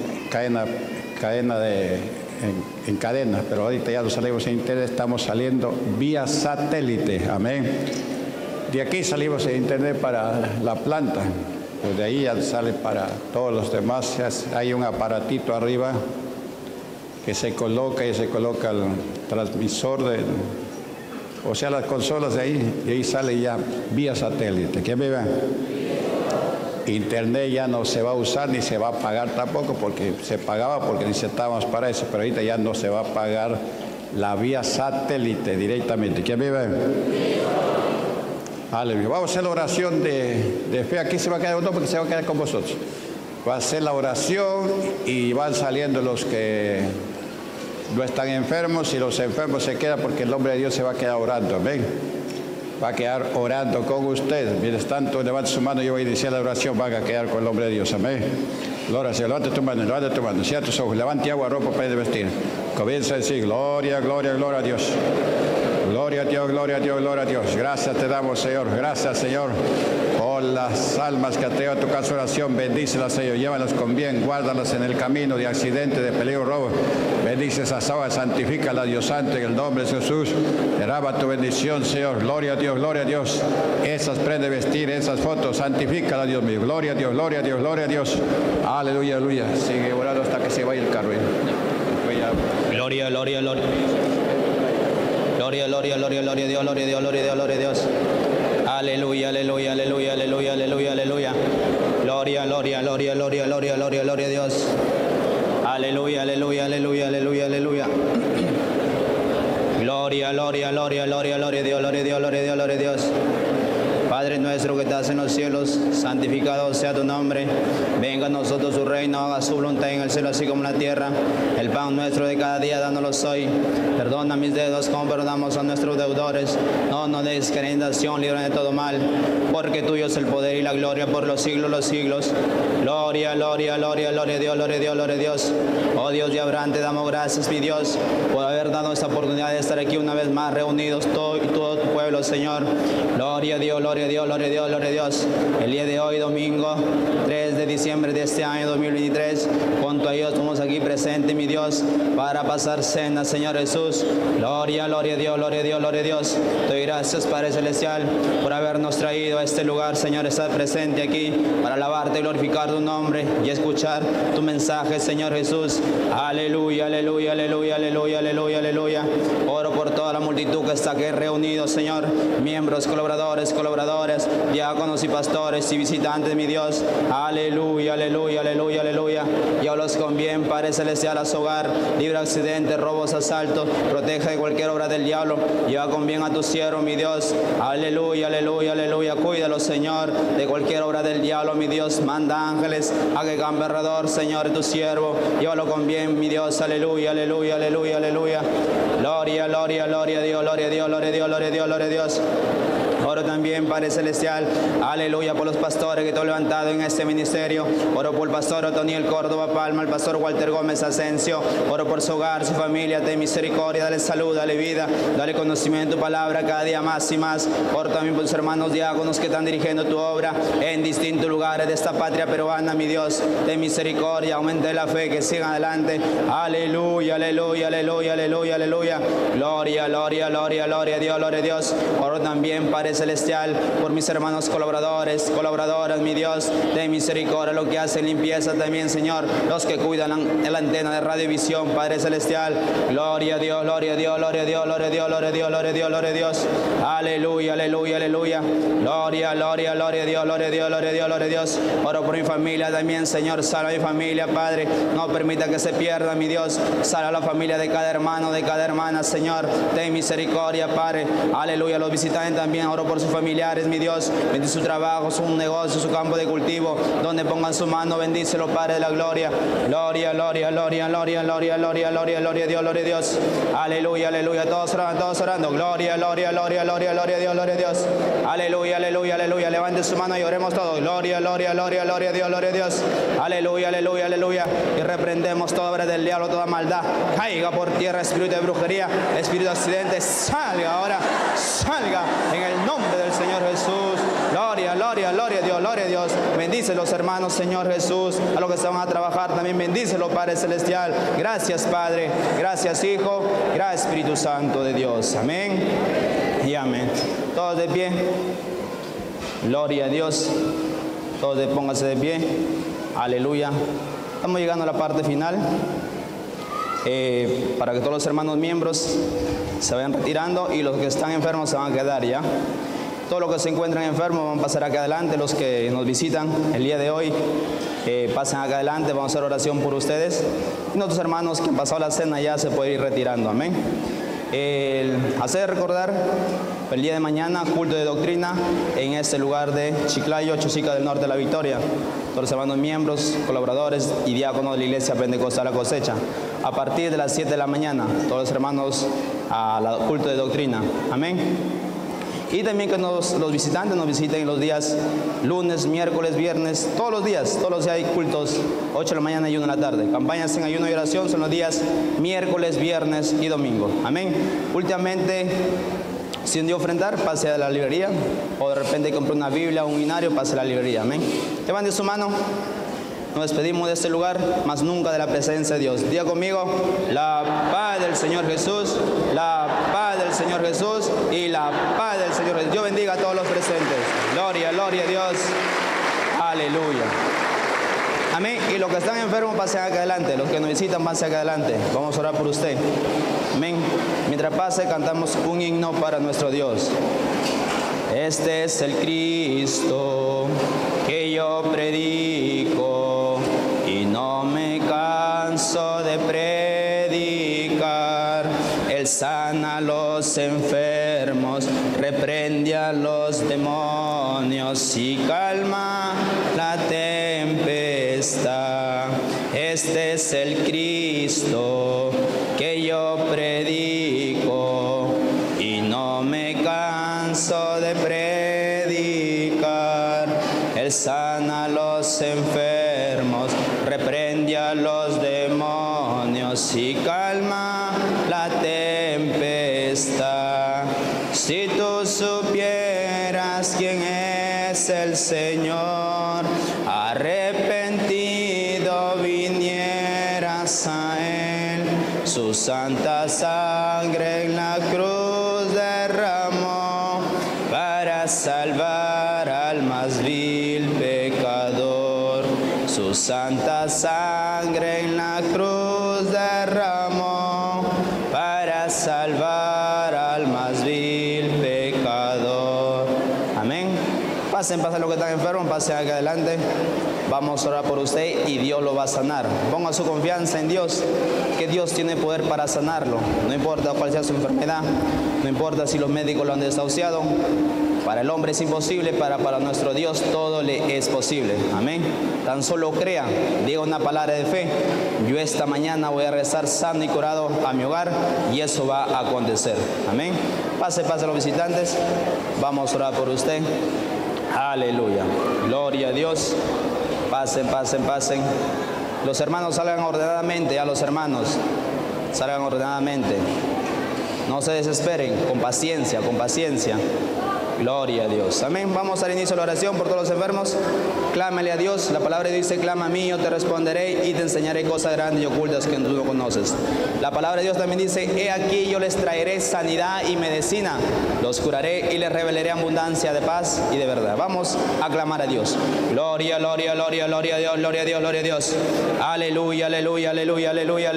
cadena, pero ahorita ya no salimos en internet, estamos saliendo vía satélite. Amén. De aquí salimos en internet para la planta, pues de ahí ya sale para todos los demás. Hay un aparatito arriba que se coloca y se coloca el transmisor o sea, las consolas de ahí, y ahí sale ya vía satélite. ¿Quién me ve? Internet ya no se va a usar ni se va a pagar tampoco, porque se pagaba porque necesitábamos para eso, pero ahorita ya no se va a pagar la vía satélite directamente. ¿Quién me ve? Aleluya. Vamos a hacer la oración de fe. Aquí se va a quedar uno porque se va a quedar con vosotros. Va a hacer la oración y van saliendo los que no están enfermos, y los enfermos se quedan porque el hombre de Dios se va a quedar orando. Amén. Va a quedar orando con ustedes. Mientras tanto, levante su mano, yo voy a iniciar la oración, van a quedar con el hombre de Dios. Amén. Gloria al Señor. Levante tu mano, cierra tus ojos, levante agua, ropa para ir de vestir. Comienza a decir, gloria, gloria, gloria a Dios. Gloria a Dios, gloria a Dios, gloria a Dios. Gracias te damos, Señor. Gracias, Señor, por las almas que ha traído a tu casa oración. Bendícelas, Señor. Llévalas con bien. Guárdalas en el camino de accidente, de peligro, robo. Bendice esas aguas. Santifícalas, Dios Santo, en el nombre de Jesús. Derrama tu bendición, Señor. Gloria a Dios, gloria a Dios. Esas prende vestir, esas fotos. Santifícalas, Dios mío. Gloria a Dios, gloria a Dios, gloria a Dios. Aleluya, aleluya. Sigue orando hasta que se vaya el carro. Gloria, gloria, gloria. Gloria, gloria, gloria, gloria a Dios, gloria a Dios, gloria a Dios, gloria a Dios. Aleluya, aleluya, aleluya, aleluya, aleluya, aleluya. Gloria, gloria, gloria, gloria, gloria, gloria, gloria a Dios. Aleluya, aleluya, aleluya, aleluya, aleluya. Gloria, gloria, gloria, gloria, gloria a Dios, gloria a Dios, gloria a Dios, gloria a Dios. Padre nuestro que estás en los cielos, santificado sea tu nombre. Venga a nosotros su reino, haga su voluntad en el cielo así como en la tierra. El pan nuestro de cada día, dánoslo hoy. Perdona mis dedos como perdonamos a nuestros deudores. No nos des tentación, líbranos de todo mal. Porque tuyo es el poder y la gloria por los siglos de los siglos. Gloria, gloria, gloria, gloria a Dios, gloria a Dios, gloria a Dios. Oh Dios de Abraham, te damos gracias, mi Dios, por haber dado esta oportunidad de estar aquí una vez más reunidos, todo tu pueblo, Señor. Gloria a Dios, gloria a a Dios, gloria a Dios, gloria a Dios. El día de hoy, domingo 3 de diciembre de este año 2023, junto a Dios estamos aquí presentes, mi Dios, para pasar cena, Señor Jesús. Gloria, gloria a Dios, gloria a Dios, gloria a Dios. Te doy gracias, Padre Celestial, por habernos traído a este lugar, Señor, estar presente aquí para alabarte y glorificar tu nombre y escuchar tu mensaje, Señor Jesús. Aleluya, aleluya, aleluya, aleluya, aleluya, aleluya. Oro por toda la multitud que está aquí reunidos, Señor, miembros, colaboradores, diáconos y pastores y visitantes, mi Dios. Aleluya, aleluya, aleluya, aleluya. Llévalos con bien, Padre Celestial, a su hogar. Libra accidentes, robos, asaltos. Protege de cualquier obra del diablo. Lleva con bien a tu siervo, mi Dios. Aleluya, aleluya, aleluya. Cuídalo, Señor, de cualquier obra del diablo, mi Dios. Manda ángeles a que campe alrededor, Señor, de tu siervo. Llévalo con bien, mi Dios. Aleluya, aleluya, aleluya, aleluya. Gloria, gloria, gloria a Dios, gloria a Dios, gloria a Dios, gloria a Dios, gloria a Dios. Oro también, Padre Celestial, aleluya, por los pastores que te han levantado en este ministerio. Oro por el pastor Otoniel Córdoba Palma, el pastor Walter Gómez Asensio. Oro por su hogar, su familia, ten misericordia, dale salud, dale vida, dale conocimiento, tu palabra cada día más y más. Oro también por los hermanos diáconos que están dirigiendo tu obra en distintos lugares de esta patria peruana, mi Dios. Ten misericordia, aumente la fe, que sigan adelante. Aleluya, aleluya, aleluya, aleluya, aleluya. Gloria, gloria, gloria, gloria a Dios, gloria a Dios. Oro también, Padre Celestial, por mis hermanos colaboradores, colaboradoras, mi Dios, de misericordia, lo que hacen limpieza también, Señor, los que cuidan la antena de radiovisión, Padre Celestial. Gloria a Dios, gloria a Dios, gloria a Dios, gloria a Dios, gloria a Dios, gloria a Dios, gloria a Dios. Aleluya, aleluya, aleluya. Gloria, gloria, gloria a Dios, gloria a Dios, gloria a Dios, gloria a Dios. Oro por mi familia también, Señor, salva a mi familia, Padre, no permita que se pierda, mi Dios. Salva a la familia de cada hermano, de cada hermana, Señor, ten misericordia, Padre. Aleluya, los visitantes también, oro por sus familiares, mi Dios. Bendice su trabajo, su negocio, su campo de cultivo, donde pongan su mano, bendícelo, Padre de la gloria. Gloria, gloria, gloria, gloria, gloria, gloria, gloria, gloria a Dios, gloria a Dios. Aleluya, aleluya, todos orando. Gloria, gloria, gloria, gloria, gloria a Dios, gloria a Dios. Aleluya, aleluya, aleluya. Levante su mano y oremos todos. Gloria, gloria, gloria, gloria a Dios, gloria a Dios. Aleluya, aleluya, aleluya. Y reprendemos toda obra del diablo, toda maldad. Caiga por tierra, espíritu de brujería, espíritu de accidente, salga ahora, salga en el nombre del Señor Jesús. Gloria, gloria, gloria a Dios, gloria a Dios. Bendice los hermanos, Señor Jesús, a los que se van a trabajar también, bendícelo, Padre Celestial. Gracias, Padre, gracias, Hijo, gracias, Espíritu Santo de Dios. Amén y amén. Todos de pie. Gloria a Dios. Todos pónganse de pie. Aleluya. Estamos llegando a la parte final. Para que todos los hermanos miembros se vayan retirando y los que están enfermos se van a quedar ya. Todos los que se encuentran enfermos van a pasar acá adelante. Los que nos visitan el día de hoy, pasen acá adelante, vamos a hacer oración por ustedes. Y nuestros hermanos que han pasado la cena ya se pueden ir retirando, amén. Hacer recordar el día de mañana, culto de doctrina en este lugar de Chiclayo, Chosica del Norte de la Victoria. Todos los hermanos miembros, colaboradores y diáconos de la Iglesia Pentecostal La Cosecha. A partir de las 7 de la mañana, todos los hermanos al culto de doctrina. Amén. Y también que los visitantes nos visiten los días lunes, miércoles, viernes, todos los días hay cultos, 8 de la mañana y 1 de la tarde. Campañas en ayuno y oración son los días miércoles, viernes y domingo. Amén. Últimamente, si un día ofrendar, pase a la librería, o de repente compre una Biblia o un binario, pase a la librería. Amén. Levante su mano. Nos despedimos de este lugar, más nunca de la presencia de Dios. Diga conmigo, la paz del Señor Jesús, la paz del Señor Jesús y la paz del Señor Jesús. Dios bendiga a todos los presentes. Gloria, gloria a Dios. Aleluya. Amén. Y los que están enfermos, pasen acá adelante. Los que nos visitan, pasen acá adelante. Vamos a orar por usted. Amén. Mientras pase, cantamos un himno para nuestro Dios. Este es el Cristo que yo predico y no me canso de predicar. Él sana a los enfermos, reprende a los demonios y calma la tempestad. Este es el Cristo que yo predico y no me canso de predicar. Él sana a los enfermos, reprende a los demonios y calma la tempestad. Si tú supieras quién es dice el Señor, arrepentido vinieras a Él, su santa sangre en la cruz derramó para salvar al más vil pecador. Su santa sangre en la cruz derramó para salvar al más vil pecador. Amén. Pasen los que están enfermos, pasen aquí adelante. Vamos a orar por usted y Dios lo va a sanar. Ponga su confianza en Dios, que Dios tiene poder para sanarlo. No importa cuál sea su enfermedad, no importa si los médicos lo han desahuciado. Para el hombre es imposible, para nuestro Dios todo le es posible. Amén. Tan solo crea, diga una palabra de fe. Yo esta mañana voy a regresar sano y curado a mi hogar y eso va a acontecer. Amén. Pase los visitantes. Vamos a orar por usted. Aleluya. Gloria a Dios. Pasen. Los hermanos salgan ordenadamente, a los hermanos. Salgan ordenadamente. No se desesperen, con paciencia. Gloria a Dios. Amén. Vamos al inicio de la oración por todos los enfermos. Clámele a Dios. La palabra dice, clama a mí, yo te responderé y te enseñaré cosas grandes y ocultas que tú no conoces. La palabra de Dios también dice, he aquí yo les traeré sanidad y medicina. Los curaré y les revelaré abundancia de paz y de verdad. Vamos a clamar a Dios. Gloria a Dios, gloria a Dios. Aleluya. Gloria a Dios, gloria a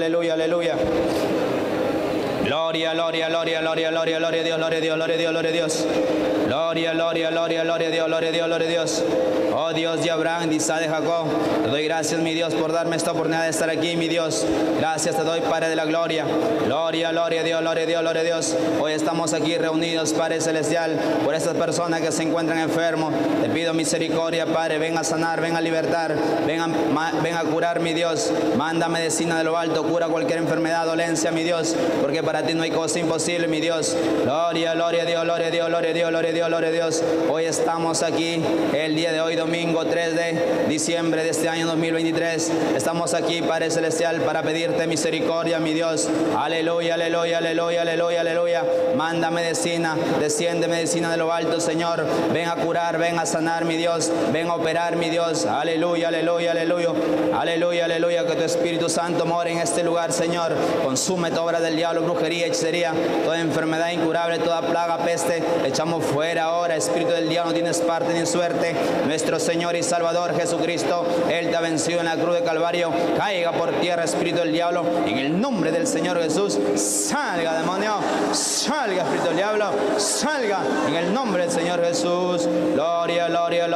Dios. Oh Dios de Abraham, de Isaac, de Jacob, te doy gracias, mi Dios, por darme esta oportunidad de estar aquí, mi Dios. Gracias te doy, Padre de la gloria. Gloria a Dios. Hoy estamos aquí reunidos, Padre Celestial, por estas personas que se encuentran enfermos. Te pido misericordia, Padre, ven a sanar, ven a libertar, ven a curar, mi Dios. Manda medicina de lo alto, cura cualquier enfermedad, dolencia, mi Dios, porque para ti no hay cosa imposible, mi Dios. Gloria a Dios. Hoy estamos aquí, el día de hoy, domingo 3 de diciembre de este año 2023. Estamos aquí, Padre Celestial, para pedirte misericordia, mi Dios. Aleluya. Manda medicina, desciende medicina de lo alto, Señor. Ven a curar, ven a sanar, mi Dios. Ven a operar, mi Dios. Aleluya. Que tu Espíritu Santo more en este lugar, Señor. Consume toda obra del diablo, brujería, hechicería, toda enfermedad incurable, toda plaga, peste. Echamos fuera ahora, espíritu del diablo, no tienes parte ni suerte. Nuestro Señor y Salvador Jesucristo, Él te ha vencido en la cruz de Calvario. Caiga por tierra, espíritu del diablo, en el nombre del Señor Jesús. Salga, demonio, salga, espíritu del diablo, salga, en el nombre del Señor Jesús. Gloria a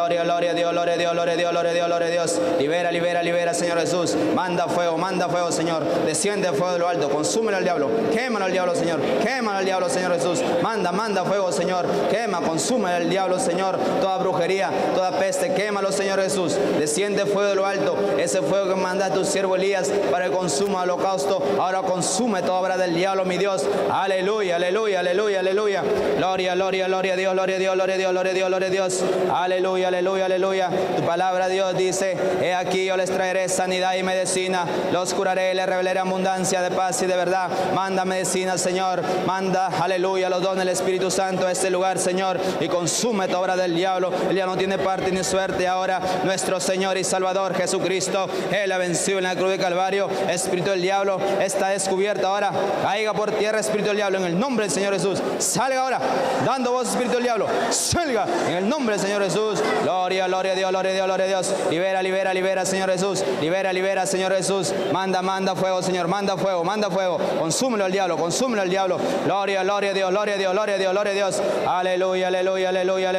Dios. Libera, Señor Jesús. Manda fuego, Señor. Desciende fuego de lo alto, consúmelo al diablo, quémalo al diablo, Señor. Quémalo al diablo, Señor Jesús. Manda fuego, Señor. Quema, consume al diablo, Señor. Toda brujería, toda peste, quémalo, Señor Jesús. Desciende fuego de lo alto, ese fuego que manda a tu siervo Elías para el consumo del holocausto. Ahora consume toda obra del diablo, mi Dios. Aleluya. Gloria a Dios. Aleluya. Tu palabra, Dios, dice, he aquí yo les traeré sanidad y medicina. Los curaré y les revelaré abundancia de paz y de verdad. Manda medicina, Señor. Manda, aleluya, los dones del Espíritu Santo a este lugar, Señor, y consume toda obra del diablo. Él ya no tiene parte ni suerte ahora. Nuestro Señor y Salvador Jesucristo, Él ha vencido en la cruz de Calvario. Espíritu del diablo está descubierto ahora. Caiga por tierra, espíritu del diablo, en el nombre del Señor Jesús. Salga ahora, dando voz, espíritu del diablo. Salga, en el nombre del Señor Jesús. Gloria a Dios. Libera, Señor Jesús. Libera, Señor Jesús. Manda fuego, Señor. Manda fuego. Consúmelo al diablo. Gloria a Dios. Aleluya. Gloria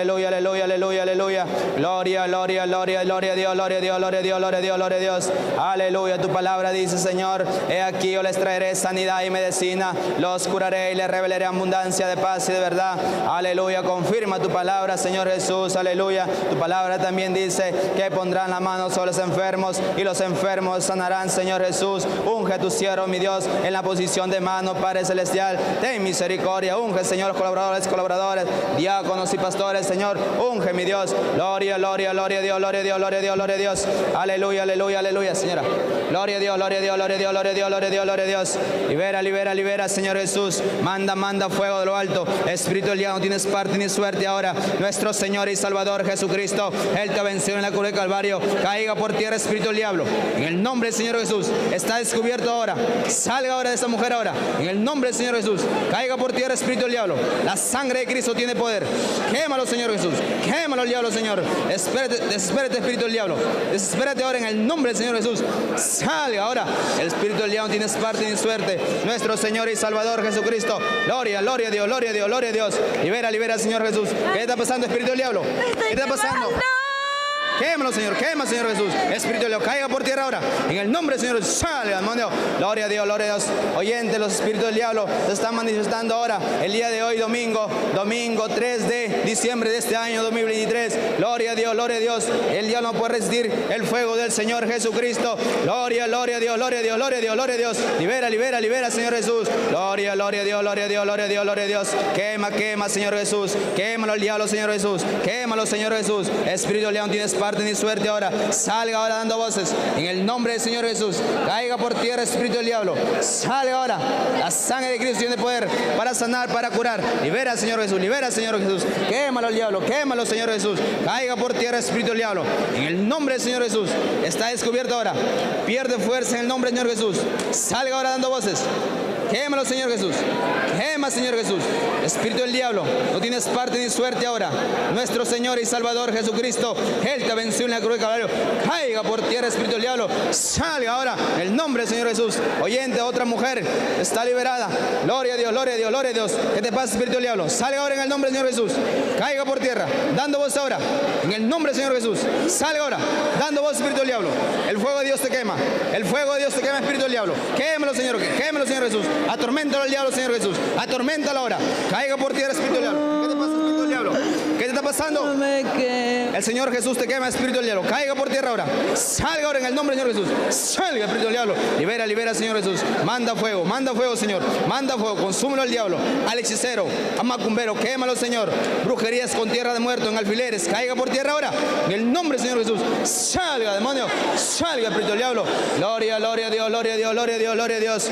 a Dios. Aleluya. Tu palabra dice, Señor, he aquí yo les traeré sanidad y medicina. Los curaré y les revelaré abundancia de paz y de verdad. Aleluya. Confirma tu palabra, Señor Jesús. Aleluya. Tu palabra también dice que pondrán la mano sobre los enfermos y los enfermos sanarán, Señor Jesús. Unge a tu siervo, mi Dios, en la posición de mano, Padre Celestial. Ten misericordia. Unge, Señor, colaboradores, diáconos y pastores, Señor. Unge, mi Dios. Gloria a Dios. Aleluya, Señora. Gloria a Dios. Libera, Señor Jesús. Manda fuego de lo alto. Espíritu del diablo, no tienes parte ni suerte ahora. Nuestro Señor y Salvador Jesucristo. Él te venció en la cruz del Calvario. Caiga por tierra, espíritu del diablo. En el nombre del Señor Jesús. Está descubierto ahora. Salga ahora de esa mujer ahora. En el nombre del Señor Jesús. Caiga por tierra, espíritu del diablo. La sangre de Cristo tiene poder. Quémalo, Señor Jesús. Quémalo el diablo, Señor. Desespérate, espíritu del diablo. Desespérate ahora en el nombre del Señor Jesús. Salga ahora. El espíritu del diablo tienes parte ni suerte. Nuestro Señor y Salvador Jesucristo. Gloria, gloria a Dios, gloria a Dios, gloria a Dios. Libera, libera, Señor Jesús. ¿Qué está pasando, espíritu del diablo? ¿Qué está pasando? Quémalo, Señor, quema, Señor Jesús. Espíritu de Dios, caiga por tierra ahora. En el nombre del Señor, salga, demonio. Gloria a Dios, gloria a Dios. Oyentes, los espíritus del diablo se están manifestando ahora. El día de hoy, domingo 3 de diciembre de este año 2023. Gloria a Dios, gloria a Dios. El diablo no puede resistir el fuego del Señor Jesucristo. Gloria, gloria a Dios, gloria a Dios, gloria a Dios, gloria a Dios. Libera, libera, libera, Señor Jesús. Gloria, gloria a Dios, gloria a Dios, gloria a Dios, gloria a Dios. Quema, quema, Señor Jesús. Quémalo el diablo, Señor Jesús. Quémalo, Señor Jesús. Espíritu del diablo, tienes parte ni suerte ahora. Salga ahora dando voces en el nombre del Señor Jesús. Caiga por tierra, espíritu del diablo. Salga ahora. La sangre de Cristo tiene poder para sanar, para curar. Libera, Señor Jesús. Libera, Señor Jesús. Quémalo el diablo. Quémalo, Señor Jesús. Caiga por tierra, espíritu del diablo. En el nombre del Señor Jesús. Está descubierto ahora. Pierde fuerza en el nombre del Señor Jesús. Salga ahora dando voces. Quémalo, Señor Jesús. Quema, Señor Jesús. Espíritu del diablo, no tienes parte ni suerte ahora. Nuestro Señor y Salvador Jesucristo, Él te venció en la cruz del Calvario. Caiga por tierra, espíritu del diablo. Salga ahora en el nombre del Señor Jesús. Oyente, otra mujer está liberada. Gloria a Dios, gloria a Dios, gloria a Dios. ¿Qué te pasa, espíritu del diablo? Salga ahora en el nombre del Señor Jesús. Caiga por tierra, dando voz ahora. En el nombre del Señor Jesús. Salga ahora, dando voz, espíritu del diablo. El fuego de Dios te quema. El fuego de Dios te quema, espíritu del diablo. Quémelo, Señor. Quémelo, Señor Jesús. Atorméntalo al diablo, Señor Jesús. Atorméntalo ahora. Caiga por tierra, espíritu del diablo. ¿Qué te pasa, espíritu del diablo? ¿Qué te está pasando? El Señor Jesús te quema, espíritu del diablo. Caiga por tierra ahora. Salga ahora en el nombre del Señor Jesús. Salga, espíritu del diablo. Libera, libera, Señor Jesús. Manda fuego, Señor. Manda fuego. Consúmelo al diablo. Al hechicero, a macumbero. Quémalo, Señor. Brujerías con tierra de muerto en alfileres. Caiga por tierra ahora. En el nombre del Señor Jesús. Salga, demonio. Salga, espíritu del diablo. Gloria, gloria a Dios, gloria a Dios, gloria a Dios, gloria a Dios.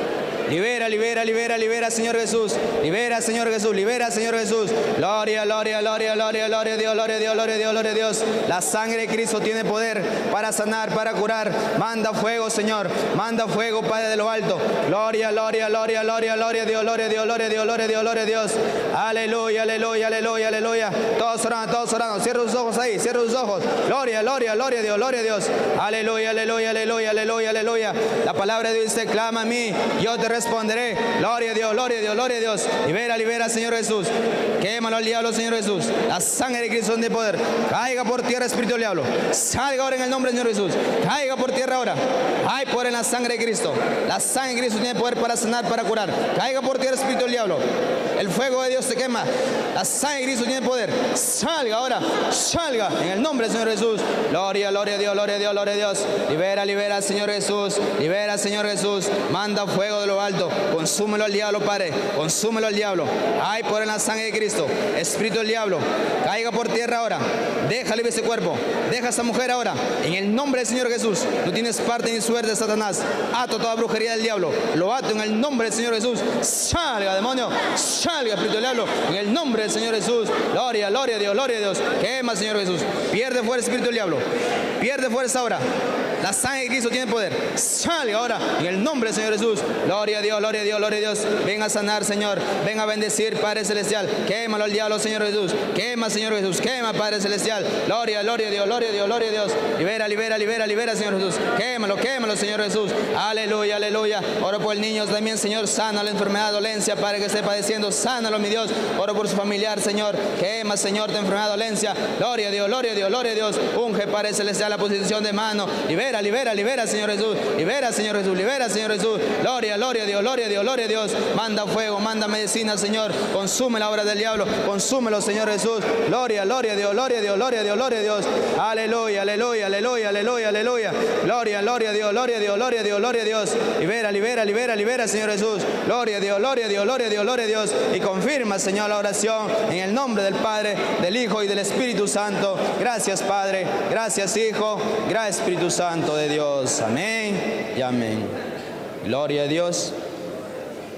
Libera, libera, libera, libera, Señor Jesús. Libera, Señor Jesús. Libera, Señor Jesús. Gloria, gloria, gloria, gloria, gloria a Dios, gloria a Dios, gloria a Dios, gloria a Dios. La sangre de Cristo tiene poder para sanar, para curar. Manda fuego, Señor. Manda fuego, Padre de lo alto. Gloria, gloria, gloria, gloria, gloria a Dios, gloria a Dios, gloria a Dios, gloria a Dios, gloria a Dios. Aleluya, aleluya, aleluya, aleluya. Todos orando, todos orando. Cierra sus ojos ahí, cierra sus ojos. Gloria, gloria, gloria a Dios, gloria a Dios. Aleluya, aleluya, aleluya, aleluya, aleluya. La palabra de Dios dice, clama a mí, yo te responderé. Gloria a Dios, gloria a Dios, gloria a Dios. Libera, libera, Señor Jesús. Quémalo al diablo, Señor Jesús. La sangre de Cristo de poder. Caiga por tierra, espíritu del diablo. Salga ahora en el nombre del Señor Jesús. Caiga por tierra ahora. Hay poder en la sangre de Cristo. La sangre de Cristo tiene poder para sanar, para curar. Caiga por tierra, espíritu del diablo. El fuego de Dios te quema. La sangre de Cristo tiene poder. Salga ahora. Salga en el nombre del Señor Jesús. Gloria, gloria a Dios, gloria a Dios, gloria a Dios. Libera, libera, Señor Jesús. Libera, Señor Jesús. Manda fuego de lo alto. Consúmelo al diablo, Padre. Consúmelo al diablo. Hay poder en la sangre de Cristo. Espíritu del diablo. Caiga por tierra ahora. Deja libre ese cuerpo. Deja a esa mujer ahora. En el nombre del Señor Jesús. No tienes parte ni suerte, Satanás. Ato toda brujería del diablo. Lo ato en el nombre del Señor Jesús. Salga, demonio. Salga, espíritu del diablo. En el nombre del Señor Jesús. Gloria, gloria a Dios, gloria a Dios. Quema, Señor Jesús. Pierde fuerza, espíritu del diablo. Pierde fuerza ahora. La sangre de Cristo tiene poder. Salga ahora en el nombre del Señor Jesús. Gloria a Dios, gloria a Dios, gloria a Dios. Ven a sanar, Señor. Ven a bendecir, Padre Celestial. Quémalo al diablo, Señor Jesús. Quema, Señor Jesús. Quema, Padre Celestial. Gloria, gloria a Dios, gloria a Dios, gloria a Dios. Libera, libera, libera, libera, Señor Jesús. Quémalo, quémalo, Señor Jesús. Aleluya, aleluya. Oro por el niño también, Señor. Sana la enfermedad, dolencia, Padre, que esté padeciendo. Sánalo, mi Dios. Oro por su familiar, Señor. Quema, Señor, de enfermedad, dolencia. Gloria a Dios, gloria a Dios, gloria a Dios. Unge, Padre Celestial, la posición de mano. Libera, libera, libera, Señor Jesús. Libera, Señor Jesús. Libera, Señor Jesús. Gloria, gloria a Dios, gloria a Dios, gloria a Dios. Manda fuego, manda medicina, Señor. Consume la obra del diablo. Consúmelo, Señor Jesús. Gloria, gloria a Dios, gloria a Dios, gloria a Dios, gloria a Dios. Aleluya, aleluya, aleluya, aleluya, aleluya. Gloria, gloria a Dios, gloria a Dios, gloria a Dios, gloria a Dios. Libera, libera, libera, libera, Señor Jesús. Gloria a Dios, gloria a Dios, gloria a Dios, gloria a Dios. Y confirma, Señor, la oración en el nombre del Padre, del Hijo y del Espíritu Santo. Gracias, Padre. Gracias, Hijo. Gracias, Espíritu Santo de Dios. Amén y amén. Gloria a Dios.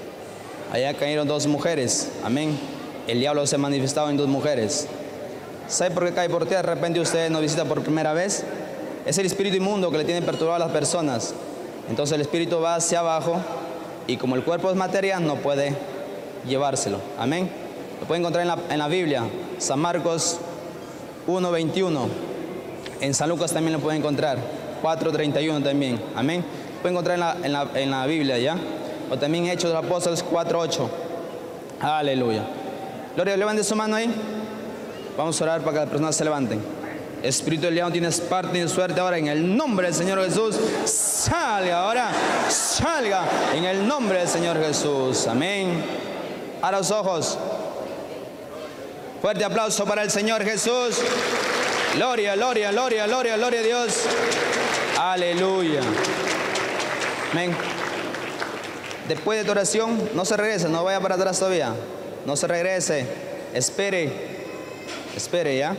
Allá cayeron dos mujeres. Amén. El diablo se manifestaba en dos mujeres. ¿Sabe por qué cae por tierra? De repente usted nos visita por primera vez. Es el espíritu inmundo que le tiene perturbado a las personas. Entonces el espíritu va hacia abajo y como el cuerpo es materia, no puede llevárselo. Amén. Lo puede encontrar en la Biblia, San Marcos 1:21. En San Lucas también lo puede encontrar, 4:31 también. Amén. Lo puede encontrar en la Biblia, ¿ya? O también Hechos de los Apóstoles 4:8. Aleluya. Gloria, levante su mano ahí. Vamos a orar para que las personas se levanten. Espíritu del diablo, tienes parte y suerte ahora en el nombre del Señor Jesús. Salga ahora, salga en el nombre del Señor Jesús. Amén. A los ojos. Fuerte aplauso para el Señor Jesús. Gloria, gloria, gloria, gloria, gloria a Dios. Aleluya. Amén. Después de tu oración, no se regrese, no vaya para atrás todavía. No se regrese. Espere. Espere, ¿ya?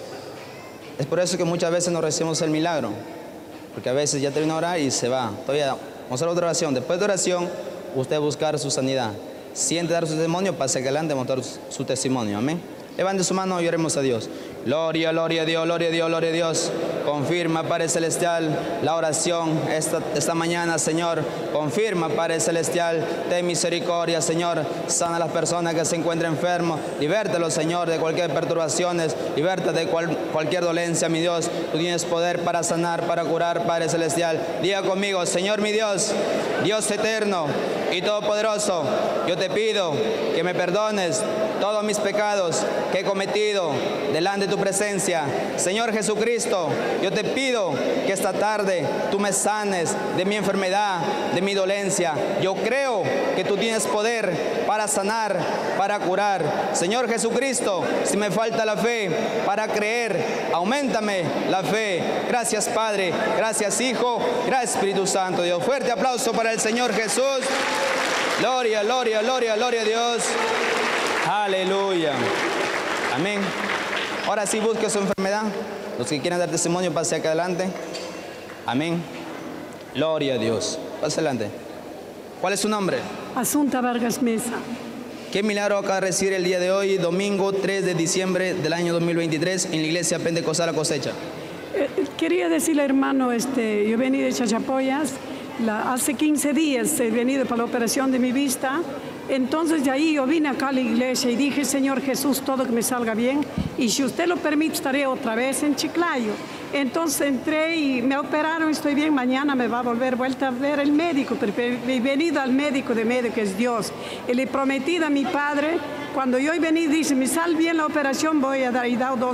Es por eso que muchas veces no recibimos el milagro. Porque a veces ya termina de orar y se va. Todavía vamos a hacer otra oración. Después de oración, usted buscar su sanidad. Siente dar su testimonio, pase adelante a mostrar su testimonio. Amén. Levante su mano y oremos a Dios. Gloria, gloria a Dios, gloria a Dios, gloria a Dios. Confirma, Padre Celestial, la oración esta mañana, Señor. Confirma, Padre Celestial, ten misericordia, Señor. Sana a las personas que se encuentran enfermos. Libértalos, Señor, de cualquier perturbaciones. Liberta de cualquier dolencia, mi Dios. Tú tienes poder para sanar, para curar, Padre Celestial. Diga conmigo, Señor mi Dios, Dios eterno y todopoderoso, yo te pido que me perdones todos mis pecados que he cometido delante de tu presencia. Señor Jesucristo, yo te pido que esta tarde tú me sanes de mi enfermedad, de mi dolencia. Yo creo que tú tienes poder para sanar, para curar. Señor Jesucristo, si me falta la fe para creer, auméntame la fe. Gracias Padre, gracias Hijo, gracias Espíritu Santo. Dios, fuerte aplauso para el Señor Jesús. Gloria, gloria, gloria, gloria a Dios. Aleluya. Amén. Ahora sí busque su enfermedad. Los que quieren dar testimonio, pase acá adelante. Amén. Gloria a Dios. Pase adelante. ¿Cuál es su nombre? Asunta Vargas Mesa. ¿Qué milagro acaba de recibir el día de hoy, domingo 3 de diciembre del año 2023, en la iglesia Pentecostal La Cosecha? Quería decirle, hermano, yo vení de Chachapoyas. Hace 15 días he venido para la operación de mi vista. Entonces de ahí yo vine acá a la iglesia y dije, Señor Jesús, todo que me salga bien. Y si usted lo permite, estaré otra vez en Chiclayo. Entonces entré y me operaron, estoy bien. Mañana me va a volver vuelta a ver el médico. Pero he venido al médico de médico, que es Dios. Y le prometí a mi padre, cuando yo he venido, dice, me sale bien la operación, voy a dar, y dado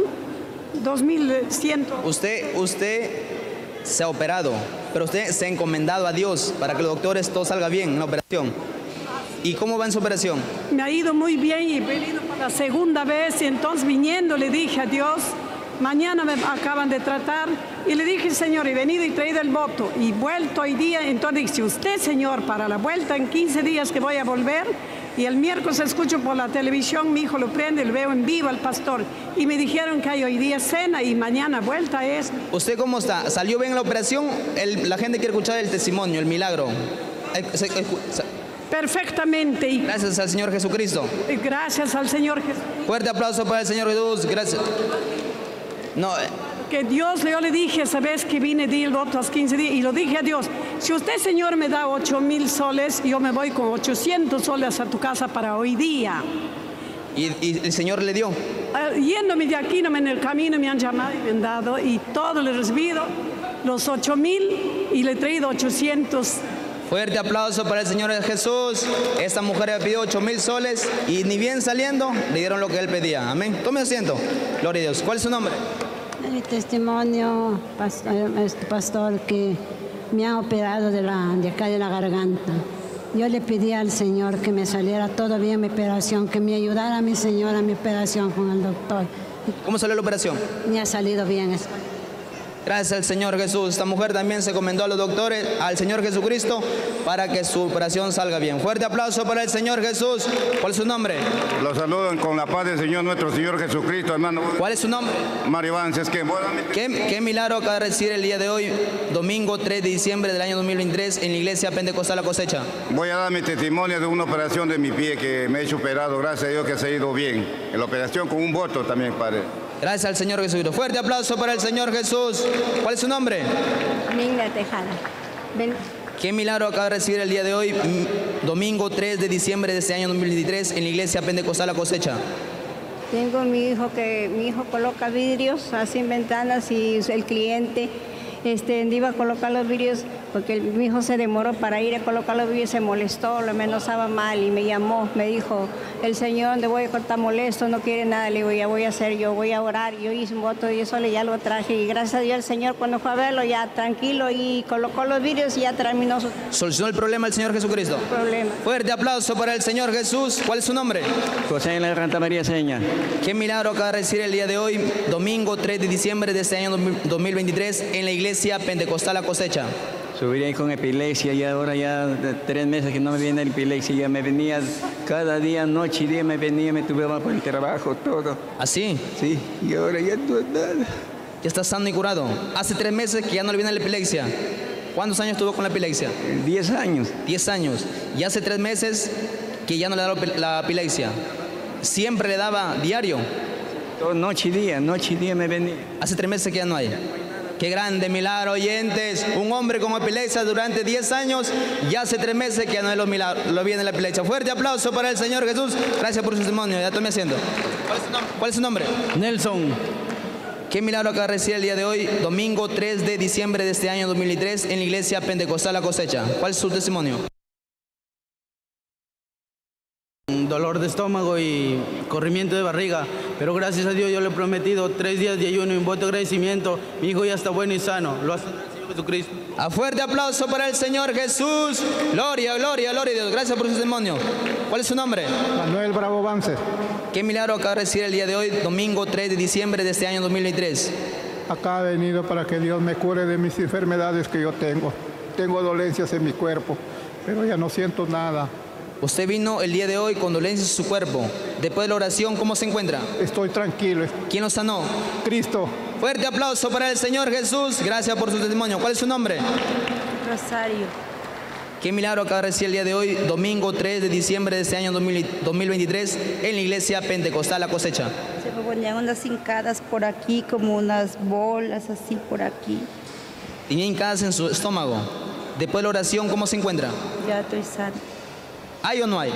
2.100. Usted se ha operado, pero usted se ha encomendado a Dios para que los doctores todo salga bien en la operación. ¿Y cómo va en su operación? Me ha ido muy bien y he venido por la segunda vez. Y entonces viniendo le dije a Dios, mañana me acaban de tratar. Y le dije, Señor, he venido y traído el voto. Y vuelto hoy día, entonces dije, usted, Señor, para la vuelta en 15 días que voy a volver. Y el miércoles escucho por la televisión, mi hijo lo prende, lo veo en vivo al pastor. Y me dijeron que hay hoy día cena y mañana vuelta es. ¿Usted cómo está? ¿Salió bien la operación? La gente quiere escuchar el testimonio, el milagro. Perfectamente. Y gracias al Señor Jesucristo. Gracias al Señor Jesús. Fuerte aplauso para el Señor Jesús. Gracias. No. Que Dios, yo le dije, sabes que vine de el voto a 15 días y lo dije a Dios, si usted, Señor, me da 8.000 soles, yo me voy con 800 soles a tu casa para hoy día. ¿Y el Señor le dio? Yéndome de aquí, en el camino me han llamado y me han dado, y todo le he recibido, los 8.000, y le he traído 800. Fuerte aplauso para el Señor Jesús. Esta mujer le pidió 8.000 soles y ni bien saliendo le dieron lo que él pedía. Amén. Tome asiento. Gloria a Dios. ¿Cuál es su nombre? Mi testimonio, pastor, que me han operado de acá de la garganta. Yo le pedí al Señor que me saliera todo bien mi operación, que me ayudara a mi señora a mi operación con el doctor. ¿Cómo salió la operación? Me ha salido bien. Gracias al Señor Jesús. Esta mujer también se encomendó a los doctores, al Señor Jesucristo, para que su operación salga bien. Fuerte aplauso para el Señor Jesús. ¿Cuál es su nombre? Los saludan con la paz del Señor nuestro Señor Jesucristo, hermano. ¿Cuál es su nombre? Mario Vance. ¿Qué milagro acaba de recibir el día de hoy, domingo 3 de diciembre del año 2023, en la iglesia Pentecostal La Cosecha? Voy a dar mi testimonio de una operación de mi pie que me he hecho operado. Gracias a Dios que se ha ido bien. En la operación con un voto también, Padre. Gracias al Señor Jesucristo. Fuerte aplauso para el Señor Jesús. ¿Cuál es su nombre? Migna Tejada. ¿Qué milagro acaba de recibir el día de hoy, domingo 3 de diciembre de este año 2023, en la iglesia Pentecostal La Cosecha? Tengo mi hijo coloca vidrios así en ventanas y el cliente iba a colocar los vidrios porque mi hijo se demoró para ir a colocar los vidrios, se molestó, lo amenazaba mal y me llamó, me dijo, el Señor donde voy a cortar molesto, no quiere nada, le digo, ya voy a hacer, yo voy a orar, yo hice un voto y eso ya lo traje y gracias a Dios el Señor cuando fue a verlo ya tranquilo y colocó los vidrios y ya terminó su... ¿Solucionó el problema el Señor Jesucristo? Problema. Fuerte aplauso para el Señor Jesús. ¿Cuál es su nombre? José en la Santa María Seña. ¿Qué milagro acaba de recibir el día de hoy, domingo 3 de diciembre de este año 2023, en la iglesia Pentecostal La Cosecha? Subí ahí con epilepsia y ahora ya 3 meses que no me viene la epilepsia, ya me venía cada día, noche y día me venía, me tuve por el trabajo, todo. ¿Así? Sí, y ahora ya no es nada. Ya está sano y curado. Hace 3 meses que ya no le viene la epilepsia. ¿Cuántos años tuvo con la epilepsia? 10 años. 10 años. Y hace 3 meses que ya no le da la epilepsia. ¿Siempre le daba diario? Todo noche y día me venía. Hace 3 meses que ya no hay. Qué grande milagro, oyentes. Un hombre con epilepsia durante 10 años y hace 3 meses que ya no lo viene la epilepsia. Fuerte aplauso para el Señor Jesús. Gracias por su testimonio. Ya tome asiento. ¿Cuál es su nombre? Nelson. ¿Qué milagro acaba de recibir el día de hoy, domingo 3 de diciembre de este año 2003, en la iglesia Pentecostal La Cosecha? ¿Cuál es su testimonio? Dolor de estómago y corrimiento de barriga, pero gracias a Dios yo le he prometido 3 días de ayuno y un voto de agradecimiento. Mi hijo ya está bueno y sano. Lo hace el Señor Jesucristo. A fuerte aplauso para el Señor Jesús. Gloria, gloria, gloria a Dios. Gracias por su testimonio. ¿Cuál es su nombre? Manuel Bravo Banzer. ¿Qué milagro acaba de recibir el día de hoy, domingo 3 de diciembre de este año 2023? Acá he venido para que Dios me cure de mis enfermedades que yo tengo. Tengo dolencias en mi cuerpo, pero ya no siento nada. Usted vino el día de hoy con dolencias en su cuerpo. Después de la oración, ¿cómo se encuentra? Estoy tranquilo. ¿Quién lo sanó? Cristo. Fuerte aplauso para el Señor Jesús. Gracias por su testimonio. ¿Cuál es su nombre? Rosario. ¿Qué milagro acaba de recibir el día de hoy, domingo 3 de diciembre de este año 2023, en la iglesia Pentecostal La Cosecha? Se me ponían unas hincadas por aquí, como unas bolas así por aquí. Tenía hincadas en su estómago. Después de la oración, ¿cómo se encuentra? Ya estoy sana. ¿Hay o no hay?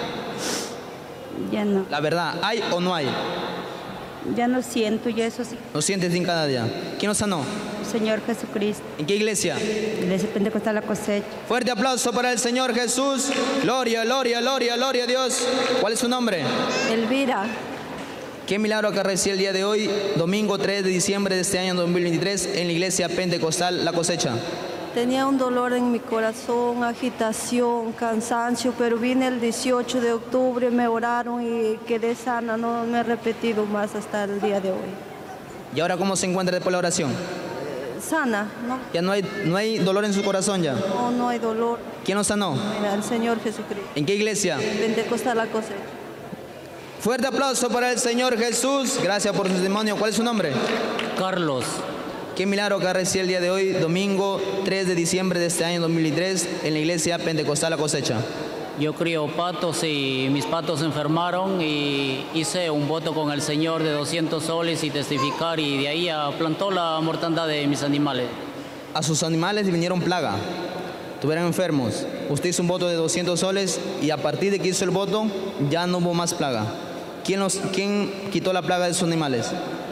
Ya no. La verdad, ¿hay o no hay? Ya no siento, ya eso sí. ¿No sientes hincada ya? ¿Quién lo sanó? Señor Jesucristo. ¿En qué iglesia? Iglesia Pentecostal La Cosecha. Fuerte aplauso para el Señor Jesús. Gloria, gloria, gloria, gloria a Dios. ¿Cuál es su nombre? Elvira. ¿Qué milagro acaba de recibir el día de hoy, domingo 3 de diciembre de este año 2023, en la iglesia Pentecostal La Cosecha? Tenía un dolor en mi corazón, agitación, cansancio, pero vine el 18 de octubre, me oraron y quedé sana, no me he repetido más hasta el día de hoy. ¿Y ahora cómo se encuentra después de la oración? Sana, ¿no? ¿Ya no hay dolor en su corazón ya? No, no hay dolor. ¿Quién lo sanó? Mira, el Señor Jesucristo. ¿En qué iglesia? Pentecostal La Cosecha. Fuerte aplauso para el Señor Jesús. Gracias por su testimonio. ¿Cuál es su nombre? Carlos. ¿Qué milagro que recibe el día de hoy, domingo 3 de diciembre de este año 2003, en la iglesia Pentecostal La Cosecha? Yo crío patos y mis patos se enfermaron y hice un voto con el Señor de 200 soles y testificar, y de ahí plantó la mortandad de mis animales. A sus animales le vinieron plaga, estuvieron enfermos. Usted hizo un voto de 200 soles y a partir de que hizo el voto ya no hubo más plaga. ¿Quién quitó la plaga de sus animales?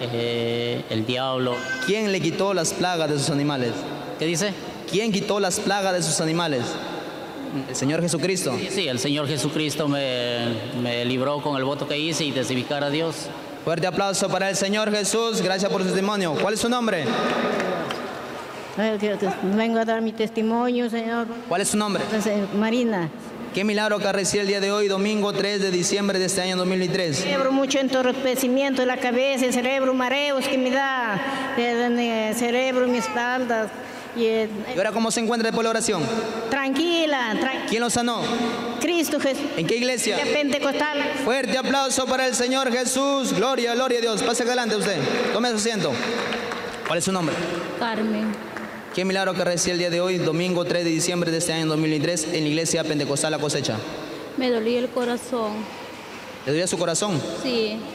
El diablo. ¿Quién le quitó las plagas de sus animales? ¿Qué dice? ¿Quién quitó las plagas de sus animales? ¿El Señor Jesucristo? Sí, el Señor Jesucristo me libró con el voto que hice y testificar a Dios. Fuerte aplauso para el Señor Jesús. Gracias por su testimonio. ¿Cuál es su nombre? Vengo a dar mi testimonio, Señor. ¿Cuál es su nombre? Marina. ¿Qué milagro que recibe el día de hoy, domingo 3 de diciembre de este año 2003? Cerebro, mucho entorpecimiento de la cabeza, el cerebro, mareos que me da, el cerebro, mi espalda. ¿Y ahora cómo se encuentra después de la oración? Tranquila. ¿Quién lo sanó? Cristo Jesús. ¿En qué iglesia? Pentecostal. Fuerte aplauso para el Señor Jesús. Gloria, gloria a Dios. Pase adelante usted. Tome su asiento. ¿Cuál es su nombre? Carmen. ¿Qué milagro que recibe el día de hoy, domingo 3 de diciembre de este año 2003, en la iglesia Pentecostal La Cosecha? Me dolía el corazón. ¿Le dolía su corazón? Sí.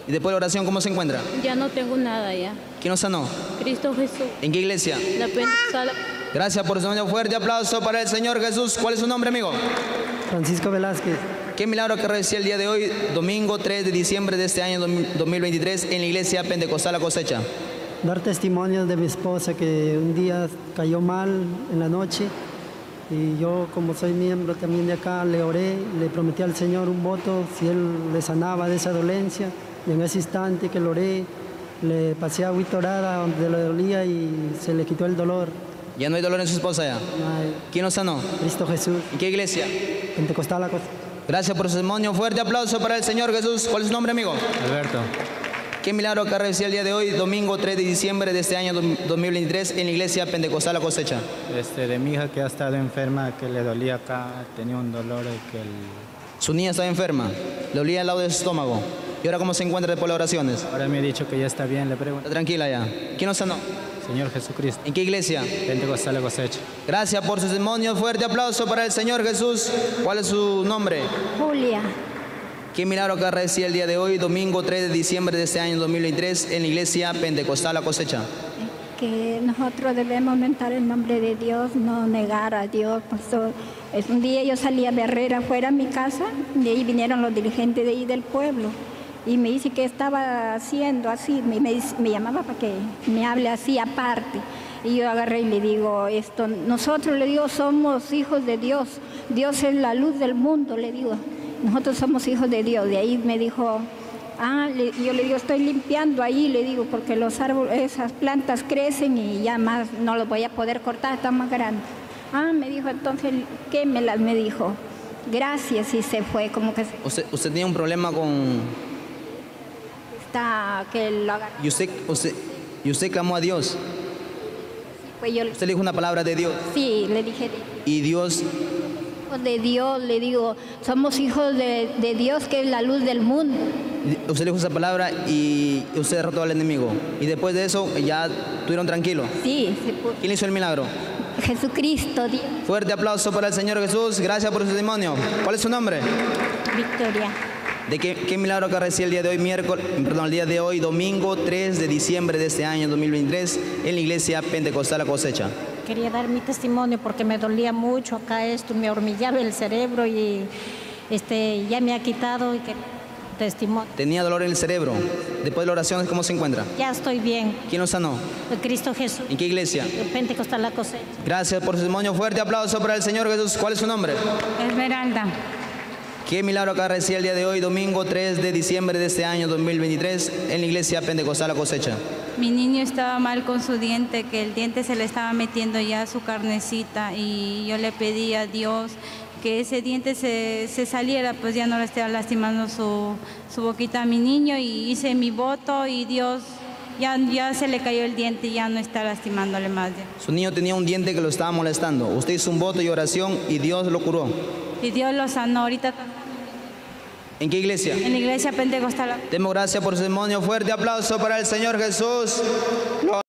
¿Y después de la oración cómo se encuentra? Ya no tengo nada ya. ¿Quién nos sanó? Cristo Jesús. ¿En qué iglesia? La Pentecostal. Gracias por su nombre. Fuerte aplauso para el Señor Jesús. ¿Cuál es su nombre, amigo? Francisco Velázquez. ¿Qué milagro que recibí el día de hoy, domingo 3 de diciembre de este año 2023, en la iglesia Pentecostal La Cosecha? Dar testimonio de mi esposa que un día cayó mal en la noche y yo, como soy miembro también de acá, le oré, le prometí al Señor un voto si Él le sanaba de esa dolencia, y en ese instante que lo oré le pasé agüita orada donde le dolía y se le quitó el dolor. ¿Ya no hay dolor en su esposa ya? ¿Quién nos sanó? Cristo Jesús. ¿En qué iglesia? Pentecostal La Cosecha. Gracias por su testimonio. Fuerte aplauso para el Señor Jesús. ¿Cuál es su nombre, amigo? Alberto. ¿Qué milagro que recibí el día de hoy, domingo 3 de diciembre de este año 2023, en la iglesia Pentecostal La Cosecha? De mi hija que ha estado enferma, que le dolía acá, tenía un dolor Su niña estaba enferma, le dolía al lado de su estómago. ¿Y ahora cómo se encuentra después de las oraciones? Ahora me ha dicho que ya está bien, le pregunto. Está tranquila ya. ¿Quién nos sanó? Señor Jesucristo. ¿En qué iglesia? Pentecostal La Cosecha. Gracias por su testimonio. Fuerte aplauso para el Señor Jesús. ¿Cuál es su nombre? Julia. ¿Qué milagro que recibí el día de hoy, domingo 3 de diciembre de este año 2023, en la iglesia Pentecostal La Cosecha? Que nosotros debemos aumentar el nombre de Dios, no negar a Dios, pastor. Un día yo salí a Herrera afuera de mi casa, y ahí vinieron los dirigentes de ahí del pueblo, y me dice que estaba haciendo así, me llamaba para que me hable así aparte. Y yo agarré y le digo esto, nosotros, le digo, somos hijos de Dios, Dios es la luz del mundo, le digo, nosotros somos hijos de Dios. De ahí me dijo, yo le digo, estoy limpiando ahí, le digo, porque los árboles, esas plantas crecen y ya más no los voy a poder cortar, están más grandes. Me dijo, entonces quémelas, me dijo. Gracias, y se fue, como que... ¿Usted tenía un problema con...? Que lo agarró. ¿Y usted clamó a Dios? Pues yo... ¿Usted le dijo una palabra de Dios? Sí, le dije. ¿Y Dios...? De Dios, le digo, somos hijos de Dios, que es la luz del mundo. Usted le dijo esa palabra y usted derrotó al enemigo. Y después de eso, ya estuvieron tranquilos. Sí. ¿Quién hizo el milagro? Jesucristo, Dios. Fuerte aplauso para el Señor Jesús. Gracias por su testimonio. ¿Cuál es su nombre? Victoria. ¿De qué milagro que recibí el día de hoy, el día de hoy, domingo 3 de diciembre de este año 2023, en la iglesia Pentecostal La Cosecha? Quería dar mi testimonio porque me dolía mucho acá esto, me hormigueaba el cerebro y ya me ha quitado y testimonio. Tenía dolor en el cerebro. Después de la oración, ¿cómo se encuentra? Ya estoy bien. ¿Quién lo sanó? Cristo Jesús. ¿En qué iglesia? Pentecostal La Cosecha. Gracias por su testimonio. Fuerte aplauso para el Señor Jesús. ¿Cuál es su nombre? Esmeralda. ¿Qué milagro que recibí el día de hoy, domingo 3 de diciembre de este año 2023, en la iglesia Pentecostal La Cosecha? Mi niño estaba mal con su diente, que el diente se le estaba metiendo ya su carnecita, y yo le pedí a Dios que ese diente se saliera, pues ya no le estaba lastimando su boquita a mi niño, y hice mi voto y Dios ya se le cayó el diente y ya no está lastimándole más. Su niño tenía un diente que lo estaba molestando. Usted hizo un voto y oración y Dios lo curó. Y Dios lo sanó ahorita. ¿En qué iglesia? En la iglesia Pentecostal. Demos gracias por su testimonio. Fuerte aplauso para el Señor Jesús.